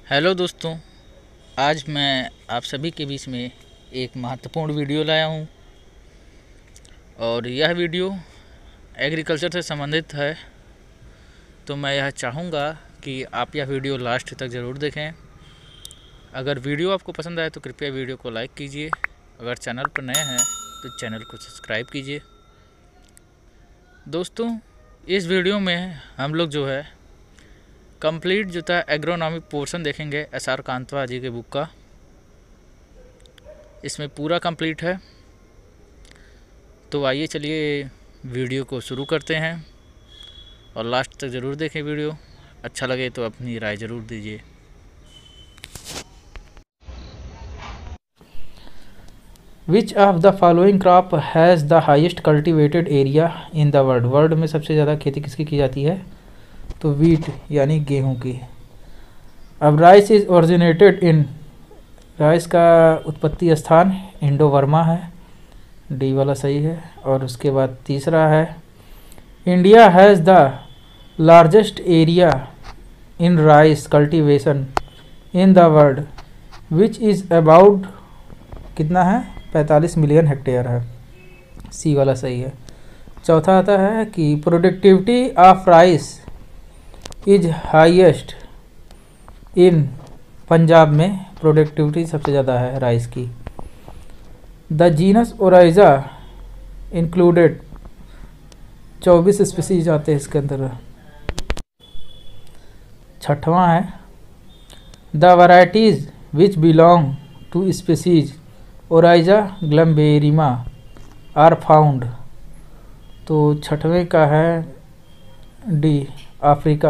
Hello दोस्तों, आज मैं आप सभी के बीच में एक महत्वपूर्ण वीडियो लाया हूं और यह वीडियो एग्रीकल्चर से संबंधित है। तो मैं यह चाहूँगा कि आप यह वीडियो लास्ट तक ज़रूर देखें। अगर वीडियो आपको पसंद आए तो कृपया वीडियो को लाइक कीजिए। अगर चैनल पर नए हैं तो चैनल को सब्सक्राइब कीजिए। दोस्तों, इस वीडियो में हम लोग जो है कंप्लीट जो था एग्रोनॉमिक पोर्शन देखेंगे SR कांतवा जी के बुक का। इसमें पूरा कंप्लीट है। तो आइए चलिए वीडियो को शुरू करते हैं और लास्ट तक ज़रूर देखें वीडियो। अच्छा लगे तो अपनी राय ज़रूर दीजिए। Which of the following crop has the highest cultivated area in the world. World में सबसे ज़्यादा खेती किसकी की जाती है? तो वीट यानी गेहूं की। अब rice is originated in, rice का उत्पत्ति स्थान इंडो वर्मा है, डी वाला सही है। और उसके बाद तीसरा है India has the largest area in rice cultivation in the world which is about, कितना है? 45 मिलियन हेक्टेयर है, सी वाला सही है। चौथा आता है कि productivity of rice is highest in, Punjab में प्रोडक्टिविटी सबसे ज़्यादा है राइस की। The genus Oryza included, 24 species आते हैं इसके अंदर। छठवां है the varieties which belong to species Oryza glaberrima are found. तो छठवें का है डी, अफ्रीका।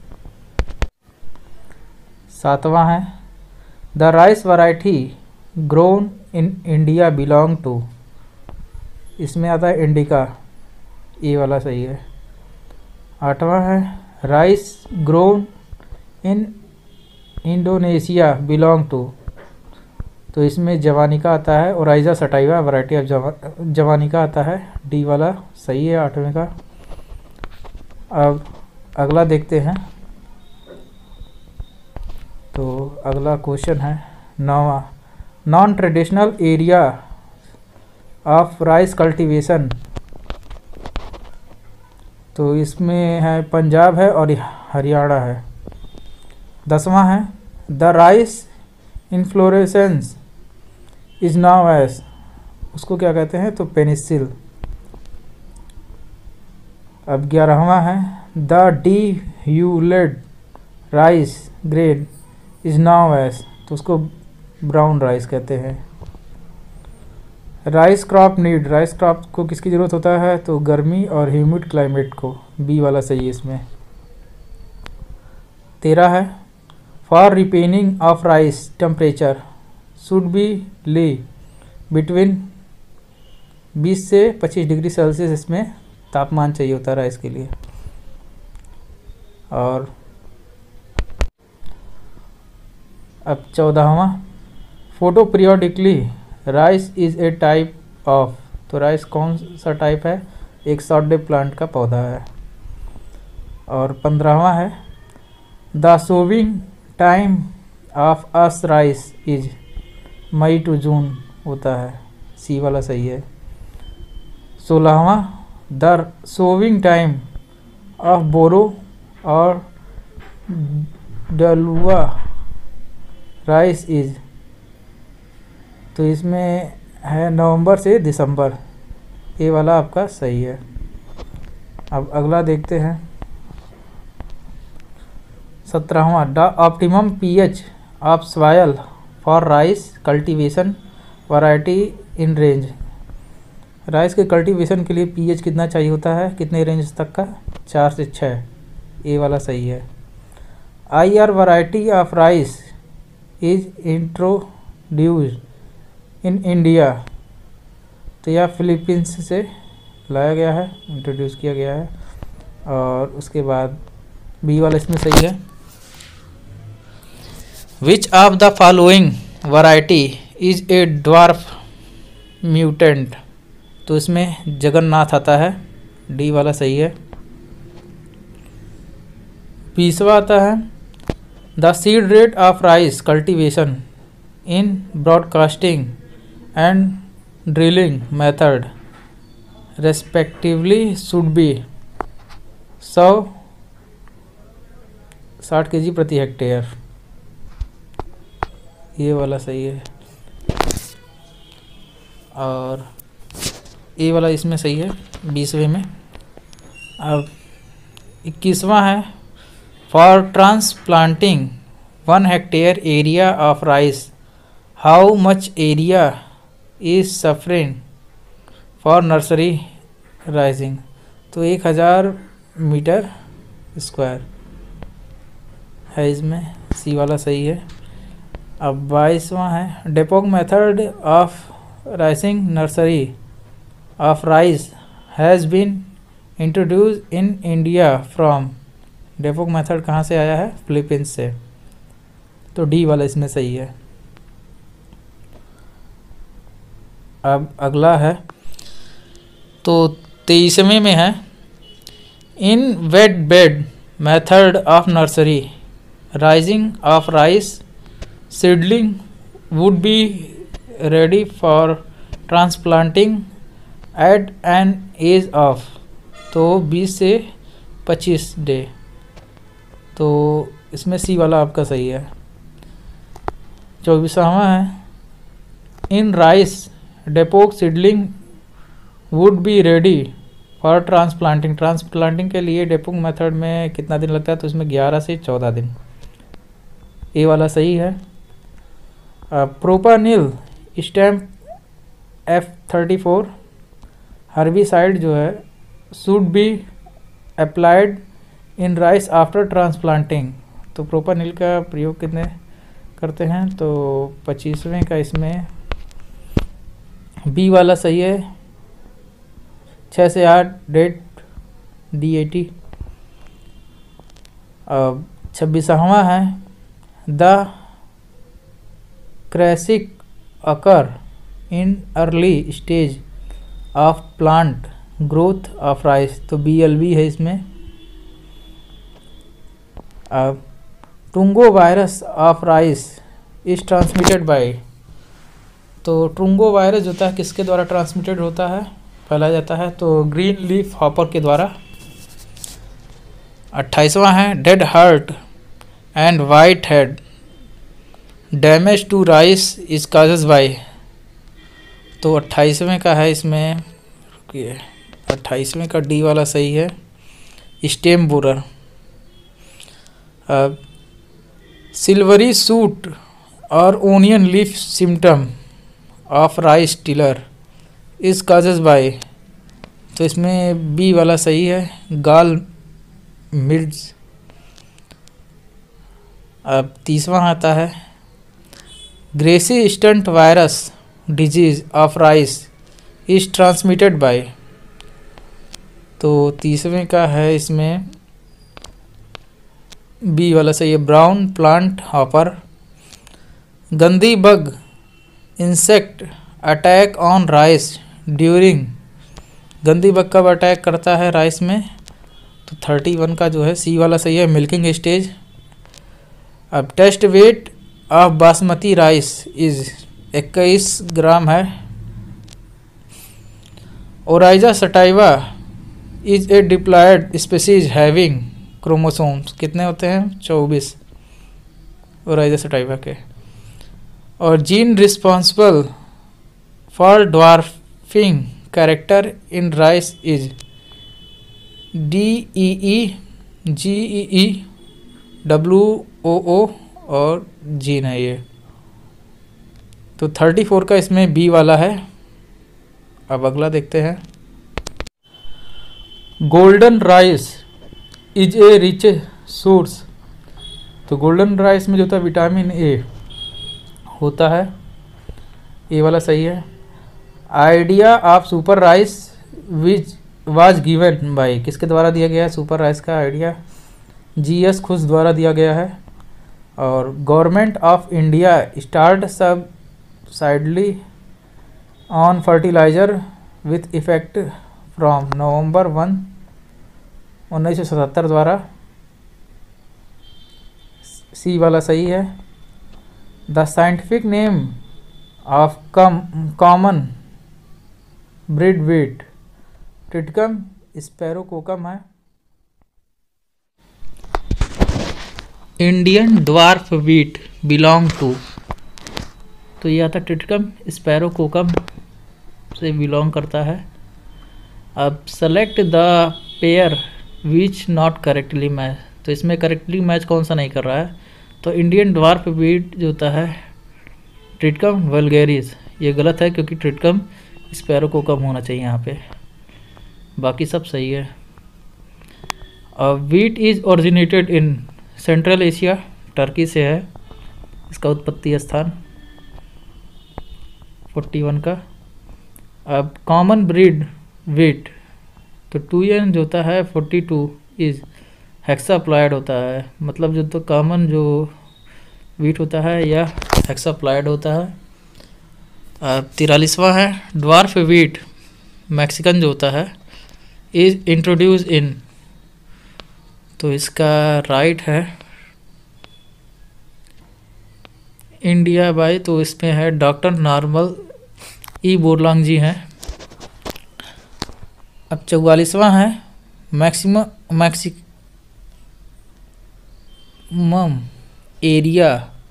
सातवां है the rice variety grown in India belong to, इसमें आता है इंडिका, ए वाला सही है। आठवां है rice grown in Indonesia belong to, तो इसमें जवानिका आता है। Oryza sativa variety of javanica आता है, डी वाला सही है आठवें का। अब अगला देखते हैं। तो अगला क्वेश्चन है नौवां, non traditional area of rice cultivation. तो इसमें है पंजाब है और हरियाणा है। 10वां है the rice inflorescence is now as, उसको क्या कहते हैं? तो पेनिसिल। अब 11वां है the dehulled rice grain is now as, तो उसको ब्राउन राइस कहते हैं। Rice crop need, rice crop को किसकी ज़रूरत होता है? तो गर्मी और ह्यूमिड क्लाइमेट को, बी वाला सही है इसमें। 13 है for ripening of rice temperature should be lie between 20 से 25 डिग्री सेल्सियस, इसमें तापमान चाहिए होता है राइस के लिए। और अब 14वां photo periodically rice is a type of, तो राइस कौन सा टाइप है? एक शॉर्ट डे प्लांट का पौधा है। और 15वां है the sowing time of aus rice is May to June होता है, सी वाला सही है। 16वां the sowing time of boro और डलुआ राइस इज, तो इसमें है नवंबर से दिसंबर, ये वाला आपका सही है। अब अगला देखते हैं 17वां the optimum pH of soil for rice cultivation variety in range. Rice के कल्टीवेशन के लिए पीएच कितना चाहिए होता है? कितने रेंज तक का? 4 से 6, ये वाला सही है। IR variety of rice is introduced in India, तो यह फिलीपींस से लाया गया है, इंट्रोड्यूस किया गया है। और उसके बाद बी वाला इसमें सही है। Which of the following variety is a dwarf mutant, तो इसमें जगन्नाथ आता है, डी वाला सही है। 20वां आता है the seed rate of rice cultivation in broadcasting and drilling method respectively should be 160 kg प्रति हेक्टेयर। ये वाला सही है और ये वाला इसमें सही है 20वें में। अब 21वां है, for transplanting 1 hectare area of rice how much area is suffering for nursery raising. तो 1000 मीटर स्क्वायर है इसमें, सी वाला सही है। अब 22वां है, dapog method of raising nursery of rice has been introduce in India from. Dapog method कहाँ से आया है? फिलीपींस से। तो डी वाला इसमें सही है। अब अगला है तो 23वें में है, in wet bed method of nursery raising of rice seedling would be ready for transplanting at an age of. तो 20 से 25 डे। तो इसमें सी वाला आपका सही है। 24वां है, in rice dapog seedling would be ready for transplanting. Transplanting के लिए डेपोक मेथड में कितना दिन लगता है? तो इसमें 11 से 14 दिन। ए वाला सही है। प्रोपानिल स्टैम्प F34 हर्बिसाइड जो है should be applied in rice after transplanting. तो प्रोपानिल का प्रयोग कितने करते हैं? तो 25वें का इसमें बी वाला सही है। 6 से 8 डेट D80। अब 26वां है, the kresek occur in early stage of plant growth of rice. तो BLB है इसमें। अब tungro virus of rice is transmitted by. तो ट्रुंगो वायरस होता है किसके द्वारा ट्रांसमिटेड होता है, फैलाया जाता है? तो ग्रीन लीफ हॉपर के द्वारा। 28वां है, dead heart and white head damage to rice is causes by. तो 28वें का है इसमें, 28वें का डी वाला सही है, स्टेम बोरर। अब सिल्वरी सूट और onion leaf symptom of rice tiller is causes by. तो इसमें बी वाला सही है, गाल मिर्ज। अब 30वां आता है, grassy stunt virus disease of rice is transmitted by. तो 30वें का है इसमें बी वाला सही है, brown plant hopper. Gundhi bug insect attack on rice during. Gundhi bug कब अटैक करता है राइस में? तो 31 का जो है सी वाला सही है, मिल्किंग स्टेज। अब test weight of basmati rice is 21 gram है। Oryza sativa is a diploid species having chromosomes कितने होते हैं? 24 ओराइजा सटाइवा के। और gene responsible for dwarfing character in rice is DEE, GEE, WOO और जीन है ये। तो 34 का इसमें बी वाला है। अब अगला देखते हैं, golden rice is a rich source. तो गोल्डन राइस में जो होता है विटामिन ए होता है, ए वाला सही है। Idea of super rice which was given by, किसके द्वारा दिया गया है सुपर राइस का आइडिया? GS खुश द्वारा दिया गया है। और government of India start subsidy on fertiliser with effect from November 1, 1977 द्वारा सी वाला सही है। The scientific name of common bread wheat Triticum sphaerococcum है। Indian dwarf wheat belong to, तो यह आता ट्रिटिकम स्पैरोकोकम से बिलोंग करता है। अब select the pair which not correctly match, तो इसमें करेक्टली मैच कौन सा नहीं कर रहा है, तो इंडियन ड्वार्फ वीट जो होता है ट्रिटिकम वल्गेरिस, ये गलत है क्योंकि ट्रिटिकम स्पैरोकोकम होना चाहिए यहाँ पे, बाकी सब सही है। Wheat is originated in central Asia, Turkey से है इसका उत्पत्ति स्थान 41 का। अब कॉमन ब्रीड वीट, तो 2n जो होता है 42 इज हेक्साप्लॉयड होता है, मतलब जो तो कॉमन जो वीट होता है यह हेक्साप्लॉयड होता है। अब 43वां है ड्वार्फ वीट मैक्सिकन जो होता है इज इंट्रोड्यूस इन, तो इसका राइट है इंडिया बाय, तो इसमें है डॉक्टर नॉर्मल ई बोरलॉन्ग जी हैं। अब 44वां है maximum area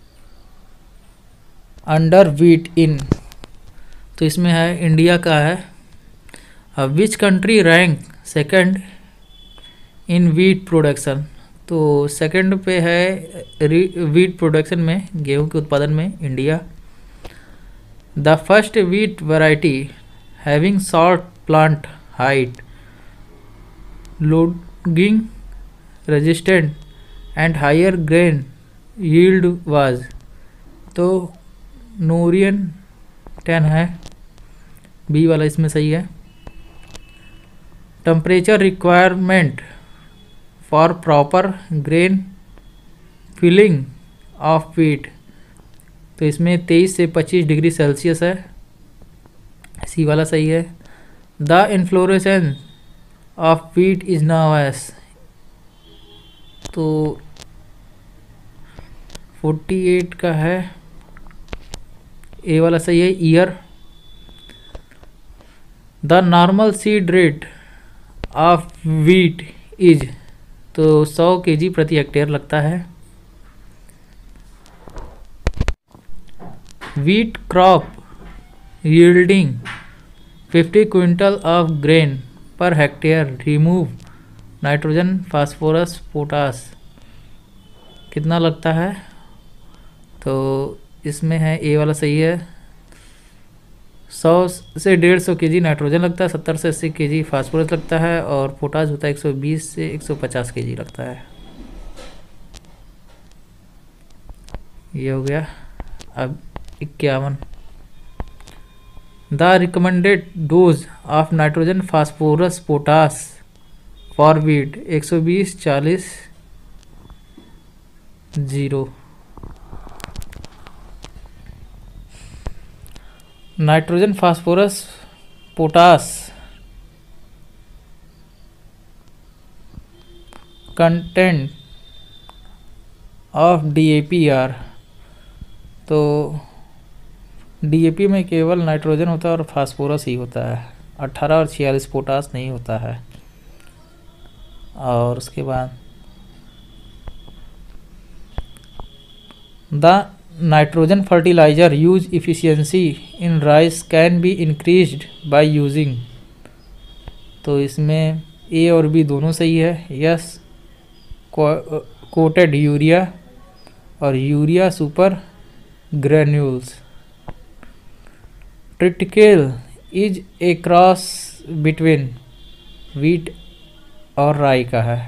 under wheat in, तो इसमें है इंडिया का है। अब which country rank second in wheat production, तो सेकंड पे है वीट प्रोडक्शन में, गेहूं के उत्पादन में India. The first wheat variety having short plant height, lodging resistant and higher grain yield was, तो नोरियन 10 है, बी वाला इसमें सही है। Temperature requirement for proper grain filling of wheat, तो इसमें 23 से 25 डिग्री सेल्सियस है, सी वाला सही है। The inflorescence of wheat is known as, तो 48 का है, ए वाला सही है ear. The normal seed rate of wheat is, तो 100 kg प्रति हेक्टेयर लगता है। Wheat crop yielding 50 quintal of grain per hectare remove nitrogen phosphorus potash, कितना लगता है, तो इसमें है ए वाला सही है। 100 से 150 kg नाइट्रोजन लगता है, 70 से 80 kg फास्फोरस लगता है, और पोटास होता है 120 से 150 kg लगता है। ये हो गया। अब 51 the recommended dose of nitrogen phosphorus potash for wheat 120 40 0। Nitrogen phosphorus potash content of DAP are, तो DAP में केवल नाइट्रोजन होता है और फास्फोरस ही होता है, 18 और 46 पोटास नहीं होता है। और उसके बाद the nitrogen fertiliser use efficiency in rice can be increased by using, तो इसमें ए और बी दोनों सही है। यस कोटेड यूरिया और urea super granules. Triticale is a cross between wheat और राई का है।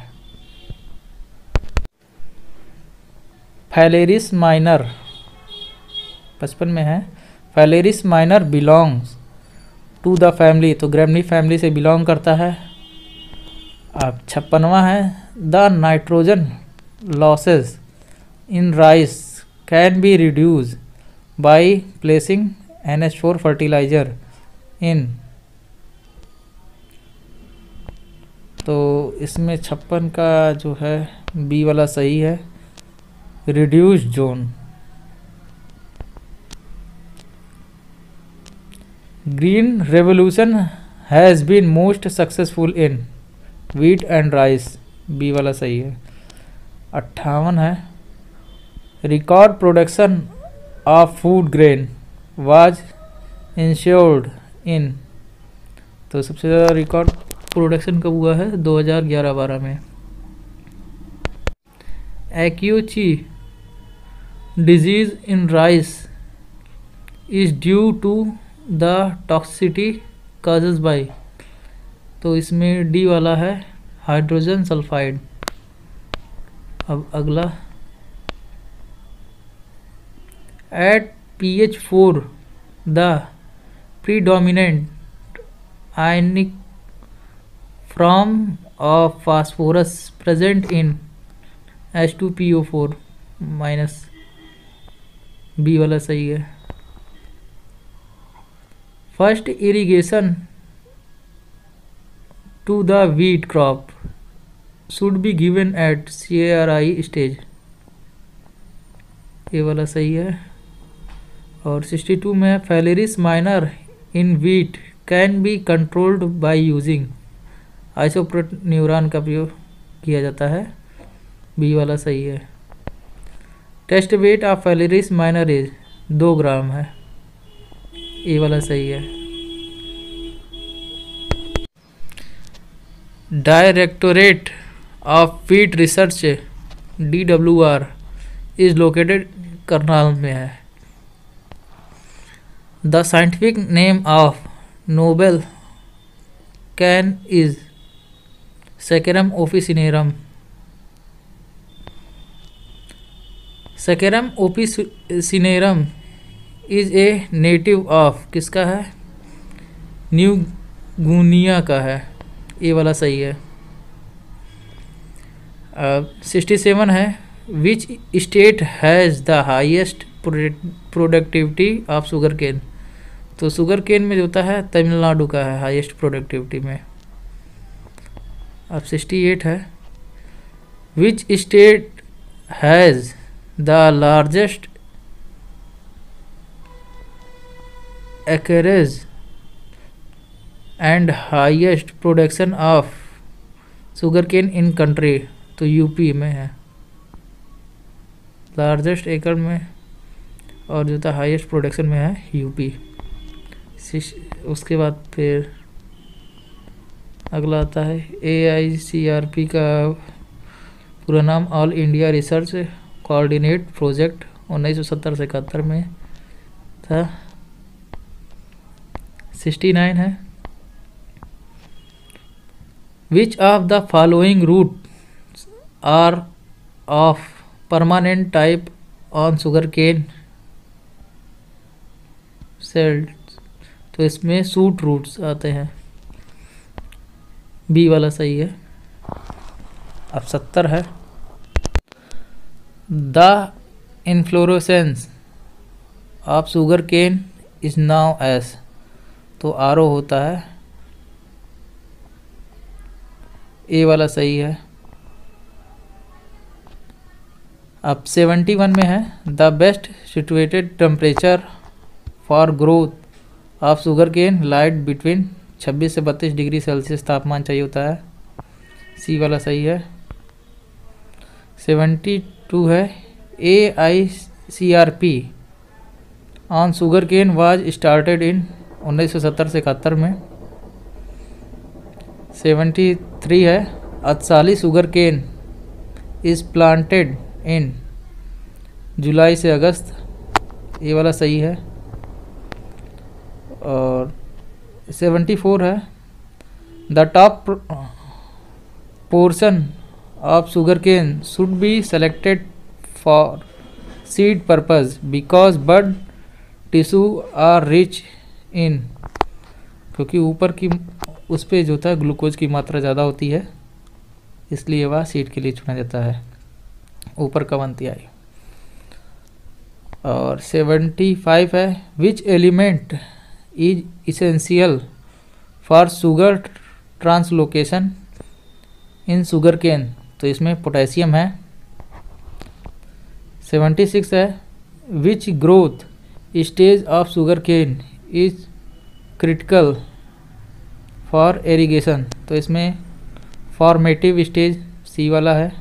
फैलेरिस माइनर 55 में है, Phalaris minor belongs to the family, तो ग्रेमनी फैमिली से बिलोंग करता है। अब 56वां है the nitrogen losses in rice can be reduce by placing NH4 fertiliser in, तो इसमें 56 का जो है बी वाला सही है। reduced zone. Green revolution has been most successful in wheat and rice. B वाला सही है। 58 है, record production of food grain was ensured in, तो सबसे ज़्यादा रिकॉर्ड प्रोडक्शन कब हुआ है? 2011-12 में। Akiochi disease in rice is due to the toxicity causes by, तो इसमें डी वाला है हाइड्रोजन सल्फाइड। अब अगला, at pH 4 the predominant ionic form of phosphorus present in H2PO4 minus, B वाला सही है। First irrigation to the wheat crop should be given at CARI stage, ये वाला सही है। और 62 में Phalaris minor in wheat can be controlled by using, isoproturon का प्रयोग किया जाता है, बी वाला सही है। Test weight of Phalaris minor is 2 gram है, ए वाला सही है। Directorate of feed research DWR is located Karnal में है। The scientific name of noble cane is saccharum officinarum, saccharum officinarum is a native of, किसका है? न्यू गुनिया का है, ये वाला सही है। 67 है, which state has the highest productivity of sugarcane, तो शुगर केन में जो होता है तमिलनाडु का है हाईएस्ट प्रोडक्टिविटी में। अब 68 है, which state has the largest acreage and highest production of sugarcane in country, तो यूपी में है लार्जेस्ट एकड़ में, और जो था हाईएस्ट प्रोडक्शन में है यूपी। उसके बाद फिर अगला आता है AICRP का पूरा नाम all India research coordinate project, 1970 से 71 में था। 69 है, which of the following root are of permanent type on sugarcane cells, तो इसमें सूट रूट्स आते हैं, बी वाला सही है। अब 70 है, the inflorescence of sugar cane is known as, तो आरो होता है, ए वाला सही है। अब 71 में है, the best situated temperature for growth of sugarcane lies between 26 से 32 डिग्री सेल्सियस तापमान चाहिए होता है, सी वाला सही है। 72 है, AICRP on sugarcane was started in 1970 से 71 में। 73 है, adsali sugarcane is planted in July से अगस्त, ये वाला सही है। और 74 है, the top portion of sugarcane should be selected for seed purpose because bud tissue are rich in, क्योंकि ऊपर की उस पर जो था ग्लूकोज की मात्रा ज़्यादा होती है, इसलिए वह सीड के लिए चुना जाता है, ऊपर का बनती आई। और 75 है, which element is essential for sugar translocation in sugar cane, तो इसमें पोटेशियम है। 76 है, which growth stage of sugar cane is critical for irrigation. तो इसमें फॉर्मेटिव स्टेज सी वाला है।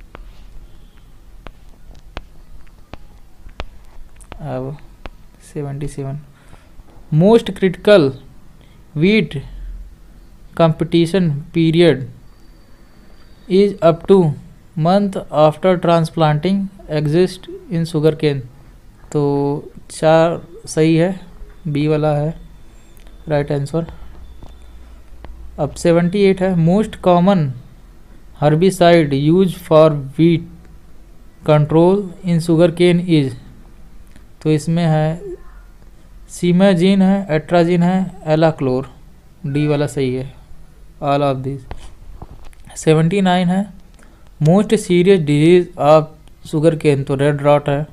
अब 77 most critical weed competition period is up to month after transplanting exist in sugar cane. तो 4 सही है, बी वाला है राइट आंसर। अब 78 है, most common herbicide use for weed control in sugar cane is. तो इसमें है सीमाजीन है, एट्राजीन है, एलाक्लोर, डी वाला सही है, ऑल ऑफ दिस। 79 है, most serious disease of sugarcane. तो रेड रॉट है,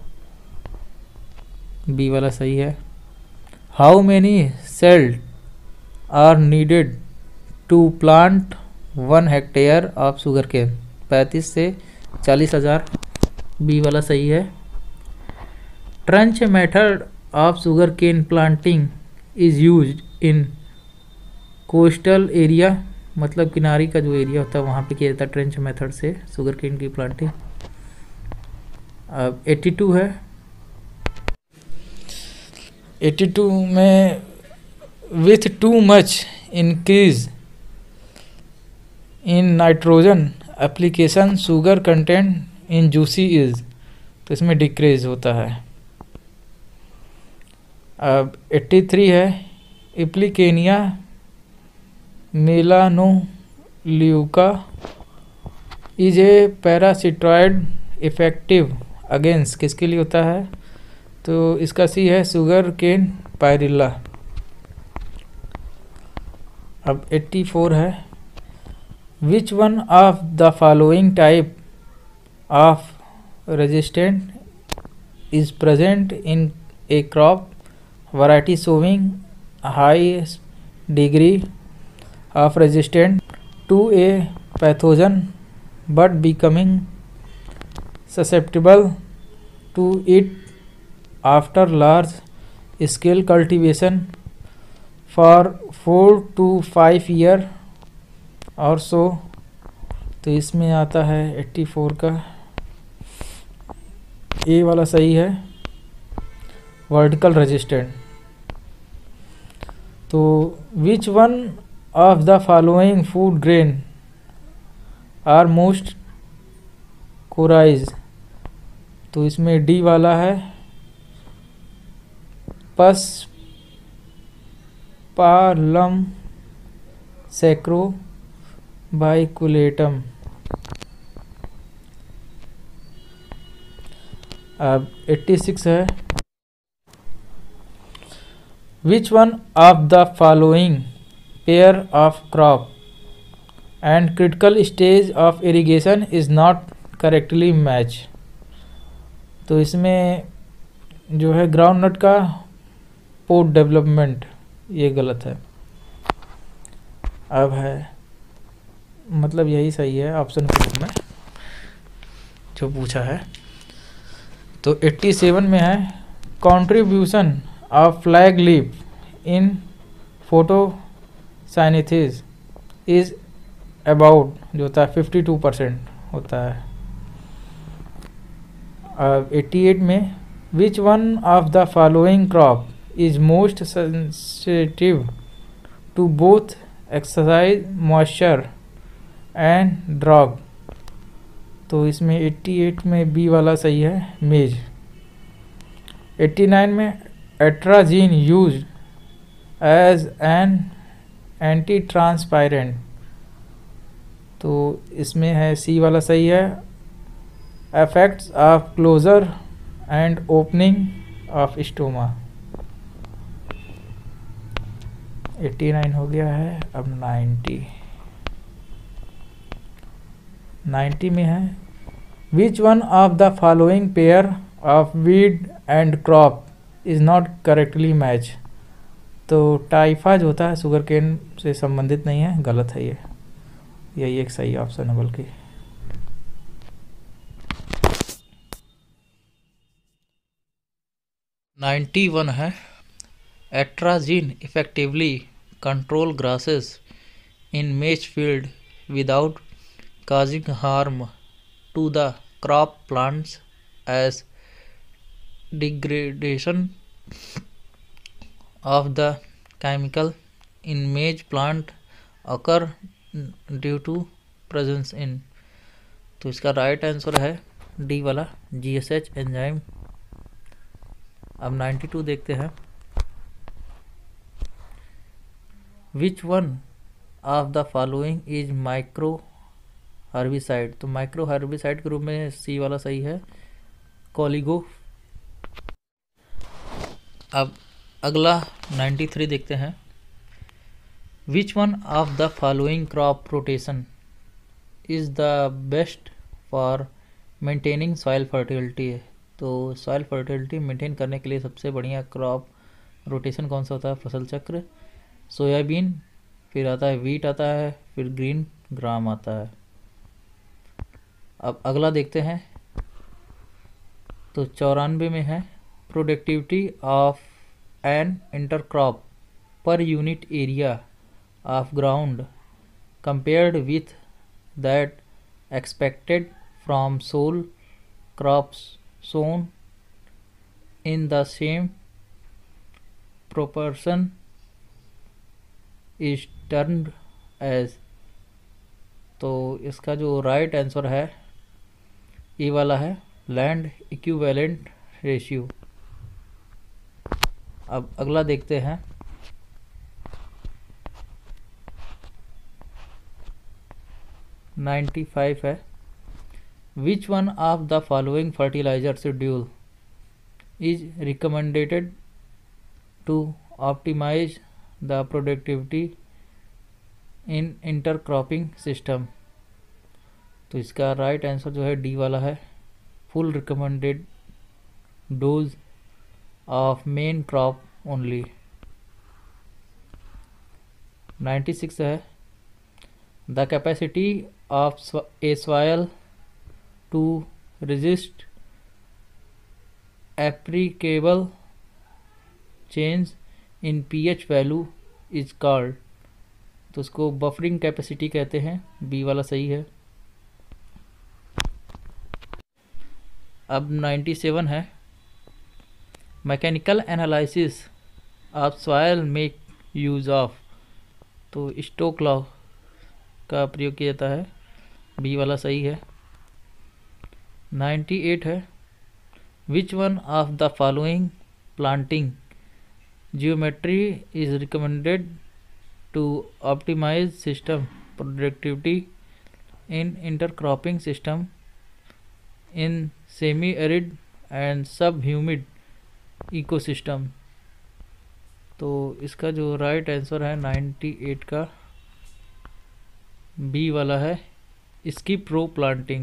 बी वाला सही है। How many cells are needed to plant 1 hectare of sugarcane. 35 से 40,000, बी वाला सही है। Trench method of sugarcane planting is used in coastal area, मतलब किनारी का जो एरिया होता है वहाँ पे किया जाता है ट्रेंच मेथड से शुगर केन की प्लांटिंग। अब 82 है, 82 में with too much increase in nitrogen application sugar content in juicy is. तो इसमें डिक्रीज होता है। अब 83 है, इप्लिकेनिया मेलानोल्यूका is a parasitoid effective against, किसके लिए होता है? तो इसका सी है, शुगर केन पायरिल्ला। अब 84 है, which one of the following type of resistant is present in a crop variety showing high degree of resistance to a pathogen but becoming susceptible to it after large scale cultivation for 4 to 5 year or so। तो इसमें आता है 84 का ए वाला सही है, vertical resistant. तो which one of the following food grain are most कोराइज। तो इसमें डी वाला है, पस्पार्लम सैक्रोबाइकुलेटम। अब 86 है, which one of the following pair of crop and critical stage of irrigation is not correctly match। तो इसमें जो है ग्राउंड नट का पोट डेवलपमेंट, ये गलत है। अब है मतलब यही सही है ऑप्शन में जो पूछा है। तो 87 में है, contribution of flag leaf in photosynthesis is about, जो होता है 52% होता है। अब 88 में, which one of the following crop is most sensitive to both excess moisture and drought. तो इसमें 88 में बी वाला सही है, मेज। 89 में, atrazine use as an anti transpirant. तो इसमें है सी वाला सही है, effects of closure and opening of stoma. 89 हो गया है। अब 90 में है, which one of the following pair of weed and crop is not correctly match. तो टाइफा जो होता है शुगर केन से संबंधित नहीं है, गलत है ये, यही एक सही ऑप्शन है बल्कि। 91 है, atrazine effectively control grasses in maize field without causing harm to the crop plants as degradation of the chemical in maize plant occur due to presence in। तो इसका राइट आंसर है डी वाला GSH enzyme. अब 92 देखते हैं। Which one of the following is micro herbicide. तो micro herbicide के रूप में सी वाला सही है, कॉलिगो। अब अगला 93 देखते हैं। Which one of the following crop rotation is the best for maintaining soil fertility. तो सॉइल फर्टिलिटी मेंटेन करने के लिए सबसे बढ़िया क्रॉप रोटेशन कौन सा होता है? फसल चक्र। सोयाबीन, फिर आता है वीट आता है, फिर ग्रीन ग्राम आता है। अब अगला देखते हैं। तो 94 में है, productivity of an intercrop per unit area of ground compared with that expected from sole crops sown in the same proportion is termed as। तो इसका जो राइट आंसर है ये वाला है, लैंड इक्विवेलेंट रेशियो। अब अगला देखते हैं। नाइन्टी 95 है, Which one of the following fertilizer schedule is recommended to optimize the productivity in intercropping system? तो इसका राइट आंसर जो है डी वाला है, full recommended dose of main crop only. 96 है, the capacity of a soil to resist applicable change in pH value is called। तो उसको buffering capacity कहते हैं, बी वाला सही है। अब 97 है, mechanical analysis of soil make use of. तो स्टोक लॉ का प्रयोग किया जाता है, बी वाला सही है। 98 है, which one of the following planting geometry is recommended to optimize system productivity in intercropping system in semi arid and sub humid ecosystem. तो इसका जो राइट आंसर है 98 का बी वाला है, इसकी प्रो प्लांटिंग।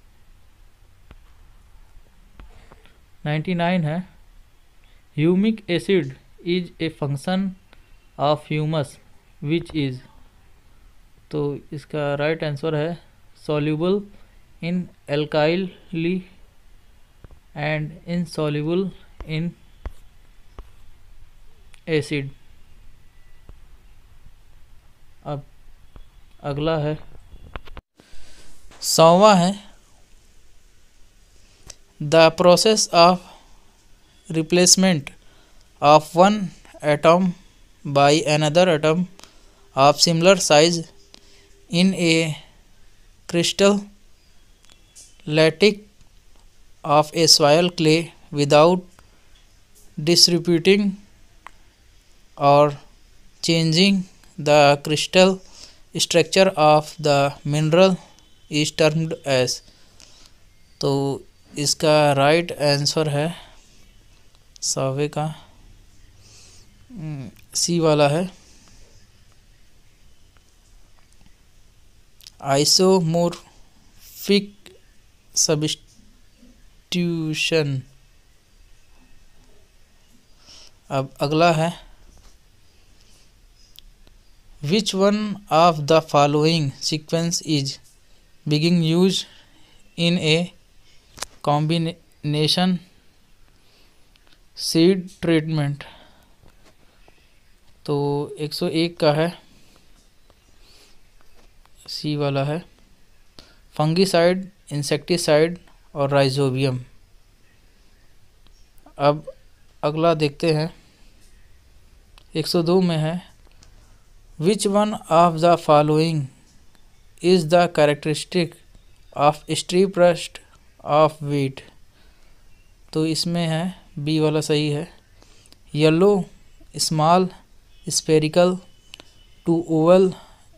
99 है, humic acid is a function of humus which is. तो इसका राइट आंसर है soluble in alkali and insoluble in acid. अब अगला है 100वां है, The process of replacement of one atom by another atom of similar size in a crystal lattice of a soil clay without disrupting or changing the crystal structure of the mineral is termed as। तो इसका right answer है 100वें का सी वाला है, isomorphic substitution. अब अगला है, which one of the following sequence is being used in a combination seed treatment तो 101 का है, सी वाला है, फंगीसाइड, इंसेक्टिसाइड और राइजोबियम। अब अगला देखते हैं, 102 में है, which one of the following is the characteristic of stripe rust of wheat. तो इसमें है बी वाला सही है, yellow, small, spherical to oval,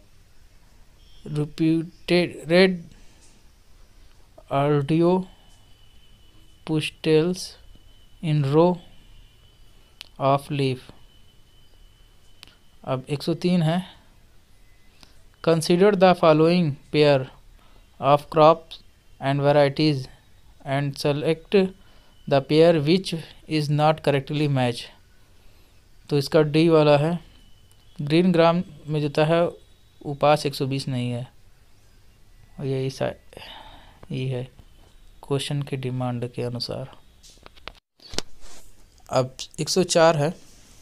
repeated red ardio pustles in row of leaf। अब 103 है, consider the following pair of crops and varieties and select the pair which is not correctly matched। तो इसका D वाला है, green gram में जोता है UPAS 120 नहीं है, और यही है क्वेश्चन की डिमांड के अनुसार। अब 104 है,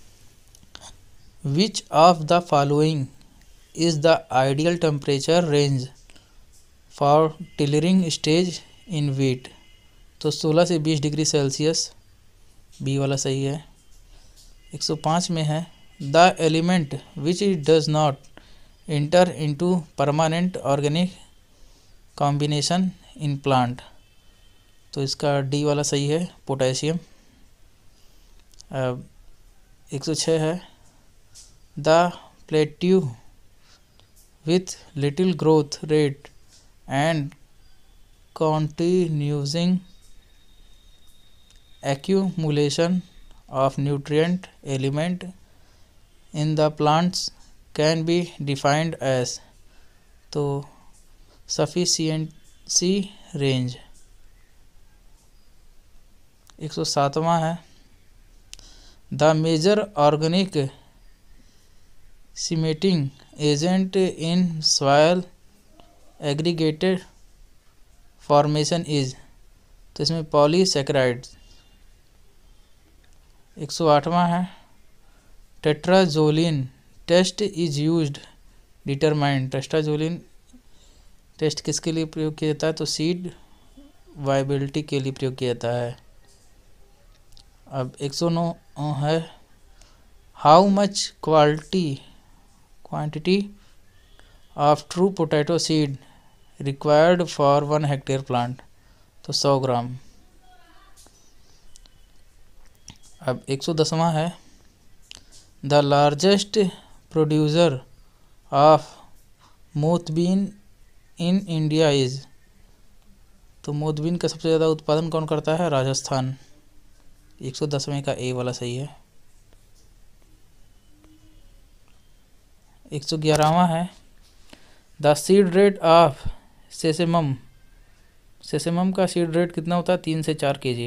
which of the following is the ideal temperature range for tillering stage in wheat. तो 16 से 20 डिग्री सेल्सियस, बी वाला सही है। 105 में है, the element which it does not enter into permanent organic combination in plant. तो इसका डी वाला सही है, पोटेशियम। अब 106 है, the plateau with little growth rate and continuing accumulation of nutrient element in the plants can be defined as। तो sufficiency range। 107वां है, the major organic cementing agent in soil aggregated formation is। तो इसमें polysaccharides. 108वां है, tetrazolium test is used determine. Tetrazolium test किसके लिए प्रयोग किया जाता है? तो सीड वायबिलिटी के लिए प्रयोग किया जाता है। अब 109 है, how much quantity of true potato seed required for 1 hectare plant. तो 100 ग्राम। अब 110वां है, the largest producer of moth bean in India is. तो मोथबीन का सबसे ज़्यादा उत्पादन कौन करता है? राजस्थान। 110वें का ए वाला सही है। 111वां है, the seed rate of sesamum. Sesamum का सीड रेट कितना होता है? 3 से 4 kg।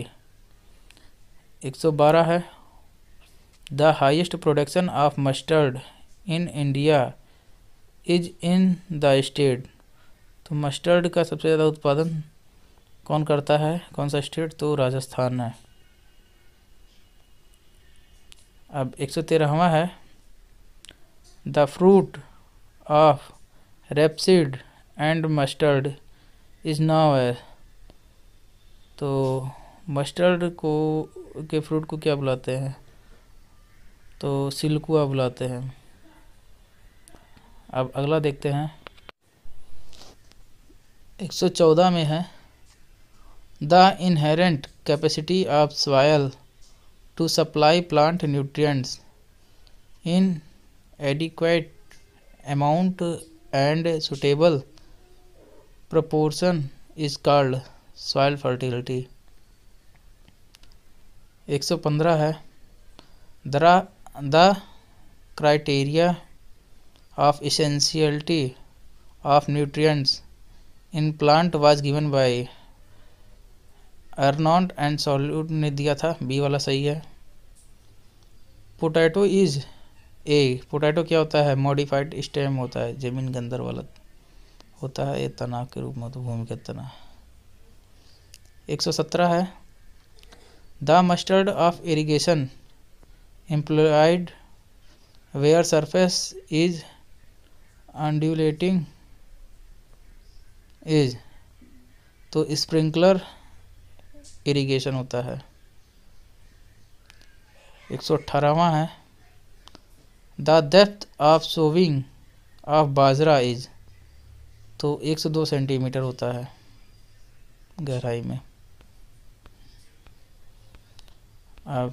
112 है, the highest production of mustard in India is in the state. तो मस्टर्ड का सबसे ज़्यादा उत्पादन कौन करता है? कौन सा स्टेट? तो राजस्थान है। अब 113वां है, the fruit of rapeseed and mustard is now as. तो मस्टर्ड को के फ्रूट को क्या बुलाते हैं? तो सिल्कुआ बुलाते हैं। अब अगला देखते हैं, 114 में है, the inherent capacity of soil to supply plant nutrients in adequate amount and suitable proportion is called soil fertility। 115 है, the criteria of essentiality of nutrients in plant was given by Arnold and सॉल्यूट ने दिया था, B वाला सही है। Potato is a. Potato क्या होता है? मॉडिफाइड स्टेम होता है, जमीन के अंदर वाला होता है, ये तना के रूप में, तो भूमिगत तना। 117 है, the mustard of irrigation employed where surface is undulating is, तो स्प्रिंकलर इरिगेशन होता है। 118वां है the depth of sowing of bajra is, तो 102 सेंटीमीटर होता है गहराई में। अब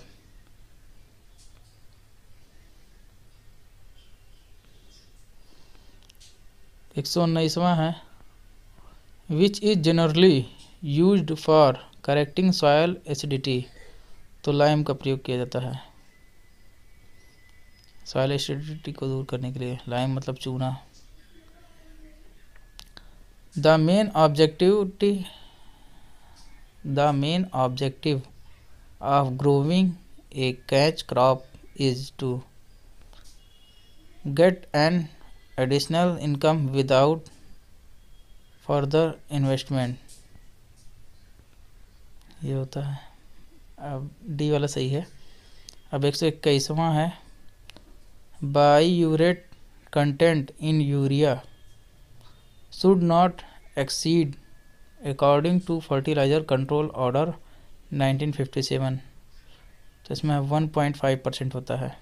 119वां है which is generally used for correcting soil acidity, तो लाइम का प्रयोग किया जाता है सॉयल एसिडिटी को दूर करने के लिए। लाइम मतलब चूना। The main objective of growing a catch crop is to get an additional income without further investment, ये होता है। अब डी वाला सही है। अब 121वां है biuret content in urea should not exceed according to fertiliser control order 1957, तो इसमें 1.5% होता है।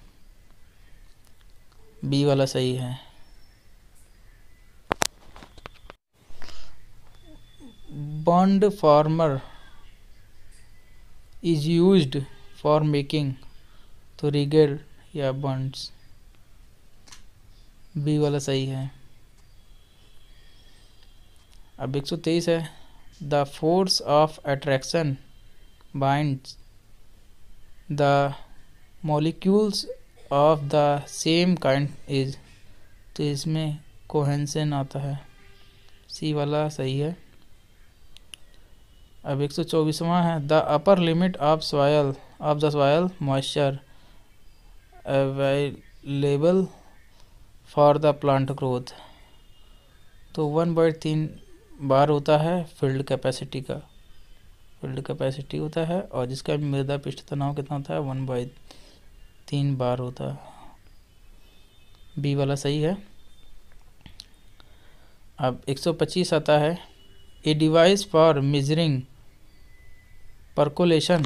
बी वाला सही है। Bund former is used for making, तो रिगेल या बॉन्ड्स, बी वाला सही है। अब 123 है the force of attraction binds the molecules of the same kind is, तो इसमें कोहेंसन आता है, सी वाला सही है। अब 124वां है the upper limit of the soil moisture available for the plant growth, तो 1/3 बार होता है फील्ड कैपेसिटी का। फील्ड कैपेसिटी होता है और जिसका मृदा पृष्ठ तनाव कितना होता है 1/3 बार होता है। बी वाला सही है। अब 125 आता है a device for measuring percolation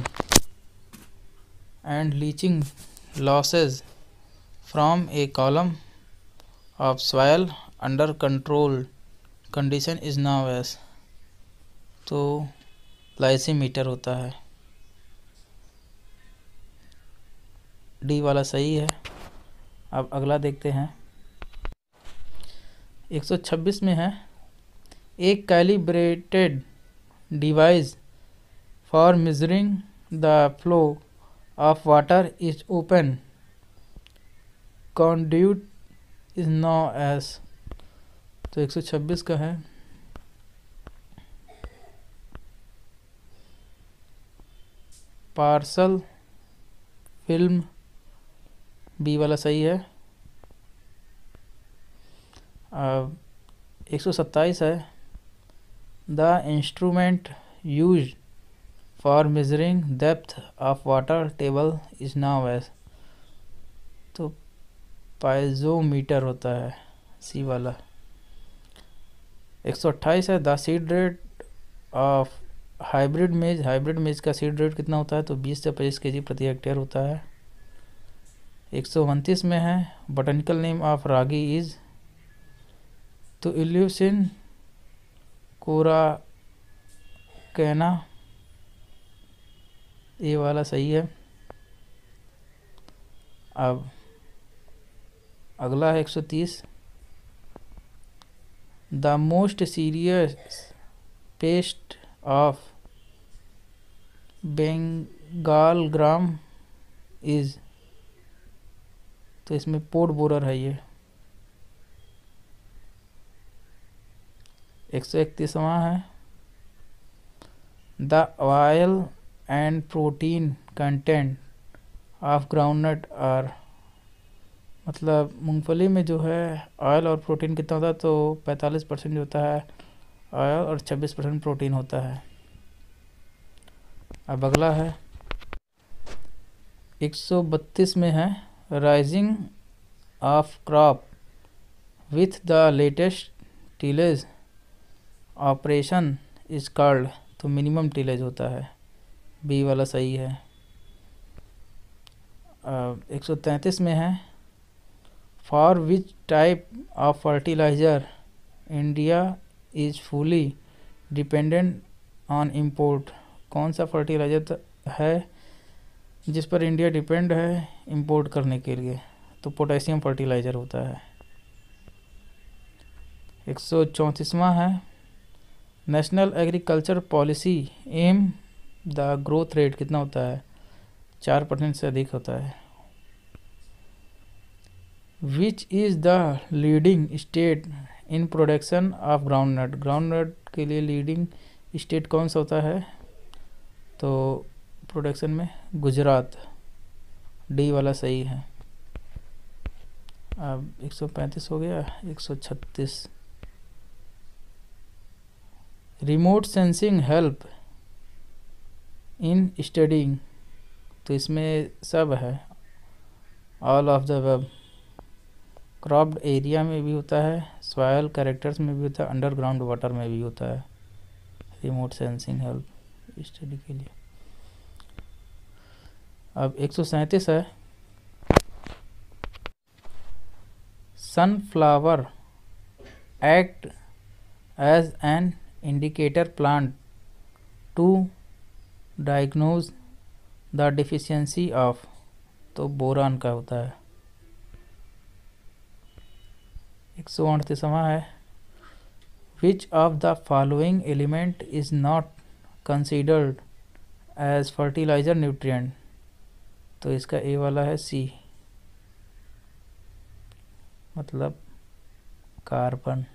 and leaching losses from a column of soil under controlled condition is known as, तो लाइसीमीटर होता है। डी वाला सही है। अब अगला देखते हैं 126 में है एक calibrated device for measuring the flow of water is open conduit is known as, तो 126 का है पार्सल फिल्म, बी वाला सही है। अब 127 है the instrument used for measuring depth of water table is now as, तो पाइजोमीटर होता है, सी वाला। 128 है the seed rate of hybrid maize का सीड रेट कितना होता है, तो 20 से 25 kg प्रति हेक्टेयर होता है। 129 में है botanical name of ragi is, तो इल्यूसिन कोराकेना, ये वाला सही है। अब अगला है 130 the most serious pest of Bengal gram is, तो इसमें पोर्ट बोरर है ये। 131वां है the oil and protein content of groundnut are, मतलब मूंगफली में जो है ऑयल और प्रोटीन कितना होता है, तो 45% होता है ऑयल और 26% प्रोटीन होता है। अब अगला है 132 में है raising of crop with the latest tillage operation is called, तो मिनिमम टिलेज होता है, बी वाला सही है। 133 में है for which type of fertiliser India is fully dependent on import, कौन सा फर्टिलाइज़र है जिस पर इंडिया डिपेंड है इंपोर्ट करने के लिए, तो पोटेशियम फर्टिलाइज़र होता है। 134वां है national agriculture policy aim the growth rate कितना होता है, 4% से अधिक होता है। Which is the leading state in production of groundnut, groundnut के लिए लीडिंग स्टेट कौन सा होता है, तो प्रोडक्शन में गुजरात, डी वाला सही है। अब 135 हो गया। 136 remote sensing help in studying, तो इसमें सब है, all of the above, cropped area में भी होता है, सॉयल कैरेक्टर्स में भी होता है, अंडरग्राउंड वाटर में भी होता है रिमोट सेंसिंग हेल्प स्टडी के लिए। अब 137 है sunflower act as an indicator plant to diagnose the deficiency of, तो बोरान का होता है। 138वां है which of the following element is not considered as fertiliser nutrient, तो इसका ए वाला है सी, मतलब कार्बन।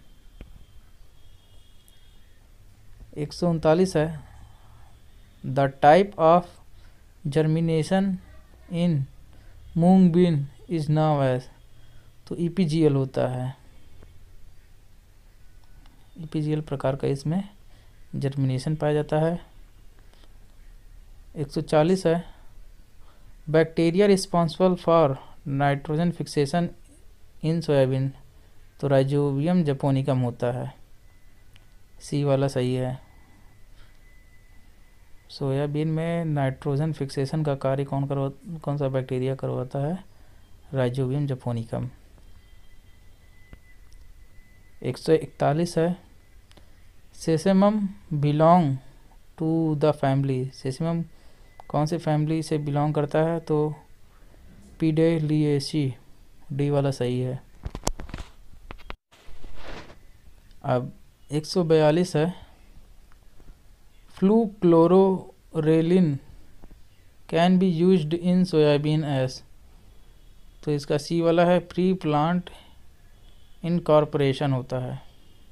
139 है the type of germination in moong bean is now as, तो ईपीजीएल होता है, ईपीजीएल प्रकार का इसमें जर्मिनेशन पाया जाता है। 140 है bacteria responsible for nitrogen fixation in soybean, तो राइजोबियम जपोनिकम होता है, सी वाला सही है। सोयाबीन में नाइट्रोजन फिक्सेशन का कार्य कौन सा बैक्टीरिया करवाता है, राइजोबियम जपोनिकम। 141 है sesamum belong to the family, sesamum कौन से फैमिली से बिलोंग करता है, तो पीडेलिएसी, डी वाला सही है। अब 142 है fluchloralin can be used in soybean as, तो इसका सी वाला है प्री प्लांट इनकॉर्पोरेशन होता है।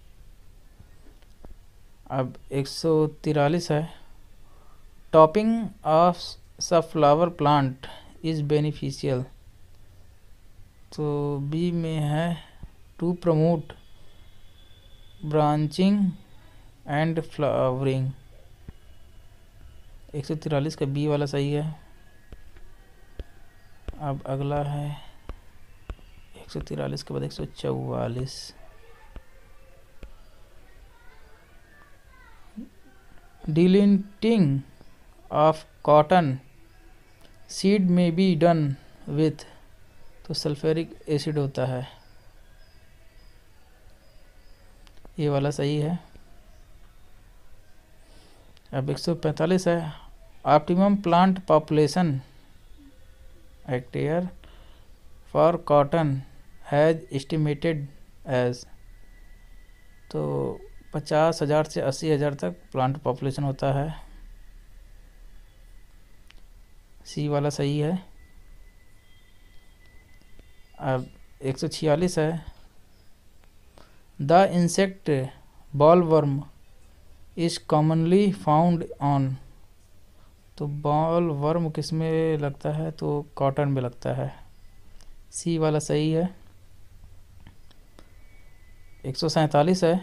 अब 143 है topping of sunflower plant is beneficial, तो बी में है to promote branching and flowering. 143 का बी वाला सही है। अब अगला है 143 के बाद 144 delinting of cotton seed may be done with, तो सल्फ्यूरिक एसिड होता है, ये वाला सही है। अब 145 है optimum plant population hectare for cotton has estimated as, तो 50,000 से 80,000 तक प्लांट पॉपुलेशन होता है, सी वाला सही है। अब 146 है the insect bollworm is commonly found on, तो बॉलवर्म किस में लगता है, तो कॉटन में लगता है, सी वाला सही है। 147 है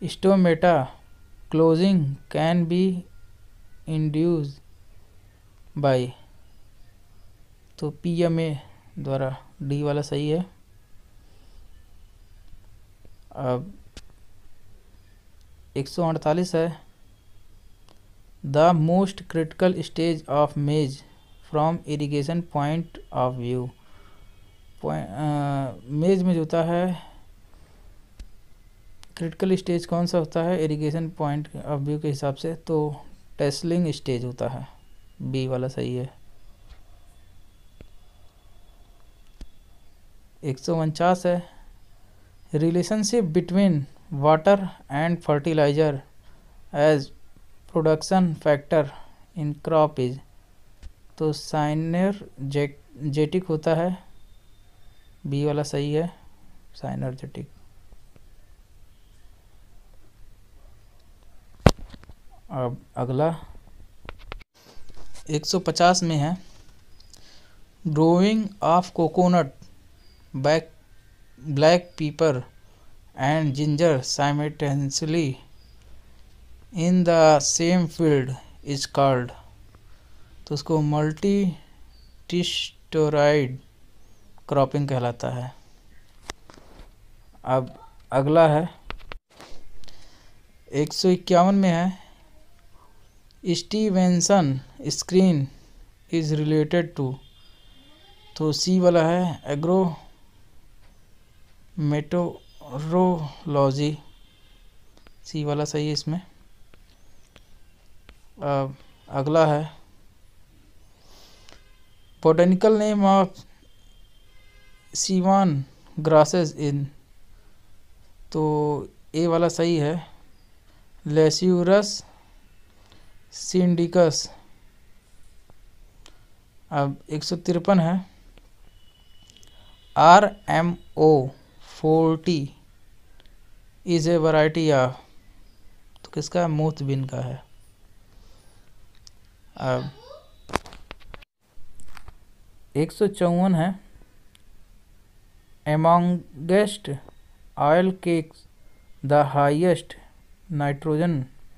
stomata closing can be induce by, तो PMA द्वारा, डी वाला सही है। अब 148 है, the most critical stage of maize from irrigation point of view. Maize में जो होता है क्रिटिकल स्टेज कौन सा होता है इरिगेशन पॉइंट ऑफ व्यू के हिसाब से, तो टेस्लिंग स्टेज होता है, बी वाला सही है। 149 है, relationship between water and fertiliser as production factor in crop is, तो साइनर्जेटिक होता है, बी वाला सही है, साइनर्जेटिक। अब अगला 150 में है, growing of coconut, black pepper and ginger simultaneously in the same field is called, तो उसको मल्टीटिस्टोराइड क्रॉपिंग कहलाता है। अब अगला है 151 में है, Stevenson screen is related to, तो सी वाला है, एग्रोमेटोरोलॉजी, सी वाला सही है इसमें। अब अगला है botanical name of sewan grasses in, तो ए वाला सही है, लेस्यूरस सिंडिकस। अब 153 है, RMO40 is a variety of, तो किसका, मोथबिन का है। अब 154 है, amongst oil cakes the highest nitrogen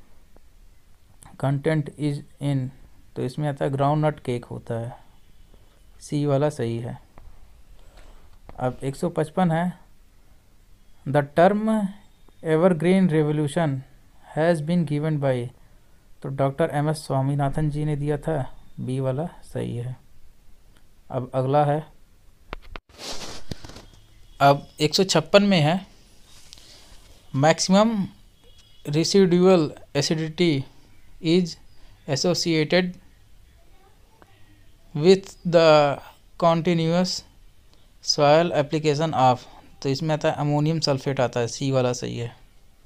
content is in, तो इसमें आता है ग्राउंड नट केक होता है, सी वाला सही है। अब 155 है, the term evergreen revolution has been given by, तो डॉक्टर MS स्वामीनाथन जी ने दिया था, बी वाला सही है। अब अगला है, अब 156 में है, maximum residual acidity is associated with the continuous soil application of, तो इसमें आता है अमोनियम सल्फेट आता है, सी वाला सही है।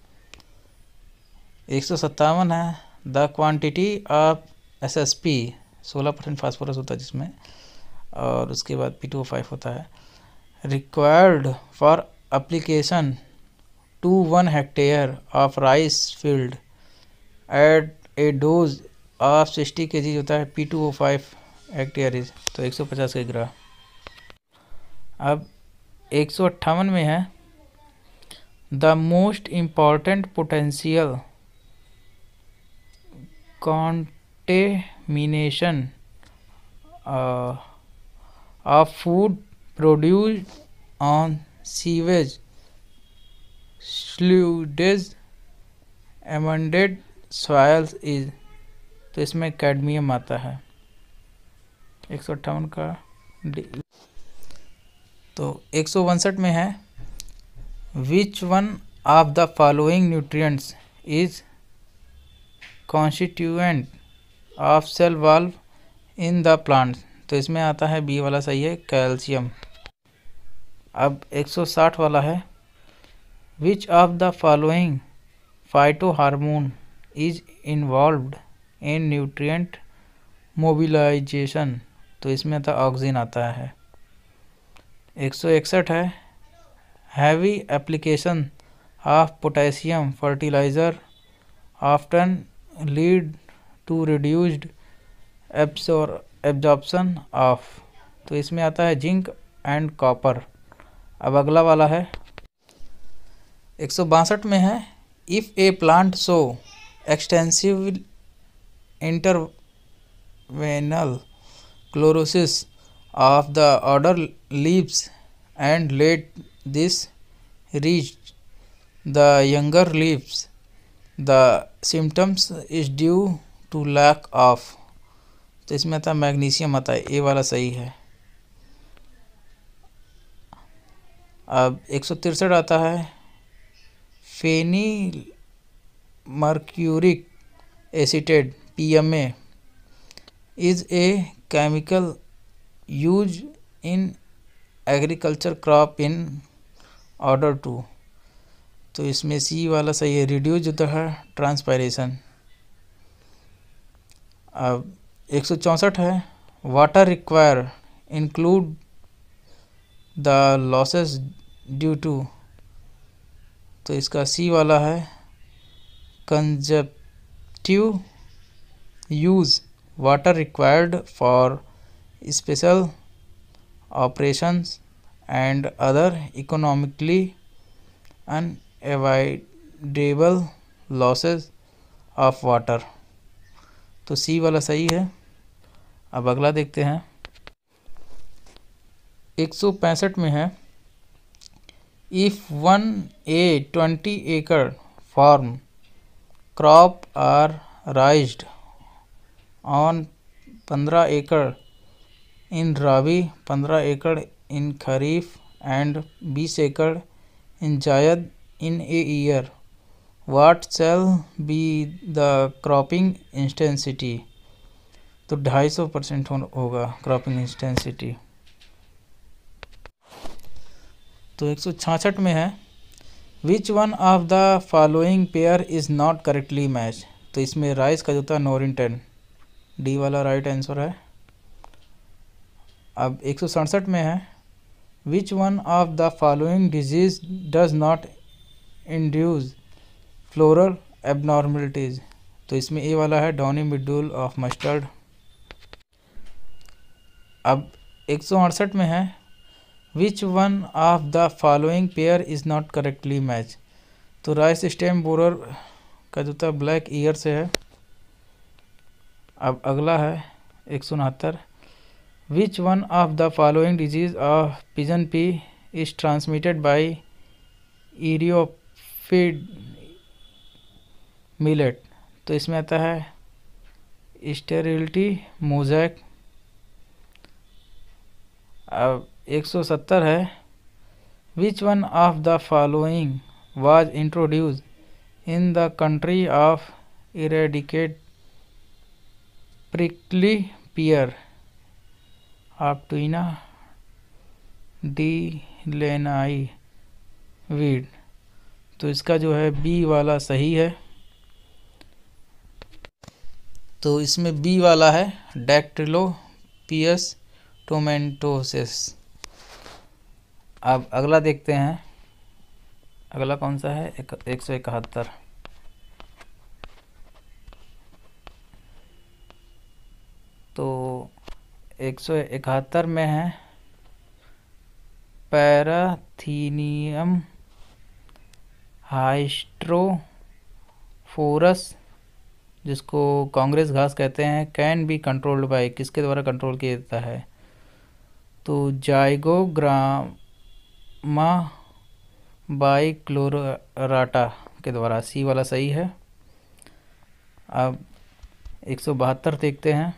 157 है, the quantity of SSP 16% phosphorus होता है जिसमें, और उसके बाद P2O5 होता है, required for application to 1 hectare of rice field at a dose of 60 kg होता है, P2O5 हेक्टेयर इज, तो 150 के ग्राम। अब 158 में है, the most important potential contamination of food produced on sewage sludges amended soils is, तो इसमें कैडमियम आता है, 158 का डी। तो 162 में है, which one of the following nutrients is constituent of cell wall in the plant, तो इसमें आता है बी वाला सही है, कैल्शियम। अब 160 वाला है, which of the following phyto hormone is involved in nutrient mobilisation, तो इसमें आता ऑक्सीजन आता है। 161 है, heavy application of potassium fertiliser often lead to reduced absorption of, तो इसमें आता है जिंक एंड कॉपर। अब अगला वाला है 162 में है, if a plant show extensive terminal chlorosis of the outer leaves and let this reach the younger leaves. The symptoms is due to lack of, तो इसमें आता मैग्नीशियम आता है, ए वाला सही है। अब 163 आता है phenyl mercuric acetate PMA is a chemical used in agriculture crop in order to, तो इसमें सी वाला सही है, रिड्यूस होता है ट्रांसपायरेशन। अब 164 है water require include the losses due to, तो इसका सी वाला है consumptive use water required for special operations and other economically unavoidable losses of water, तो सी वाला सही है। अब अगला देखते हैं 165 में है if 20 acre farm crop are raised on 15 acre in Rabi, 15 acre in Kharif and 20 acre in Jayad in a year, what shall be the cropping intensity, तो 250% होगा क्रॉपिंग इंटेंसिटी। तो 166 में है which one of the following pair is not correctly match, तो इसमें rice का जो था नोरिंटन, डी वाला राइट आंसर है। अब 167 में है which one of the following disease does not induce floral abnormalities, तो इसमें ए वाला है डॉनी मिडुल ऑफ मस्टर्ड। अब 168 में है which one of the following pair is not correctly match, तो राइस स्टेम बोरर का जो था ब्लैक ईयर से है। अब अगला है 169 which one of the following disease of pigeon pea is transmitted by eriophyid millet, तो इसमें आता है स्टेरिलिटी मोजैक। अब 170 है which one of the following was introduce in the country of eradicate prickly pear ऑप्टिना डी लेनाई वीड, तो इसका जो है बी वाला सही है। तो इसमें बी वाला है डैक्टिलोपियस टोमेंटोसिस। अब अगला देखते हैं, अगला कौन सा है 171, तो 171 में है पैराथीनियम हाइस्ट्रोफोरस, जिसको कांग्रेस घास कहते हैं, कैन बी कंट्रोल्ड बाय, किसके द्वारा कंट्रोल किया जाता है, तो जाइगोग्रामा बाई क्लोराटा के द्वारा, सी वाला सही है। अब 172 देखते हैं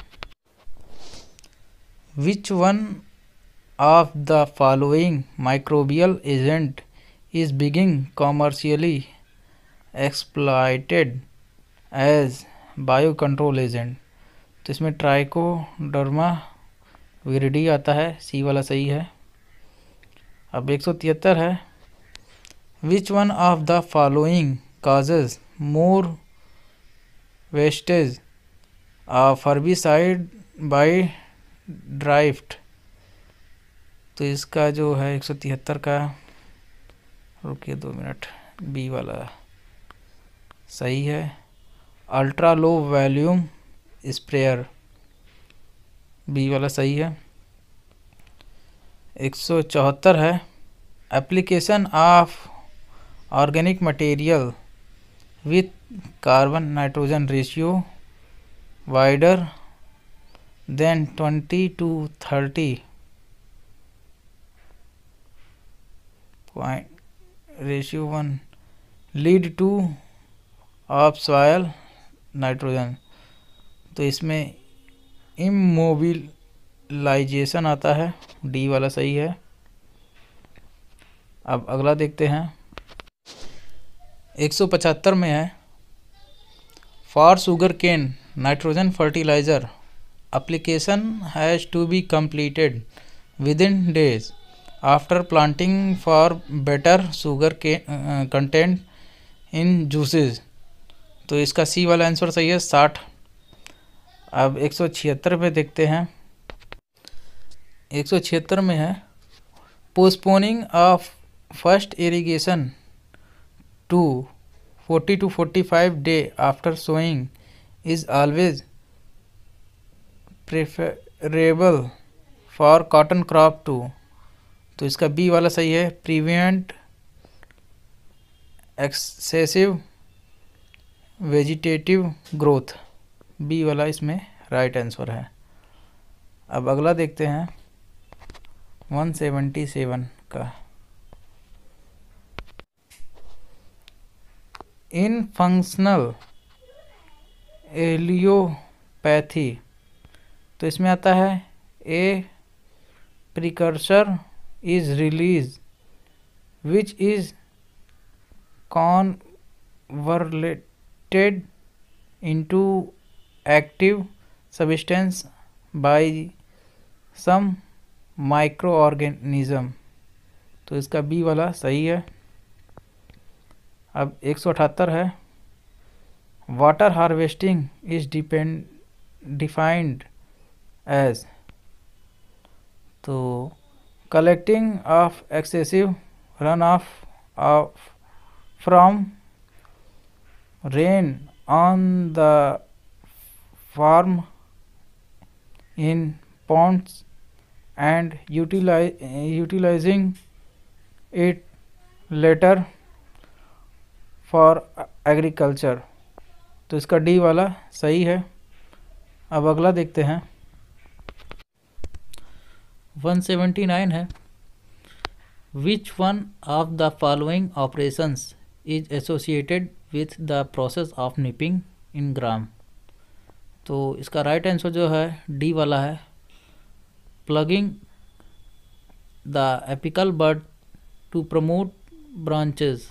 which one of the following microbial agent is being commercially exploited as bio control agent, तो इसमें ट्राइकोडर्मा विरिडी आता है, सी वाला सही है। अब 173 है which one of the following causes more wastage of herbicide by drift, तो इसका जो है 173 का, रुकिए 2 मिनट, बी वाला सही है। Ultra low volume sprayer, B वाला सही है। 174 है application of organic material with carbon nitrogen ratio wider then 20 to 30 point ratio 1 lead to of soil nitrogen. तो इसमें इमोबिलाइजेशन आता है, डी वाला सही है। अब अगला देखते हैं 175 में है for sugar cane nitrogen fertiliser application has to be completed within days after planting for better sugar content in juices। तो इसका सी वाला आंसर सही है 60। अब 176 पे देखते हैं 176 में है postponing of first irrigation to 40 to 45 day after sowing is always preferable for cotton crop to. तो इसका बी वाला सही है prevent excessive vegetative growth, B वाला इसमें राइट आंसर है। अब अगला देखते हैं 177 का इन फंक्शनल एलियोपैथी। तो इसमें आता है a precursor is release which is converted into active substance by some micro organism. तो इसका बी वाला सही है। अब 178 है water harvesting is defined as. तो collecting of excessive run off from rain on the farm in ponds and utilizing it later for agriculture। तो इसका डी वाला सही है। अब अगला देखते हैं 179 है which one of the following operations is associated with the process of nipping in gram. तो इसका राइट आंसर जो है डी वाला है plugging the apical bud to promote branches.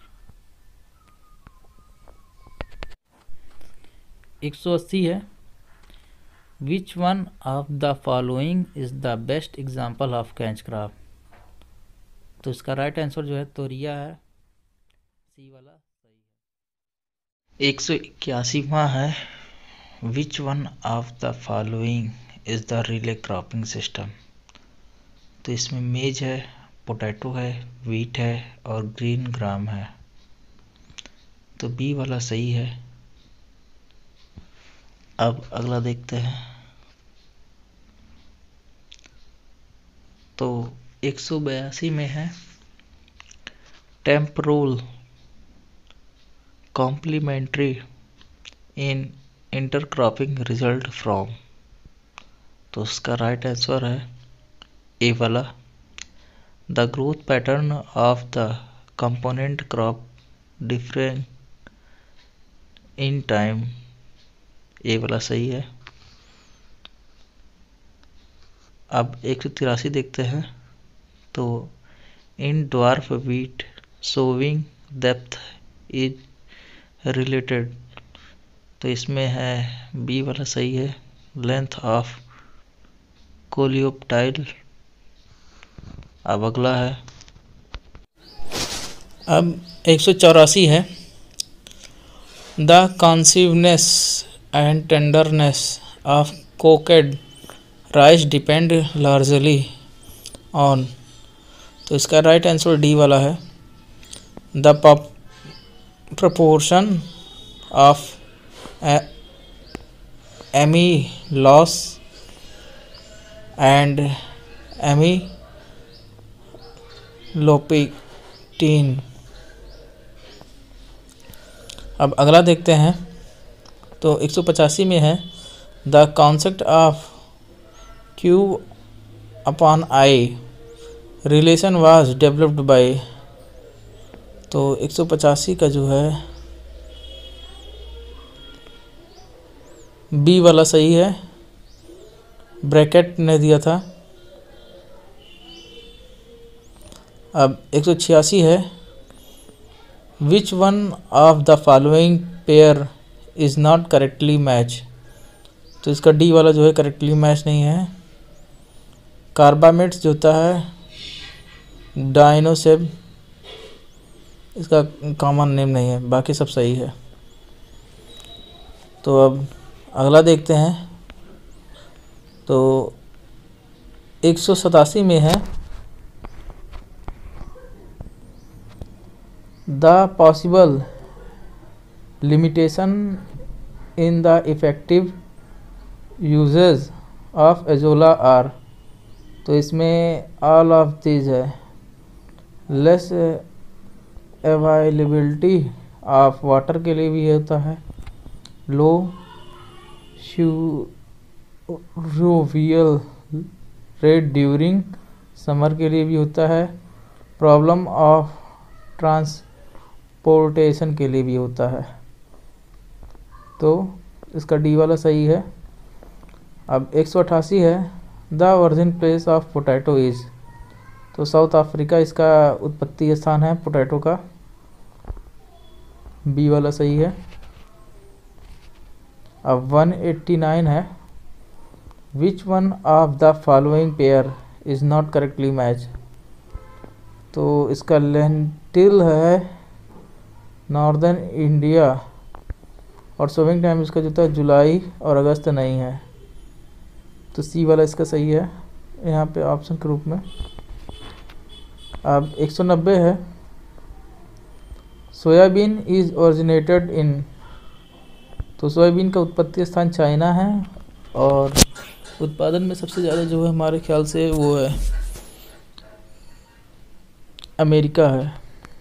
180 है which one of the following is the best example of catch crop. तो इसका right answer जो है तोरिया है, सी वाला सही है। 181वां है which one of the following is the relay cropping system. तो इसमें मेज है, पोटैटो है, वीट है और ग्रीन ग्राम है। तो बी वाला सही है। अब अगला देखते हैं तो 182 में है temporal complementary in intercropping result from. तो उसका राइट आंसर है ए वाला the growth pattern of the component crop different in time, A वाला सही है। अब 183 देखते हैं तो in dwarf wheat sowing depth is related. तो इसमें है बी वाला सही है लेंथ ऑफ कोलियोप्टाइल। अब अगला है अब 184 है the cohesiveness and tenderness of cooked rice depend largely on. तो इसका राइट आंसर डी वाला है the proportion of amylose and amylopectin. अब अगला देखते हैं तो 185 में है the concept of Q upon I relation was developed by, तो 185 का जो है बी वाला सही है, ब्रैकेट ने दिया था। अब 186 है, which one of the following pair is not correctly match, तो इसका डी वाला जो है करेक्टली मैच नहीं है। कार्बामेट्स जो होता है डाइनोसेब, इसका कॉमन नेम नहीं है, बाकी सब सही है। तो अब अगला देखते हैं। तो 187 में है, the possible limitation in the effective uses of azolla are, तो इसमें ऑल ऑफ दीज है। लेस अवेलेबिलिटी ऑफ वाटर के लिए भी होता है, low fluvial rate during summer के लिए भी होता है, प्रॉब्लम ऑफ ट्रांसपोर्टेशन के लिए भी होता है। तो इसका डी वाला सही है। अब 188 है, the origin place of potato is, तो साउथ अफ्रीका इसका उत्पत्ति स्थान है पोटैटो का, बी वाला सही है। अब 189 है, which one of the following pair is not correctly match, तो इसका लेंटिल है नॉर्दर्न इंडिया, और सोविंग टाइम इसका जो था जुलाई और अगस्त नहीं है, तो सी वाला इसका सही है यहाँ पे ऑप्शन के रूप में। अब 190 है, सोयाबीन इज़ ओरिजिनेटेड इन, तो सोयाबीन का उत्पत्ति स्थान चाइना है, और उत्पादन में सबसे ज़्यादा जो है हमारे ख्याल से वो है अमेरिका है।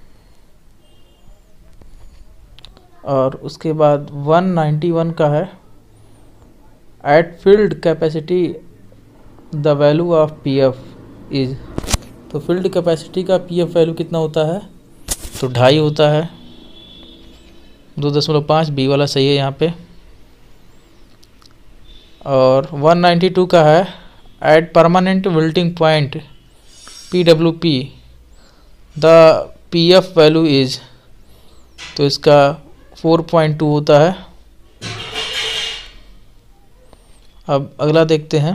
और उसके बाद 191 का है, at field capacity the value of pF is, तो फील्ड कैपेसिटी का पीएफ वैल्यू कितना होता है, तो 2.5 होता है, 2.5, बी वाला सही है यहाँ पे। और 192 का है, at permanent wilting point PWP the pF value is, तो इसका 4.2 होता है। अब अगला देखते हैं।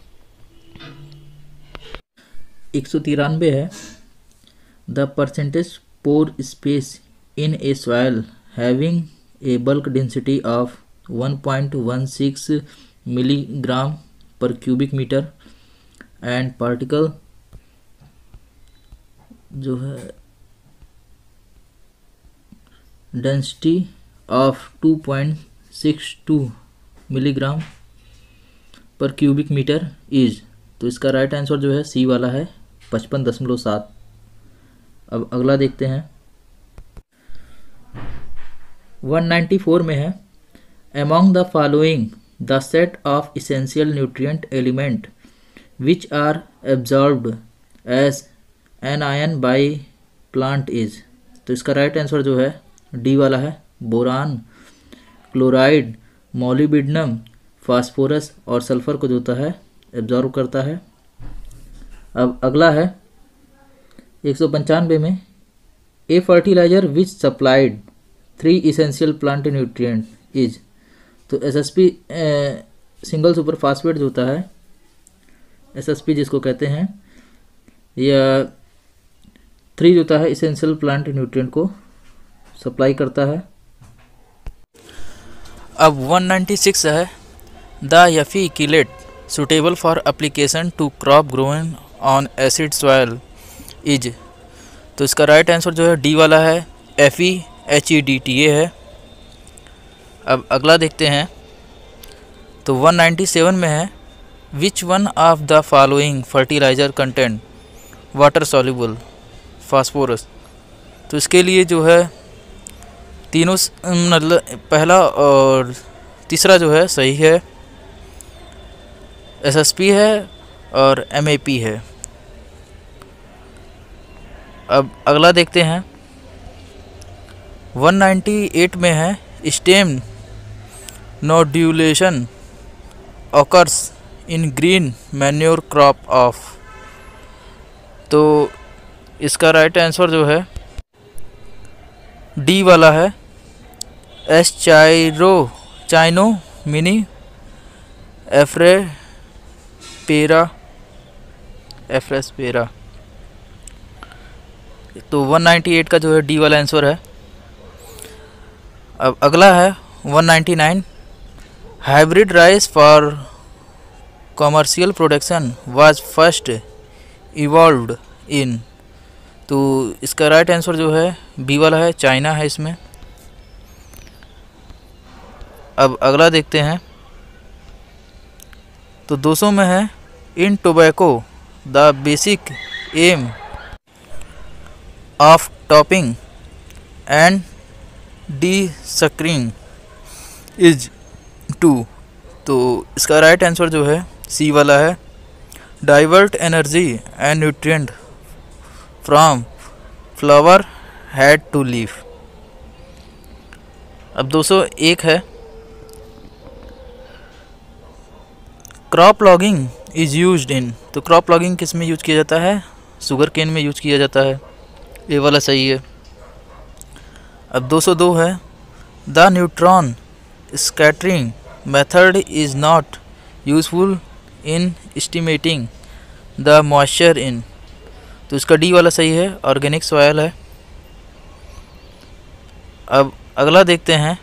193 है, the percentage pore space in a soil having a bulk density of 1.16 milligram per cubic metre and particle जो है density of 2.62 milligram per cubic metre is, तो इसका राइट आंसर जो है सी वाला है 55.7। अब अगला देखते हैं। 194 में है, among the following the set of essential nutrient element which are absorbed as anion by plant is, तो इसका राइट आंसर जो है डी वाला है, बोरान, क्लोराइड, मोलिब्डेनम, फास्फोरस और सल्फर को जो होता है एब्जॉर्ब करता है। अब अगला है 195 में, a fertiliser which supplied 3 essential plant nutrient is, तो SSP सिंगल सुपर फास्फेट जो होता है, SSP जिसको कहते हैं, या 3 जो होता है इसेंशियल प्लांट न्यूट्रिएंट को सप्लाई करता है। अब 196 है, द यफी chelate suitable for application to crop growing on acid soil is, तो इसका राइट आंसर जो है डी वाला है, FeHEDTA है। अब अगला देखते हैं। तो 197 में है, which one of the following fertiliser content water soluble phosphorus, तो इसके लिए जो है तीनों मतलब पहला और तीसरा जो है सही है। SSP है और MAP है। अब अगला देखते हैं 198 में है stem nodulation occurs in green manure crop of. तो इसका राइट आंसर जो है डी वाला है, एस चाइनो मिनी एफ्रेस्पेरा। तो 198 का जो है डी वाला आंसर है। अब अगला है 199 hybrid rice for commercial production was first evolved in. तो इसका राइट आंसर जो है बी वाला है, चाइना है इसमें। अब अगला देखते हैं तो 200 में है in tobacco the basic aim of topping and desuckering is to. तो इसका राइट आंसर जो है सी वाला है, divert energy and nutrient from flower head to leaf. अब 201 है crop logging is used in. तो क्रॉप लॉगिंग किस में यूज किया जाता है? शुगर केन में यूज किया जाता है, ये वाला सही है। अब 202 है the neutron scattering method is not useful in estimating the moisture in. तो इसका डी वाला सही है, ऑर्गेनिक सॉयल है। अब अगला देखते हैं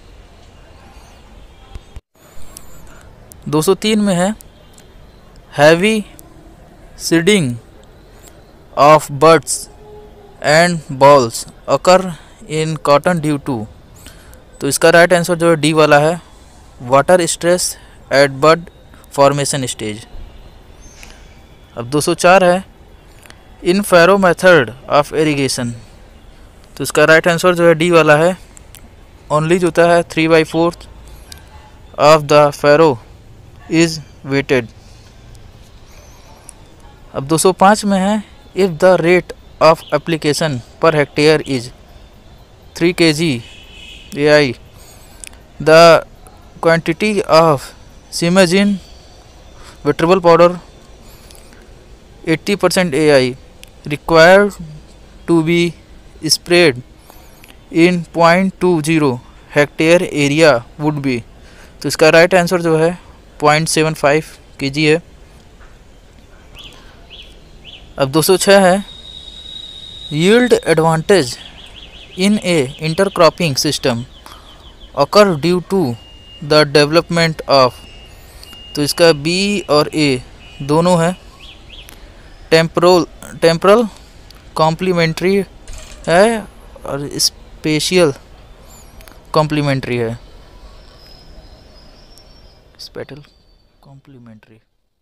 203 में है heavy shedding of buds and bolls occur in cotton due to. तो इसका राइट आंसर जो है डी वाला है, water stress at bud formation stage. अब 204 है in furrow method of irrigation. तो इसका राइट आंसर जो है डी वाला है, ओनली जो होता है 3/4 of the furrow is wetted. अब 205 में है if the rate of application per hectare is 3 kg AI the quantity of simazine wettable powder 80% AI required to be spread in 0.20 hectare area would be. तो इसका right answer जो है 0.75 kg है। अब 206 है yield advantage in a intercropping system occur due to the development of. तो इसका B और ए दोनों है, टेम्परल कॉम्प्लीमेंट्री है और स्पेशियल कॉम्प्लीमेंट्री है, स्पेटल कॉम्प्लीमेंट्री।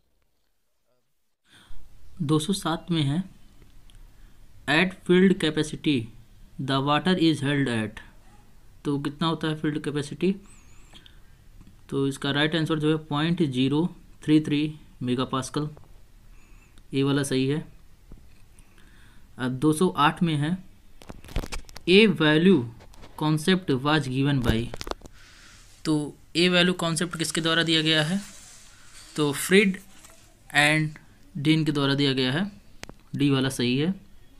207 में है at field capacity the water is held at. तो कितना होता है फील्ड कैपेसिटी? तो इसका राइट आंसर जो है 0.033 मेगापास्कल, ये वाला सही है। अब 208 में है A value concept was given by. तो ए वैल्यू कॉन्सेप्ट किसके द्वारा दिया गया है? तो फ्रीड एंड डीन के द्वारा दिया गया है, डी वाला सही है।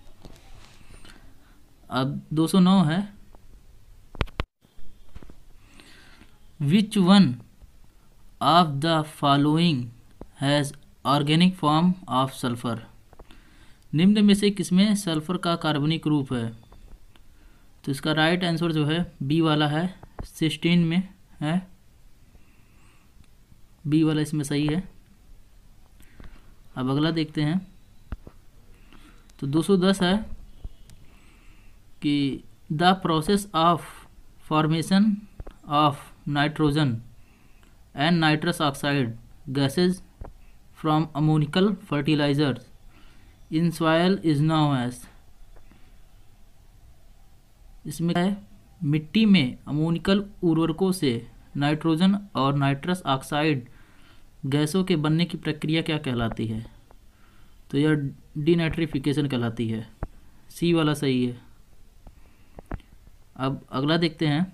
अब 209 है which one of the following has organic form of sulphur. निम्न में से किसमें सल्फर का कार्बनिक रूप है? तो इसका राइट आंसर जो है बी वाला है, सिस्टीन में है, बी वाला इसमें सही है। अब अगला देखते हैं तो 210 है कि the process of formation of nitrogen and nitrous oxide gases from ammoniacal fertilisers in soil is now as. इसमें है मिट्टी में अमोनिकल उर्वरकों से नाइट्रोजन और नाइट्रस ऑक्साइड गैसों के बनने की प्रक्रिया क्या कहलाती है? तो यह डीनाइट्रिफिकेशन कहलाती है। सी वाला सही है। अब अगला देखते हैं।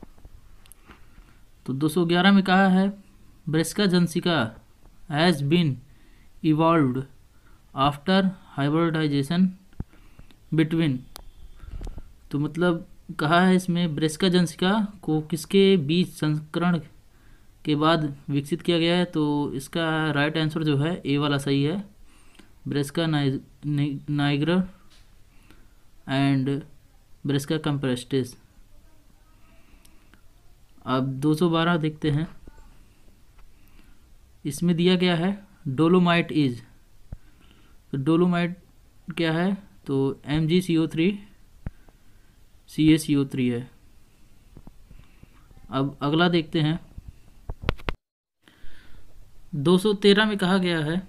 तो 211 में कहा है Brassica juncea has been evolved after hybridisation between. तो मतलब कहा है इसमें ब्रेस्का जंसिका को किसके बीच संकरण के बाद विकसित किया गया है? तो इसका राइट आंसर जो है ए वाला सही है, ब्रेस्का नाइगर एंड ब्रेस्का कंप्रेस्टिस। अब 212 देखते हैं। इसमें दिया गया है डोलोमाइट इज। तो डोलोमाइट क्या है? तो MgCO3 CaCO3 है। अब अगला देखते हैं। 213 में कहा गया है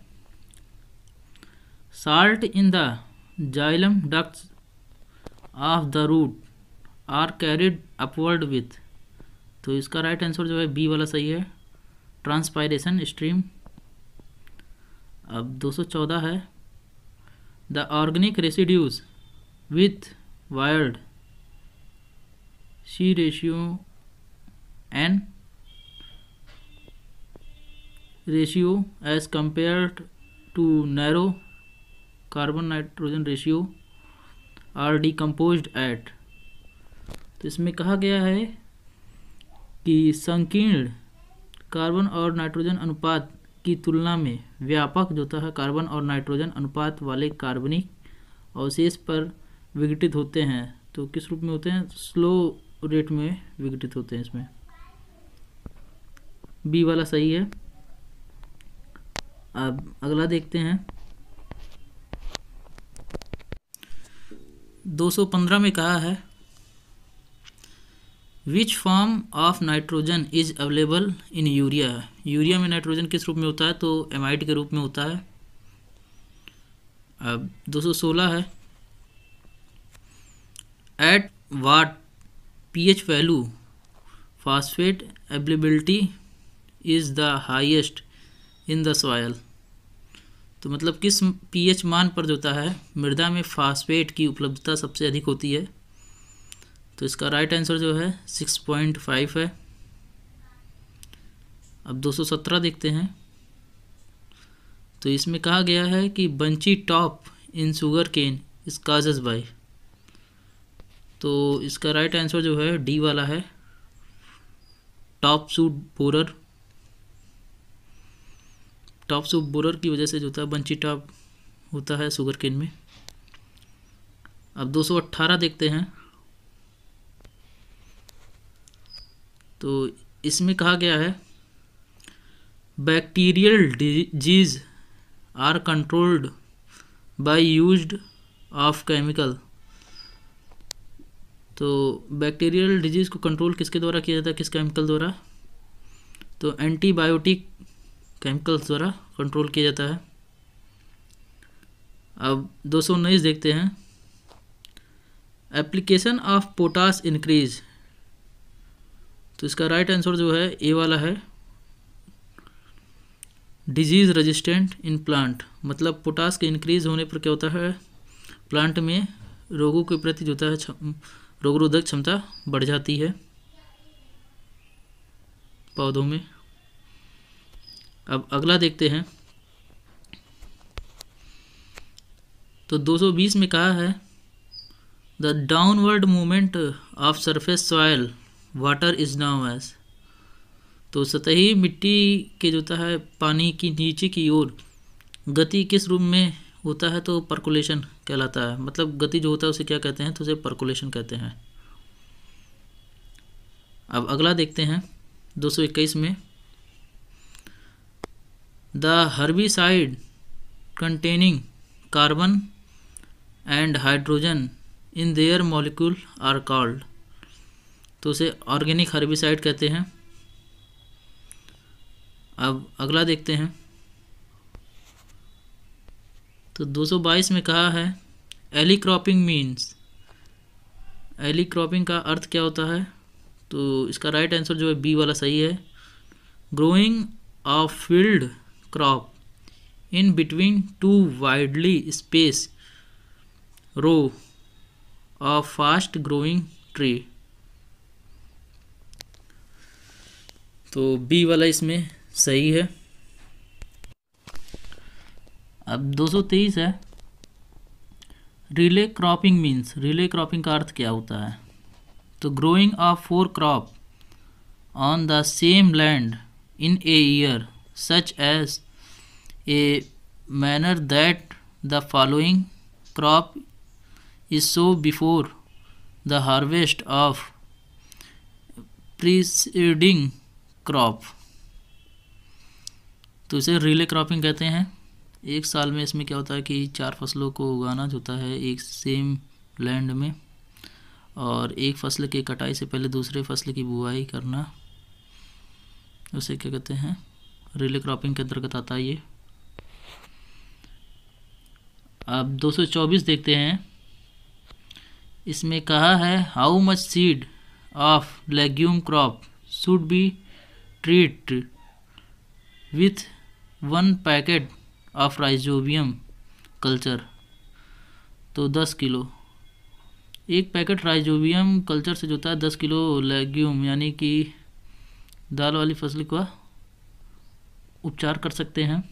salt in the xylem ducts of the root are carried upward with. तो इसका राइट आंसर जो है बी वाला सही है, ट्रांसपायरेशन स्ट्रीम। अब 214 है द ऑर्गेनिक रेसिड्यूज विथ वायर्ड C ratio N ratio as compared to narrow carbon nitrogen ratio are decomposed at. तो इसमें कहा गया है कि संकीर्ण कार्बन और नाइट्रोजन अनुपात की तुलना में व्यापक जो होता है कार्बन और नाइट्रोजन अनुपात वाले कार्बनिक अवशेष पर विघटित होते हैं। तो किस रूप में होते हैं? स्लो रेट में विघटित होते हैं। इसमें बी वाला सही है। अब अगला देखते हैं। 215 में कहा है which form of nitrogen is available in urea. Urea में नाइट्रोजन किस रूप में होता है? तो एमाइड के रूप में होता है। अब 216 है at what pH value phosphate availability is the highest in the soil. तो मतलब किस pH मान पर जो होता है मृदा में फास्फेट की उपलब्धता सबसे अधिक होती है? तो इसका राइट आंसर जो है 6.5 है। अब 217 देखते हैं। तो इसमें कहा गया है कि bunchy top in sugar cane is causes by. तो इसका राइट आंसर जो है डी वाला है, top shoot borer. Top shoot borer की वजह से जो होता है बंची टॉप होता है शुगर केन में। अब 218 देखते हैं। तो इसमें कहा गया है bacterial disease are controlled by used of chemical. तो बैक्टीरियल डिजीज़ को कंट्रोल किसके द्वारा किया जाता है? किस केमिकल द्वारा? तो एंटीबायोटिक केमिकल्स द्वारा कंट्रोल किया जाता है। अब 219 देखते हैं एप्लीकेशन ऑफ पोटास इंक्रीज। तो इसका राइट आंसर जो है ए वाला है, डिजीज़ रेजिस्टेंट इन प्लांट। मतलब पोटास के इंक्रीज होने पर क्या होता है प्लांट में रोगों के प्रति जो होता है रोगरोधक क्षमता बढ़ जाती है पौधों में। अब अगला देखते हैं। तो 220 में कहा है the downward movement of surface soil water is now as. तो सतही मिट्टी के जो होता है पानी की नीचे की ओर गति किस रूप में होता है? तो परकुलेशन कहलाता है। मतलब गति जो होता है उसे क्या कहते हैं? तो उसे परकुलेशन कहते हैं। अब अगला देखते हैं 221 में the herbicide containing carbon and hydrogen in their molecule are called. तो उसे ऑर्गेनिक हर्बिसाइड कहते हैं। अब अगला देखते हैं। तो 222 में कहा है alley cropping means. Alley cropping का अर्थ क्या होता है? तो इसका राइट आंसर जो है बी वाला सही है, growing a field crop in between two widely spaced row of fast growing tree। तो बी वाला इसमें सही है। अब 223 है, relay cropping means, relay cropping का अर्थ क्या होता है? तो growing of 4 crop on the same land in a year such as a manner that the following crop is sown before the harvest of preceding crop। तो इसे relay cropping कहते हैं। एक साल में इसमें क्या होता है कि 4 फसलों को उगाना होता है एक सेम लैंड में, और एक फसल की कटाई से पहले दूसरे फसल की बुआई करना, उसे क्या कहते हैं? रिले क्रॉपिंग के अंतर्गत आता है ये। अब 224 देखते हैं। इसमें कहा है how much seed of legume crop should be treat with 1 packet of rhizobium culture. तो 10 किलो, एक पैकेट राइजोबियम कल्चर से जो होता है 10 किलो लेग्यूम यानी कि दाल वाली फसल का उपचार कर सकते हैं।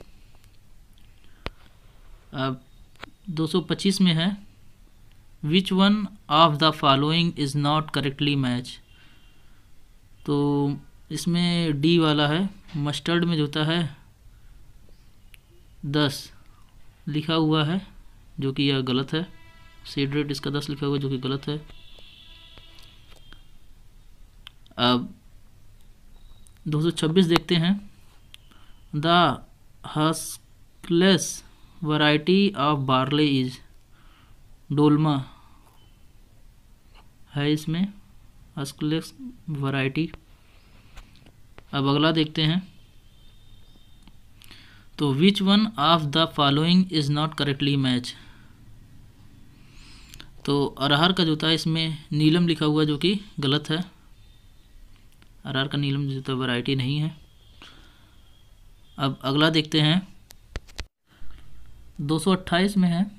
अब 225 में है, which one of the following is not correctly match. तो इसमें डी वाला है, मस्टर्ड में जो होता है 10 लिखा हुआ है जो कि यह गलत है। सीड रेट इसका 10 लिखा हुआ है जो कि गलत है। अब 226 देखते हैं, the huskless variety of barley is, Dolma है इसमें हस्कलेस वैरायटी। अब अगला देखते हैं, तो which one of the following is not correctly match. तो अरहर का जो था इसमें नीलम लिखा हुआ जो कि गलत है। अरहर का नीलम जो तो वैरायटी नहीं है। अब अगला देखते हैं, 228 में है,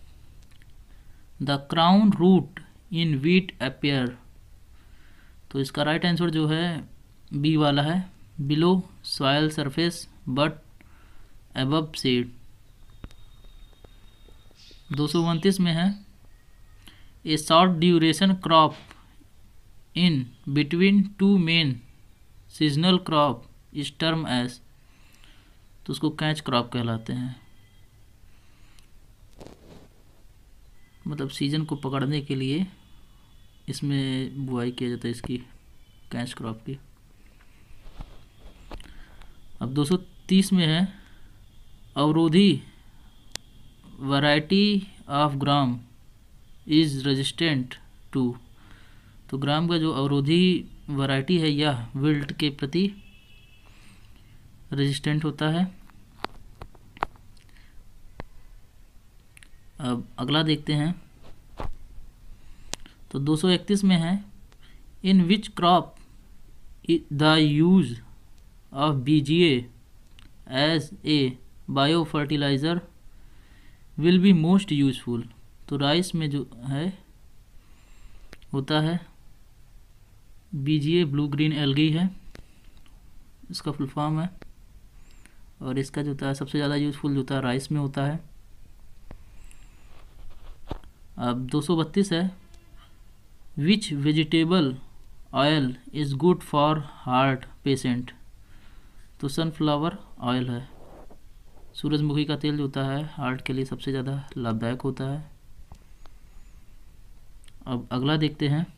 the crown root in wheat appear. तो इसका राइट आंसर जो है बी वाला है, below soil surface but above seed. 229 में है, a short duration crop in between 2 main seasonal crop is term as. तो उसको कैच क्रॉप कहलाते हैं, मतलब सीजन को पकड़ने के लिए इसमें बुआई किया जाता है इसकी, कैच क्रॉप की। अब 230 में है, Avarodhi variety of gram is resistant to. तो ग्राम का जो अवरोधी वैरायटी है यह विल्ट के प्रति रेजिस्टेंट होता है। अब अगला देखते हैं, तो 231 में है, in which crop the use of BGA as a bio fertiliser will be most useful. तो राइस में जो है होता है बीजीए, ब्लू ग्रीन एल्गी है इसका फुल फॉर्म है, और इसका जो होता है सबसे ज़्यादा यूजफुल जो होता है राइस में होता है। अब 232 है, which vegetable oil is good for heart patient. तो सनफ्लावर ऑयल है, सूरजमुखी का तेल जो होता है हार्ट के लिए सबसे ज़्यादा लाभदायक होता है। अब अगला देखते हैं,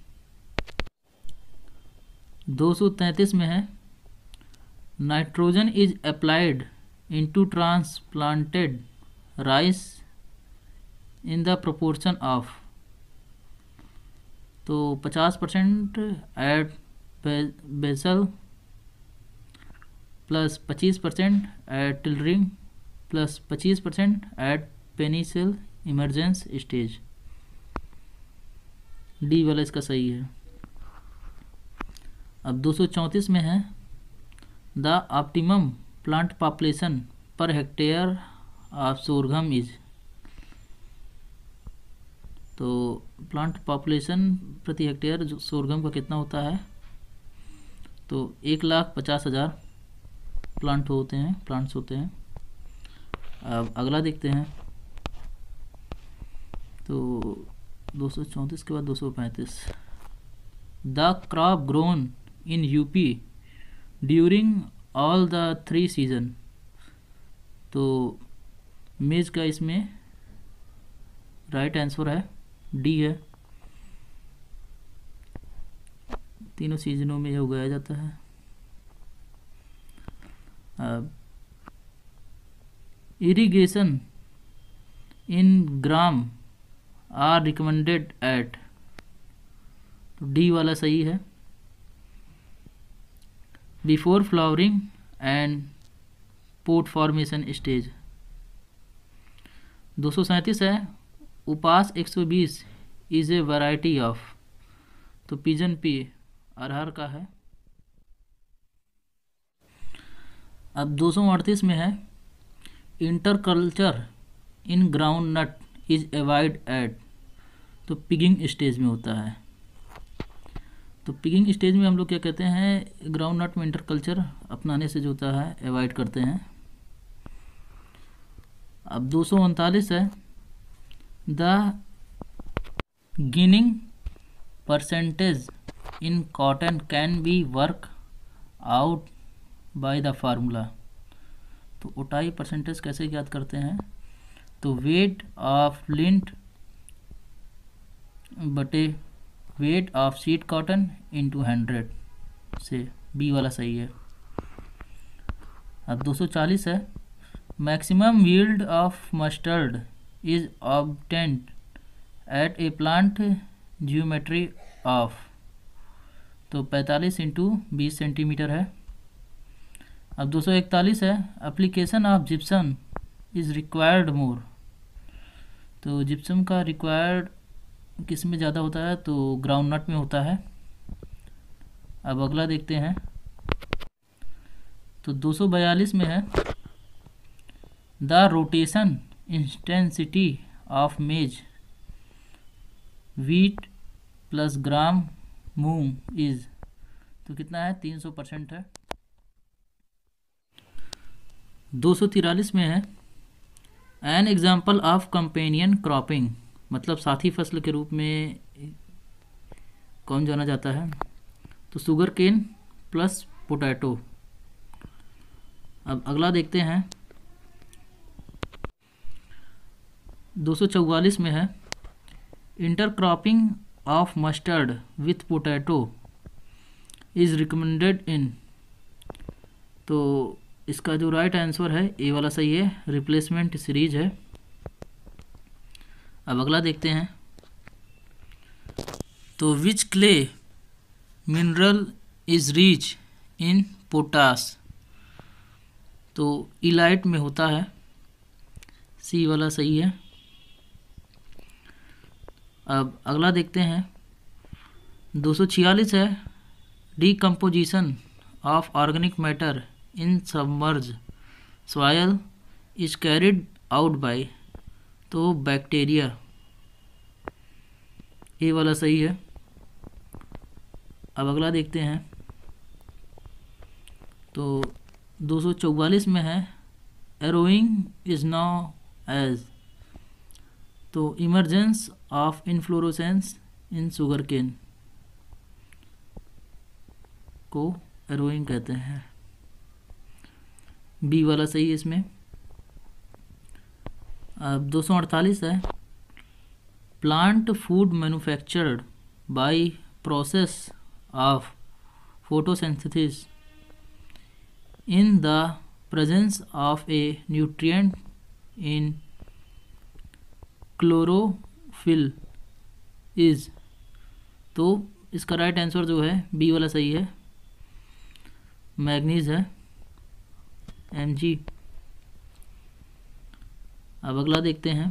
233 में है, nitrogen is applied into transplanted rice in the proportion of. तो 50% at basal plus 25% at tillering plus 25% at panicle emergence stage. D वाला इसका सही है। अब 234 में है, the optimum plant population per hectare of sorghum is. तो प्लांट पॉपुलेशन प्रति हेक्टेयर जो सोरघम का कितना होता है, तो 1,50,000 प्लांट्स होते हैं। अब अगला देखते हैं। तो 234 के बाद 235, the crop grown in UP during all the 3 season. तो मेज का इसमें राइट आंसर है डी है, तीनों सीजनों में यह उगाया जाता है। Irrigation in gram are recommended at. तो डी वाला सही है, before flowering and pod formation stage. 237 है, UPAS 120 is a variety of. तो पिजन पी अरहर का है। अब 238 में है, interculture in ground nut is avoid at. तो पिगिंग स्टेज में होता है। तो पिगिंग स्टेज में हम लोग क्या कहते हैं, ग्राउंड नट में इंटरकल्चर अपनाने से जो होता है अवॉइड करते हैं। अब 239 है, the ginning percentage in cotton can be work out by the formula. तो उटाई परसेंटेज कैसे याद करते हैं, तो वेट ऑफ लिंट बटे weight of seed cotton into 100 से बी वाला सही है। अब 240 है, maximum yield of mustard is obtained at a plant geometry of. तो 45 इंटू 20 सेंटीमीटर है। अब 241 है, application of gypsum is required more. तो जिप्सम का रिक्वायर्ड किस में ज़्यादा होता है, तो ग्राउंड नट में होता है। अब अगला देखते हैं। तो 242 में है, the rotation intensity of maize wheat plus gram moong is. तो कितना है, 300% है। 243 में है, an example of companion cropping, मतलब साथी फसल के रूप में कौन जाना जाता है, तो शुगर केन प्लस पोटैटो। अब अगला देखते हैं। 244 में है, intercropping of mustard with potato is recommended in. तो इसका जो राइट आंसर है ए वाला सही है, रिप्लेसमेंट सीरीज है। अब अगला देखते हैं। तो which clay mineral is rich in potash. तो इलाइट में होता है, सी वाला सही है। अब अगला देखते हैं। 246 है, decomposition of organic matter in submerge soil is carried out by. तो बैक्टीरिया, ए वाला सही है। अब अगला देखते हैं। तो 244 में है, एरोइंग इज नाउ एज। तो emergence of inflorescence in sugar cane को एरोइंग कहते हैं, बी वाला सही है इसमें। अब 248 है, plant food manufactured by process of photosynthesis in the presence of a nutrient in chlorophyll is. तो इसका राइट आंसर जो है बी वाला सही है, मैग्नीज है, Mg। अब अगला देखते हैं।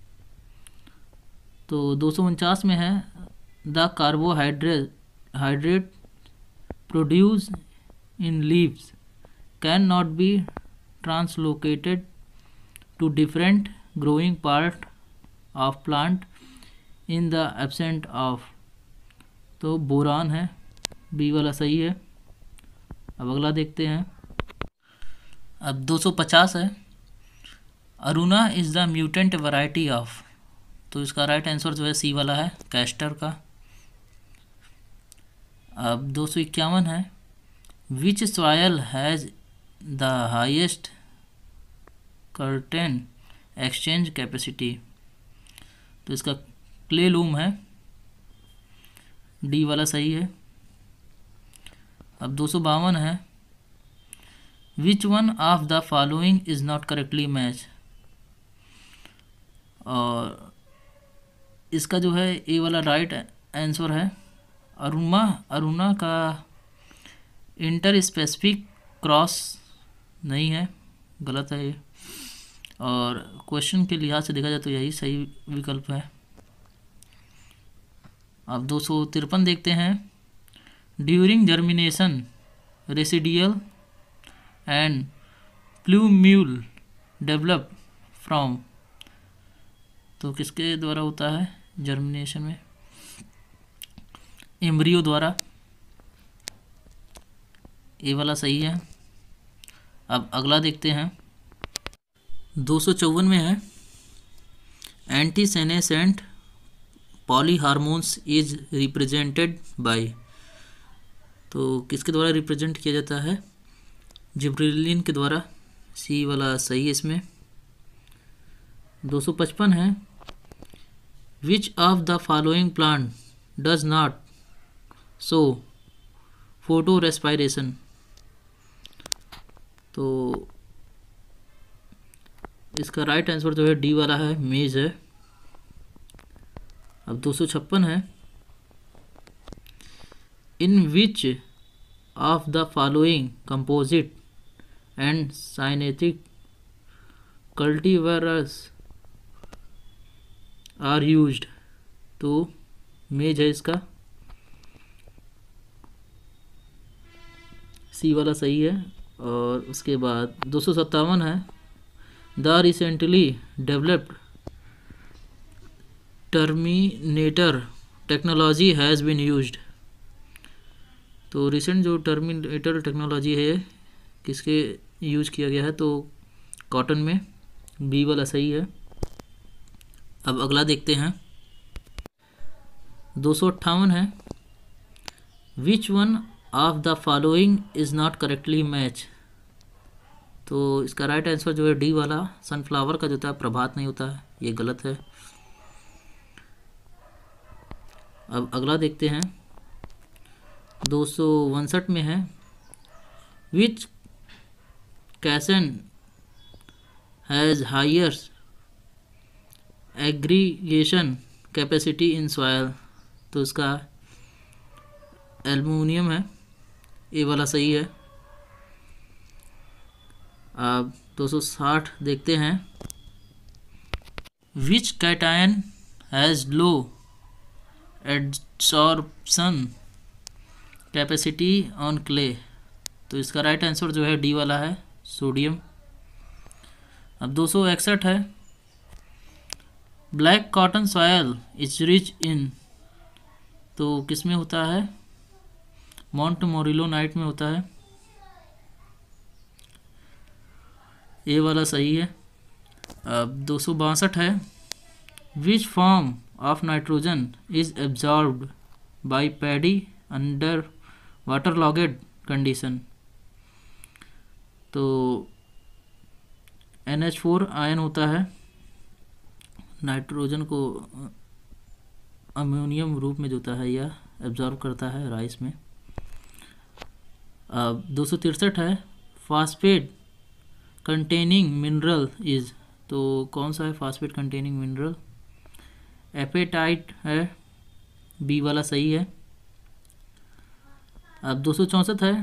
तो 249 में है, the carbohydrate produce in leaves can not be translocated to different growing part of plant in the absent of. तो बोरान है, बी वाला सही है। अब अगला देखते हैं। अब 250 है, Aruna is the mutant variety of. तो इसका राइट आंसर जो है सी वाला है, कैस्टर का। अब 251 है, which soil has the highest cation exchange capacity. तो इसका क्ले लूम है, डी वाला सही है। अब 252 है, which one of the following is not correctly match. और इसका जो है ए वाला राइट आंसर है। अरुणा का इंटर स्पेसिफिक क्रॉस नहीं है, गलत है ये। और क्वेश्चन के लिहाज से देखा जाए तो यही सही विकल्प है। अब 253 देखते हैं, during germination radicle and plumule develop from. तो किसके द्वारा होता है जर्मिनेशन में? एम्ब्रियो द्वारा, ए वाला सही है। अब अगला देखते हैं। 254 में है, anti senescent polyhormones is represented by. तो किसके द्वारा रिप्रेजेंट किया जाता है? जिब्रेलिन के द्वारा, सी वाला सही है इसमें। 255 है, which of the following plant does not show photo respiration. तो इसका राइट आंसर जो है डी वाला है, मेज है। अब 256 है, in which of the following composite and synthetic cultivars are used. तो मेज है इसका, सी वाला सही है। और उसके बाद 257 है, the recently developed terminator technology has been used. तो रिसेंट जो टर्मिनेटर टेक्नोलॉजी है किसके यूज किया गया है? तो कॉटन में, बी वाला सही है। अब अगला देखते हैं। 258 है, which one of the following is not correctly match. तो इसका राइट आंसर जो है डी वाला, सनफ्लावर का जो होता है प्रभात नहीं होता है, ये गलत है। अब अगला देखते हैं। 259 में है, which cation has higher aggregation capacity in soil. तो इसका एल्युमिनियम है, ए वाला सही है। अब 260 देखते हैं, which cation has low adsorption capacity on clay. तो इसका राइट आंसर जो है डी वाला है, सोडियम। अब 261 है, black cotton soil is rich in. तो किस में होता है? माउंट मोरिलोनाइट में होता है, ए वाला सही है। अब 262 है, which form of nitrogen is absorbed by paddy under waterlogged condition. तो NH4 आयन होता है, नाइट्रोजन को अमोनियम रूप में जो होता है यह एब्जॉर्ब करता है राइस में। अब 263 है, फास्फेट कंटेनिंग मिनरल इज। तो कौन सा है फास्फेट कंटेनिंग मिनरल? एपेटाइट है, बी वाला सही है। अब 264 है,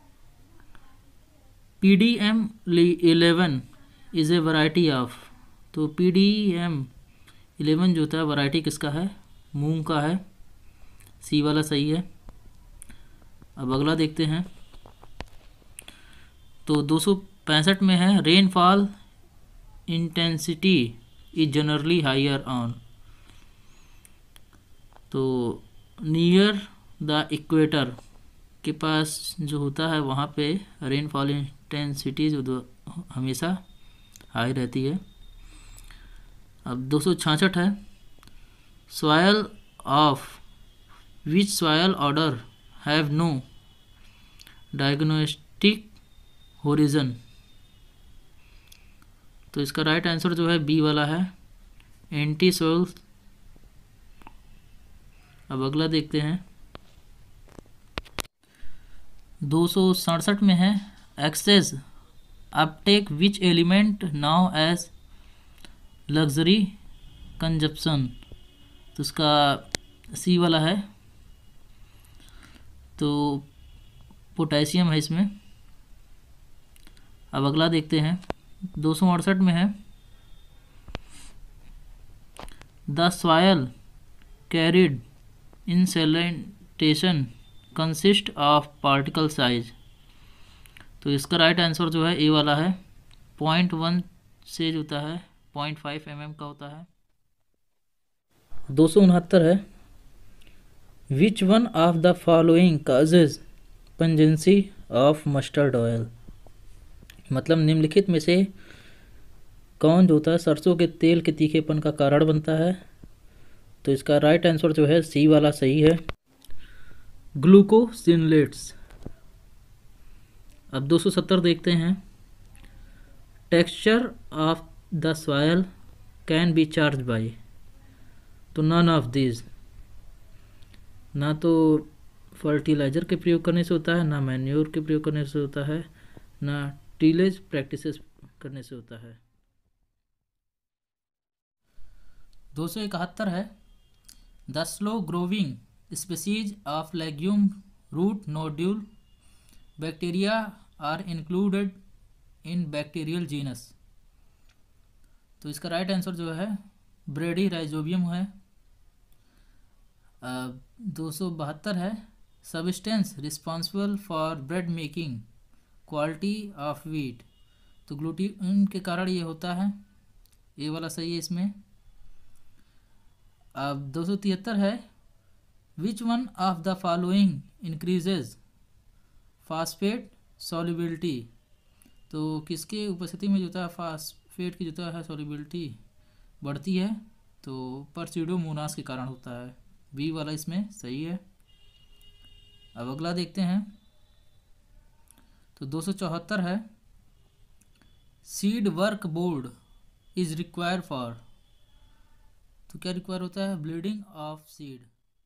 PDM11 is a variety of. तो PDM11 जो होता है वैरायटी किसका है? मूंग का है, सी वाला सही है। अब अगला देखते हैं। तो 265 में है rainfall intensity is generally higher on, तो नियर द इक्वेटर के पास जो होता है वहाँ पे रेनफॉल इंटेंसिटी जो हमेशा हाई रहती है। अब 266 है soil of which soil order have no diagnostic horizon, तो इसका राइट आंसर जो है बी वाला है, एंटी सोल। अब अगला देखते हैं 267 में है excess uptake which element now as luxury consumption, तो उसका सी वाला है, तो पोटेशियम है इसमें। अब अगला देखते हैं 268 में है the soil carried in saltation consist of particle size, तो इसका राइट आंसर जो है ए वाला है, 0.1 से जो होता है 0.5 mm का होता है। 269 है which one of the following causes pungency of mustard oil, मतलब निम्नलिखित में से कौन जो होता है सरसों के तेल के तीखेपन का कारण बनता है, तो इसका राइट आंसर जो है सी वाला सही है, ग्लूकोसिलेट्स। अब 270 देखते हैं texture of the soil can be charge by, तो नन ऑफ दिस, ना तो फर्टिलाइज़र के प्रयोग करने से होता है, ना मैन्योर के प्रयोग करने से होता है, ना टीलेज प्रैक्टिसेस करने से होता है। 271 है the slow growing species of legume root nodule bacteria are included in bacterial genus, तो इसका राइट आंसर जो है ब्रेडी राइजोबियम है। 272 है substance responsible for bread making quality of wheat, तो ग्लूटीन के कारण ये होता है, ये वाला सही है इसमें। अब 273 है which one of the following increases phosphate solubility, तो किसके उपस्थिति में जो होता है फास्फेट की जो है सॉल्युबिलिटी बढ़ती है, तो परसिडोमोनास के कारण होता है, बी वाला इसमें सही है। अब अगला देखते हैं तो 274 है seed work board is require for, तो क्या रिक्वायर होता है ब्लीडिंग ऑफ सीड।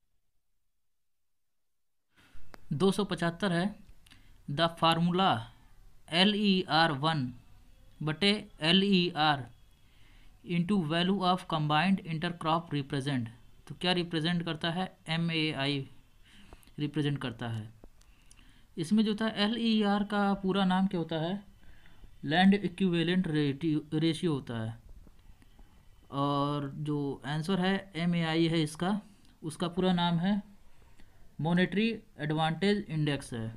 275 है द फार्मूला LER1 बटे LER into value of combined intercrop represent, तो क्या रिप्रेजेंट करता है MAI रिप्रेजेंट करता है। इसमें जो होता है LER का पूरा नाम क्या होता है लैंड इक्विवेलेंट रेशियो होता है, और जो आंसर है MAI है इसका, उसका पूरा नाम है मॉनेटरी एडवांटेज इंडेक्स है।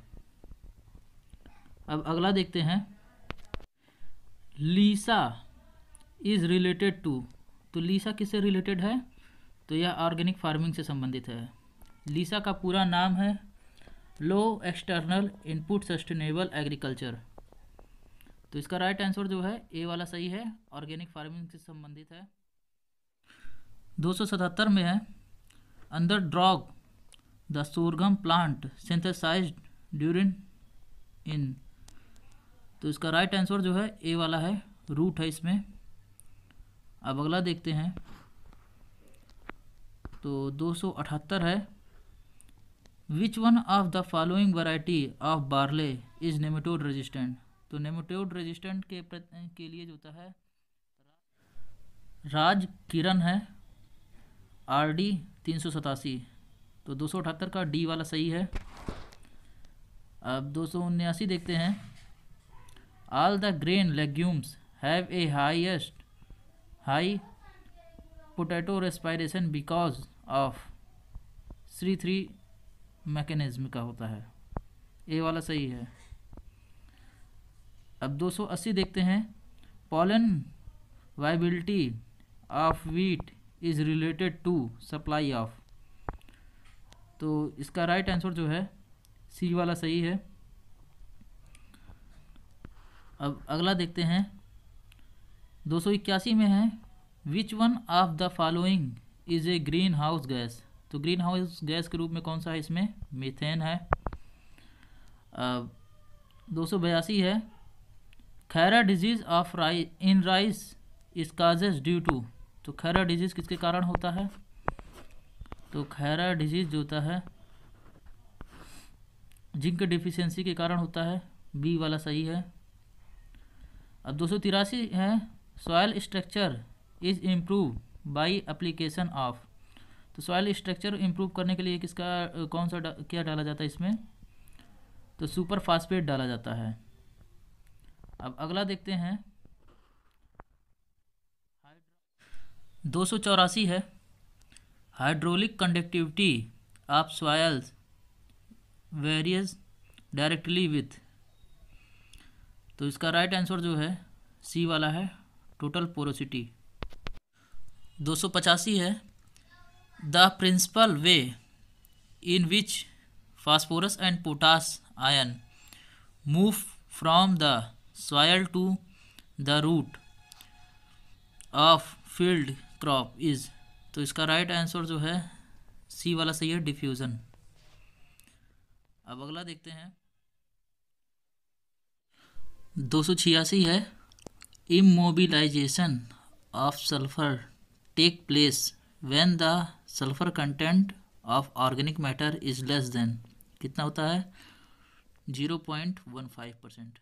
अब अगला देखते हैं लीसा इज रिलेटेड टू, तो लीसा किससे रिलेटेड है, तो यह ऑर्गेनिक फार्मिंग से संबंधित है। लीसा का पूरा नाम है low external input sustainable agriculture, तो इसका राइट आंसर जो है ए वाला सही है, ऑर्गेनिक फार्मिंग से संबंधित है। 277 में है under drought the sorghum plant synthesized during in, तो इसका राइट आंसर जो है ए वाला है, रूट है इसमें। अब अगला देखते हैं तो 278 है which one of the following variety of barley is nematode resistant, तो नेमेटोड रेजिस्टेंट के लिए जो होता है राज किरण है RD 387, तो 278 का डी वाला सही है। अब 279 देखते हैं all the grain legumes have a high photo respiration because of C3 mechanism का होता है, ए वाला सही है। अब 280 देखते हैं, pollen viability of wheat is related to supply of. तो इसका राइट आंसर जो है सी वाला सही है। अब अगला देखते हैं 281 में है, which one of the following is a green house gas. तो ग्रीन हाउस गैस के रूप में कौन सा है इसमें, मीथेन है। 282 है, khaira disease of in rice is causes due to. तो खैरा डिजीज किसके कारण होता है, तो खैरा डिजीज जो होता है जिंक डिफिशियंसी के कारण होता है, बी वाला सही है। अब 283 है, soil structure is improve by application of. तो सॉयल स्ट्रक्चर इम्प्रूव करने के लिए किसका कौन सा क्या डाला जाता है इसमें, तो सुपर फास्फेट डाला जाता है। अब अगला देखते हैं 284 है, hydraulic conductivity of soils varies directly with. तो इसका राइट आंसर जो है सी वाला है, टोटल पोरोसिटी। 285 है, the principal way in which phosphorus and potash ion move from the soil to the root of field crop is. तो इसका right answer जो है सी वाला सही है, डिफ्यूजन। अब अगला देखते हैं 286 है, immobilization of sulphur take place when the sulphur content of organic matter is less than. कितना होता है, 0.15%।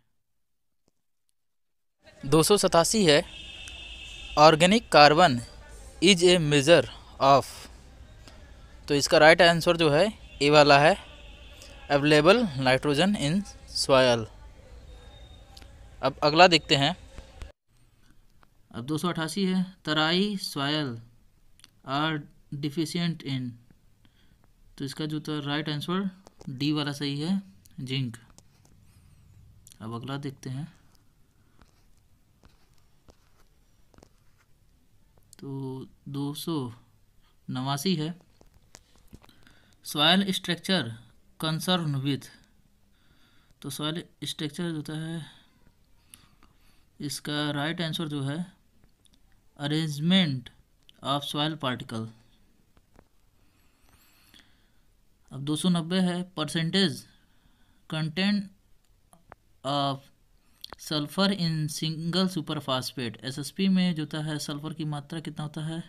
287 है, organic carbon is a major of. तो इसका राइट आंसर जो है ए वाला है, अवेलेबल नाइट्रोजन इन सॉयल। अब अगला देखते हैं। अब 288 है, Terai soil are deficient in. तो इसका जो तो राइट आंसर डी वाला सही है, जिंक। अब अगला देखते हैं तो 289 है, सॉयल स्ट्रक्चर कंसर्न विथ। तो सॉयल स्ट्रक्चर जो होता है, इसका राइट आंसर जो है अरेंजमेंट ऑफ सॉयल पार्टिकल। अब 290 है, percentage content of sulphur in single super phosphate. SSP में जो होता है सल्फर की मात्रा कितना होता है,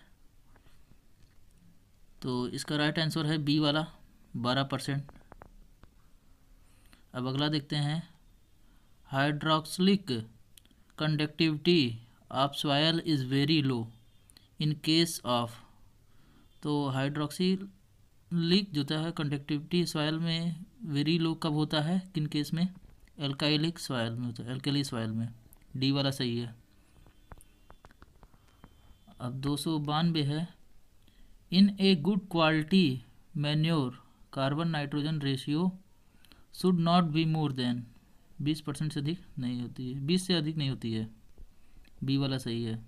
तो इसका राइट आंसर है बी वाला, 12%। अब अगला देखते हैं, hydraulic conductivity of soil is very low in case of. तो हाइड्रोक्सिलिक जो होता है कंडक्टिविटी सॉयल में वेरी लो कब होता है, किन केस में, एल्काइलिक सॉयल में होता है, एल्कली सॉयल में। डी वाला सही है। अब 292 है, in a good quality manure carbon nitrogen ratio should not be more than. 20% से अधिक नहीं होती है, 20 से अधिक नहीं होती है, बी वाला सही है।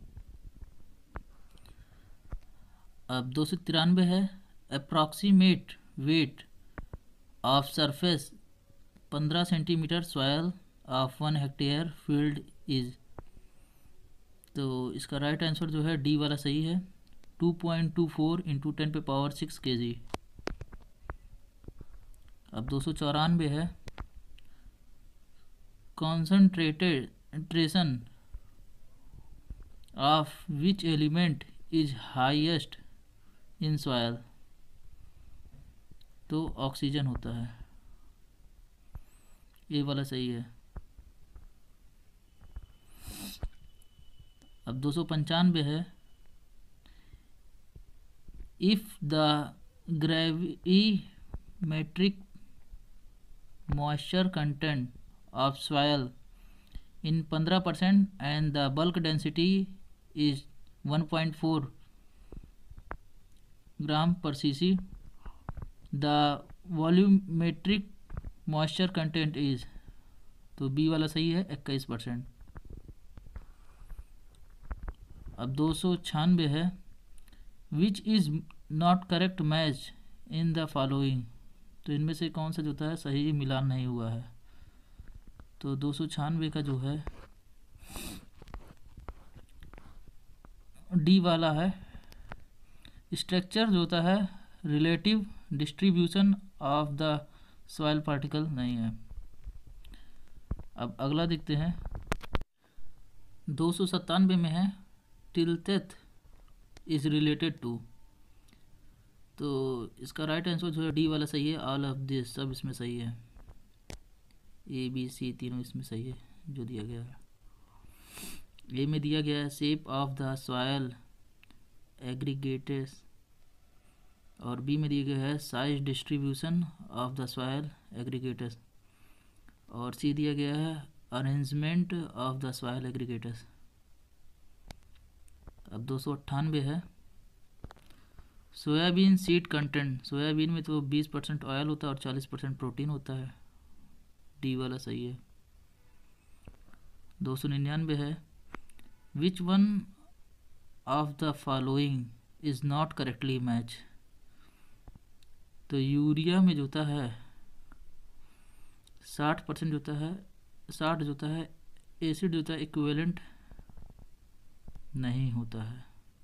अब 293 है, approximate weight of surface 15 centimetre soil of 1 hectare field is. तो इसका राइट आंसर जो है डी वाला सही है, 2.24 इंटू 10⁶ kg। अब 294 है, concentration of which element is highest in soil. तो ऑक्सीजन होता है, ये वाला सही है। अब 295 है, if the gravimetric moisture content of soil in 15% and the bulk density is 1.4 gram per cc, the volumetric moisture content is. तो बी वाला सही है 21%। अब 296 है, which is not correct match in the following. तो इनमें से कौन सा जो होता है सही मिलान नहीं हुआ है। तो 296 का जो है डी वाला है। स्ट्रक्चर जो होता है relative distribution of the soil particle नहीं है। अब अगला देखते हैं, 297 में है टिल्टेथ इज रिलेटेड टू। तो इसका राइट आंसर जो है डी वाला सही है, ऑल ऑफ दिस, सब इसमें सही है, ए बी सी तीनों इसमें सही है जो दिया गया है। ए में दिया गया है shape of the soil aggregates, और बी में दिया गया है size distribution of the soil aggregates, और सी दिया गया है arrangement of the soil aggregates. अब 298 है सोयाबीन सीड कंटेंट। सोयाबीन में तो 20% ऑयल होता है और 40% प्रोटीन होता है, डी वाला सही है। 299 है which one of the following is not correctly match. तो यूरिया में जो होता है 60% जो होता है, 60 जो होता है एसिड जो होता है इक्विवेलेंट नहीं होता है,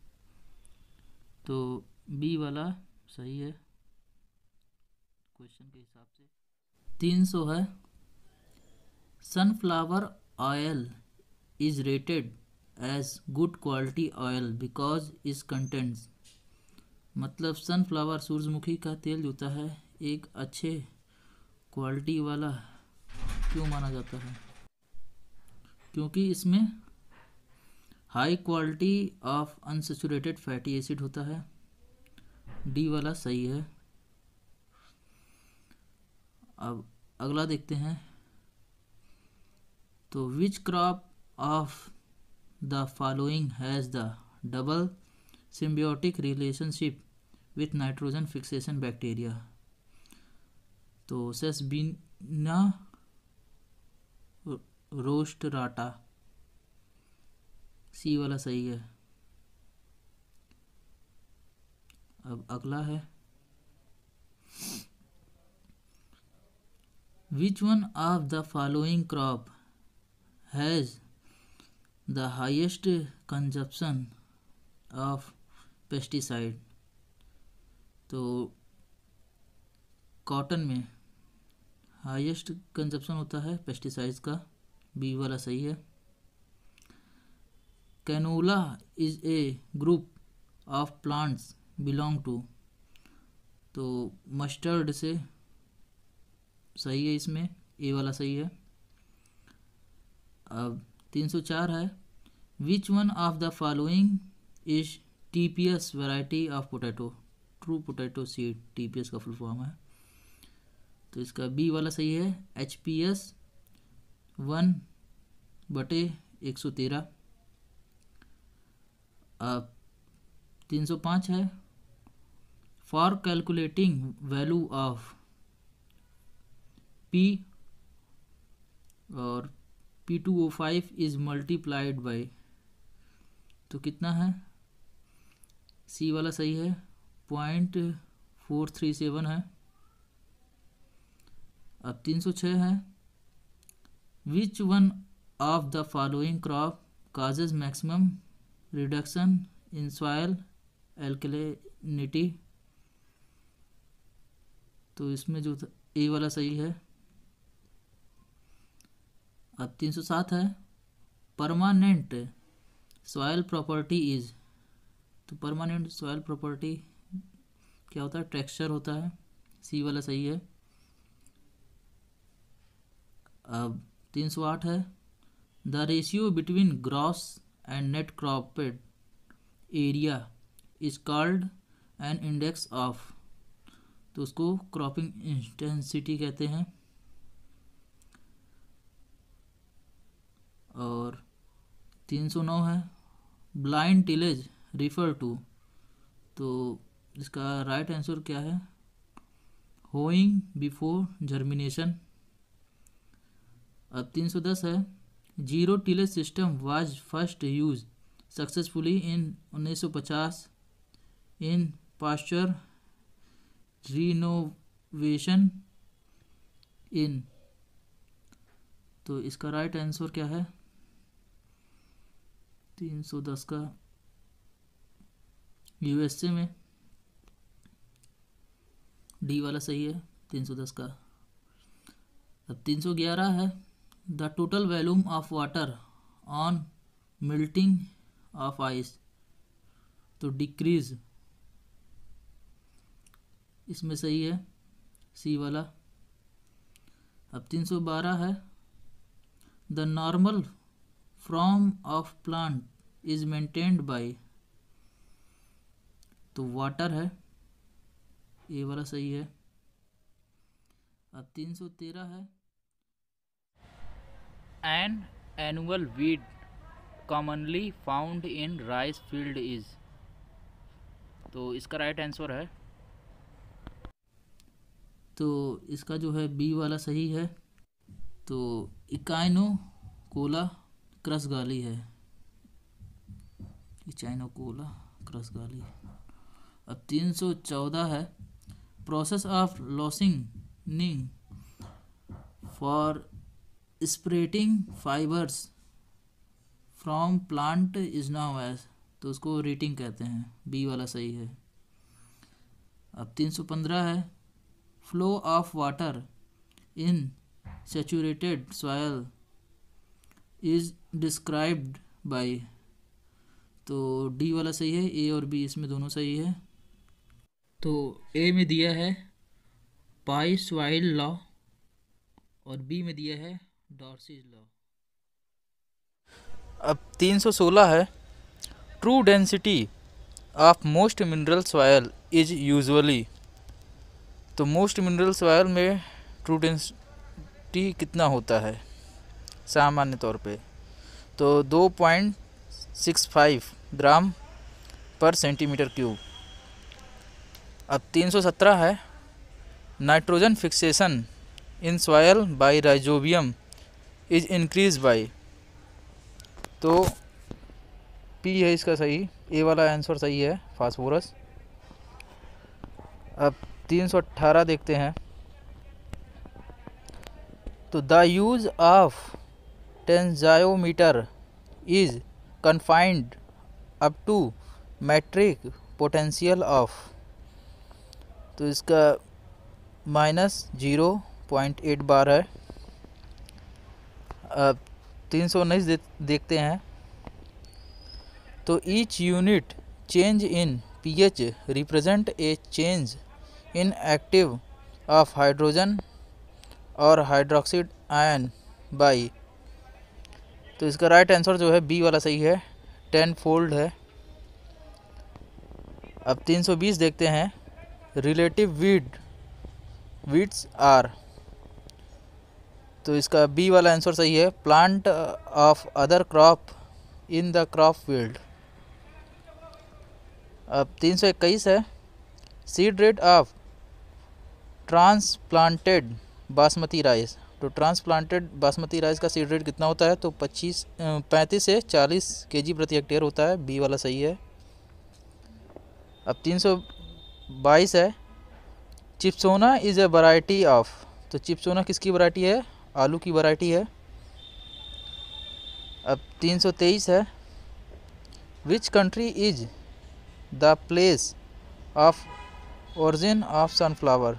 तो बी वाला सही है क्वेश्चन के हिसाब से। 300 है sunflower oil is rated as good quality oil because is contents. मतलब सनफ्लावर सूरजमुखी का तेल जो होता है एक अच्छे क्वालिटी वाला क्यों माना जाता है, क्योंकि इसमें high quality of unsaturated fatty acid होता है, डी वाला सही है। अब अगला देखते हैं, तो which crop of the following has the double symbiotic relationship with nitrogen fixation bacteria. तो सेसबीना रोस्टराटा, सी वाला सही है। अब अगला है which one of the following crop has the highest consumption of pesticide. तो कॉटन में हाईएस्ट कंजप्शन होता है पेस्टिसाइड्स का, बी वाला सही है। Canola is a group of plants belong to. तो मस्टर्ड से सही है, इसमें ए वाला सही है। अब 304 है which one of the following is TPS variety of potato. True potato seed TPS का फुल फॉर्म है, तो इसका बी वाला सही है, HPS 1/113। अब 305 है for calculating value of P और P2O5 इज मल्टीप्लाइड बाय। तो कितना है, सी वाला सही है, 0.437 है। अब 306 है which one of the following crop causes maximum reduction in soil alkalinity. तो इसमें जो ए वाला सही है। अब 307 है परमानेंट सॉइल प्रॉपर्टी इज। तो परमानेंट सॉइल प्रॉपर्टी क्या होता है, टेक्सचर होता है, सी वाला सही है। अब 308 है the ratio between gross and net cropped area is called an index of. तो उसको क्रॉपिंग इंटेंसिटी कहते हैं। और 309 है ब्लाइंड टिलेज रिफर टू। तो इसका राइट आंसर क्या है, होइंग बिफोर जर्मिनेशन। अब 310 है, zero tillage system was first use successfully in 1950 in pasture renovation in. तो इसका राइट आंसर क्या है 310 का? यूएसए में, डी वाला सही है 310 का। अब 311 है, the total volume of water on melting of ice. तो डिक्रीज, इसमें सही है सी वाला। अब 312 है, the normal form of plant is maintained by. तो वाटर है, ये वाला सही है। अब 313 है, an annual weed commonly found in rice field is. तो इसका राइट आंसर है, तो इसका जो है बी वाला सही है। तो इकाइनो कोला क्रसगाली है, इकाइनो कोला क्रसगाली। अब 314 है, process of losing for spreading fibres from plant is now as. तो उसको रेटिंग कहते हैं, बी वाला सही है। अब 315 है, flow of water in saturated soil is described by. तो डी वाला सही है, ए और बी इसमें दोनों सही है। तो ए में दिया है पाई सॉइल लॉ और बी में दिया है डॉर्सीज लॉ। अब 316 है, true density of most mineral soil is usually. तो मोस्ट मिनरल सॉयल में ट्रू डेंसिटी कितना होता है सामान्य तौर पे? तो 2.65 ग्राम पर सेंटीमीटर क्यूब। अब 317 है, nitrogen fixation in soil by rhizobium is increase by. तो पी है इसका सही, ए वाला आंसर सही है, फास्फोरस। अब 318 देखते हैं, तो the use of tensiometer is confined up to matric potential of. तो इसका -0.8 बार है। अब 319 देखते हैं, तो each unit change in pH represent a change in active of hydrogen और हाइड्रोक्साइड आयन बाई। तो इसका राइट आंसर जो है बी वाला सही है, 10 फोल्ड है। अब 320 देखते हैं, रिलेटिव वीड्स आर। तो इसका बी वाला आंसर सही है, plant of other crop in the crop field. अब 321 है, seed rate of transplanted basmati rice. तो ट्रांसप्लांटेड बासमती राइस का सीड रेट कितना होता है? तो 35 से 40 केजी प्रति हेक्टेयर होता है, बी वाला सही है। अब 322 है, Chipsona is a variety of. तो चिप्सोना किसकी वैरायटी है? आलू की वैरायटी है। अब 323 है, which country is the place of origin of sunflower.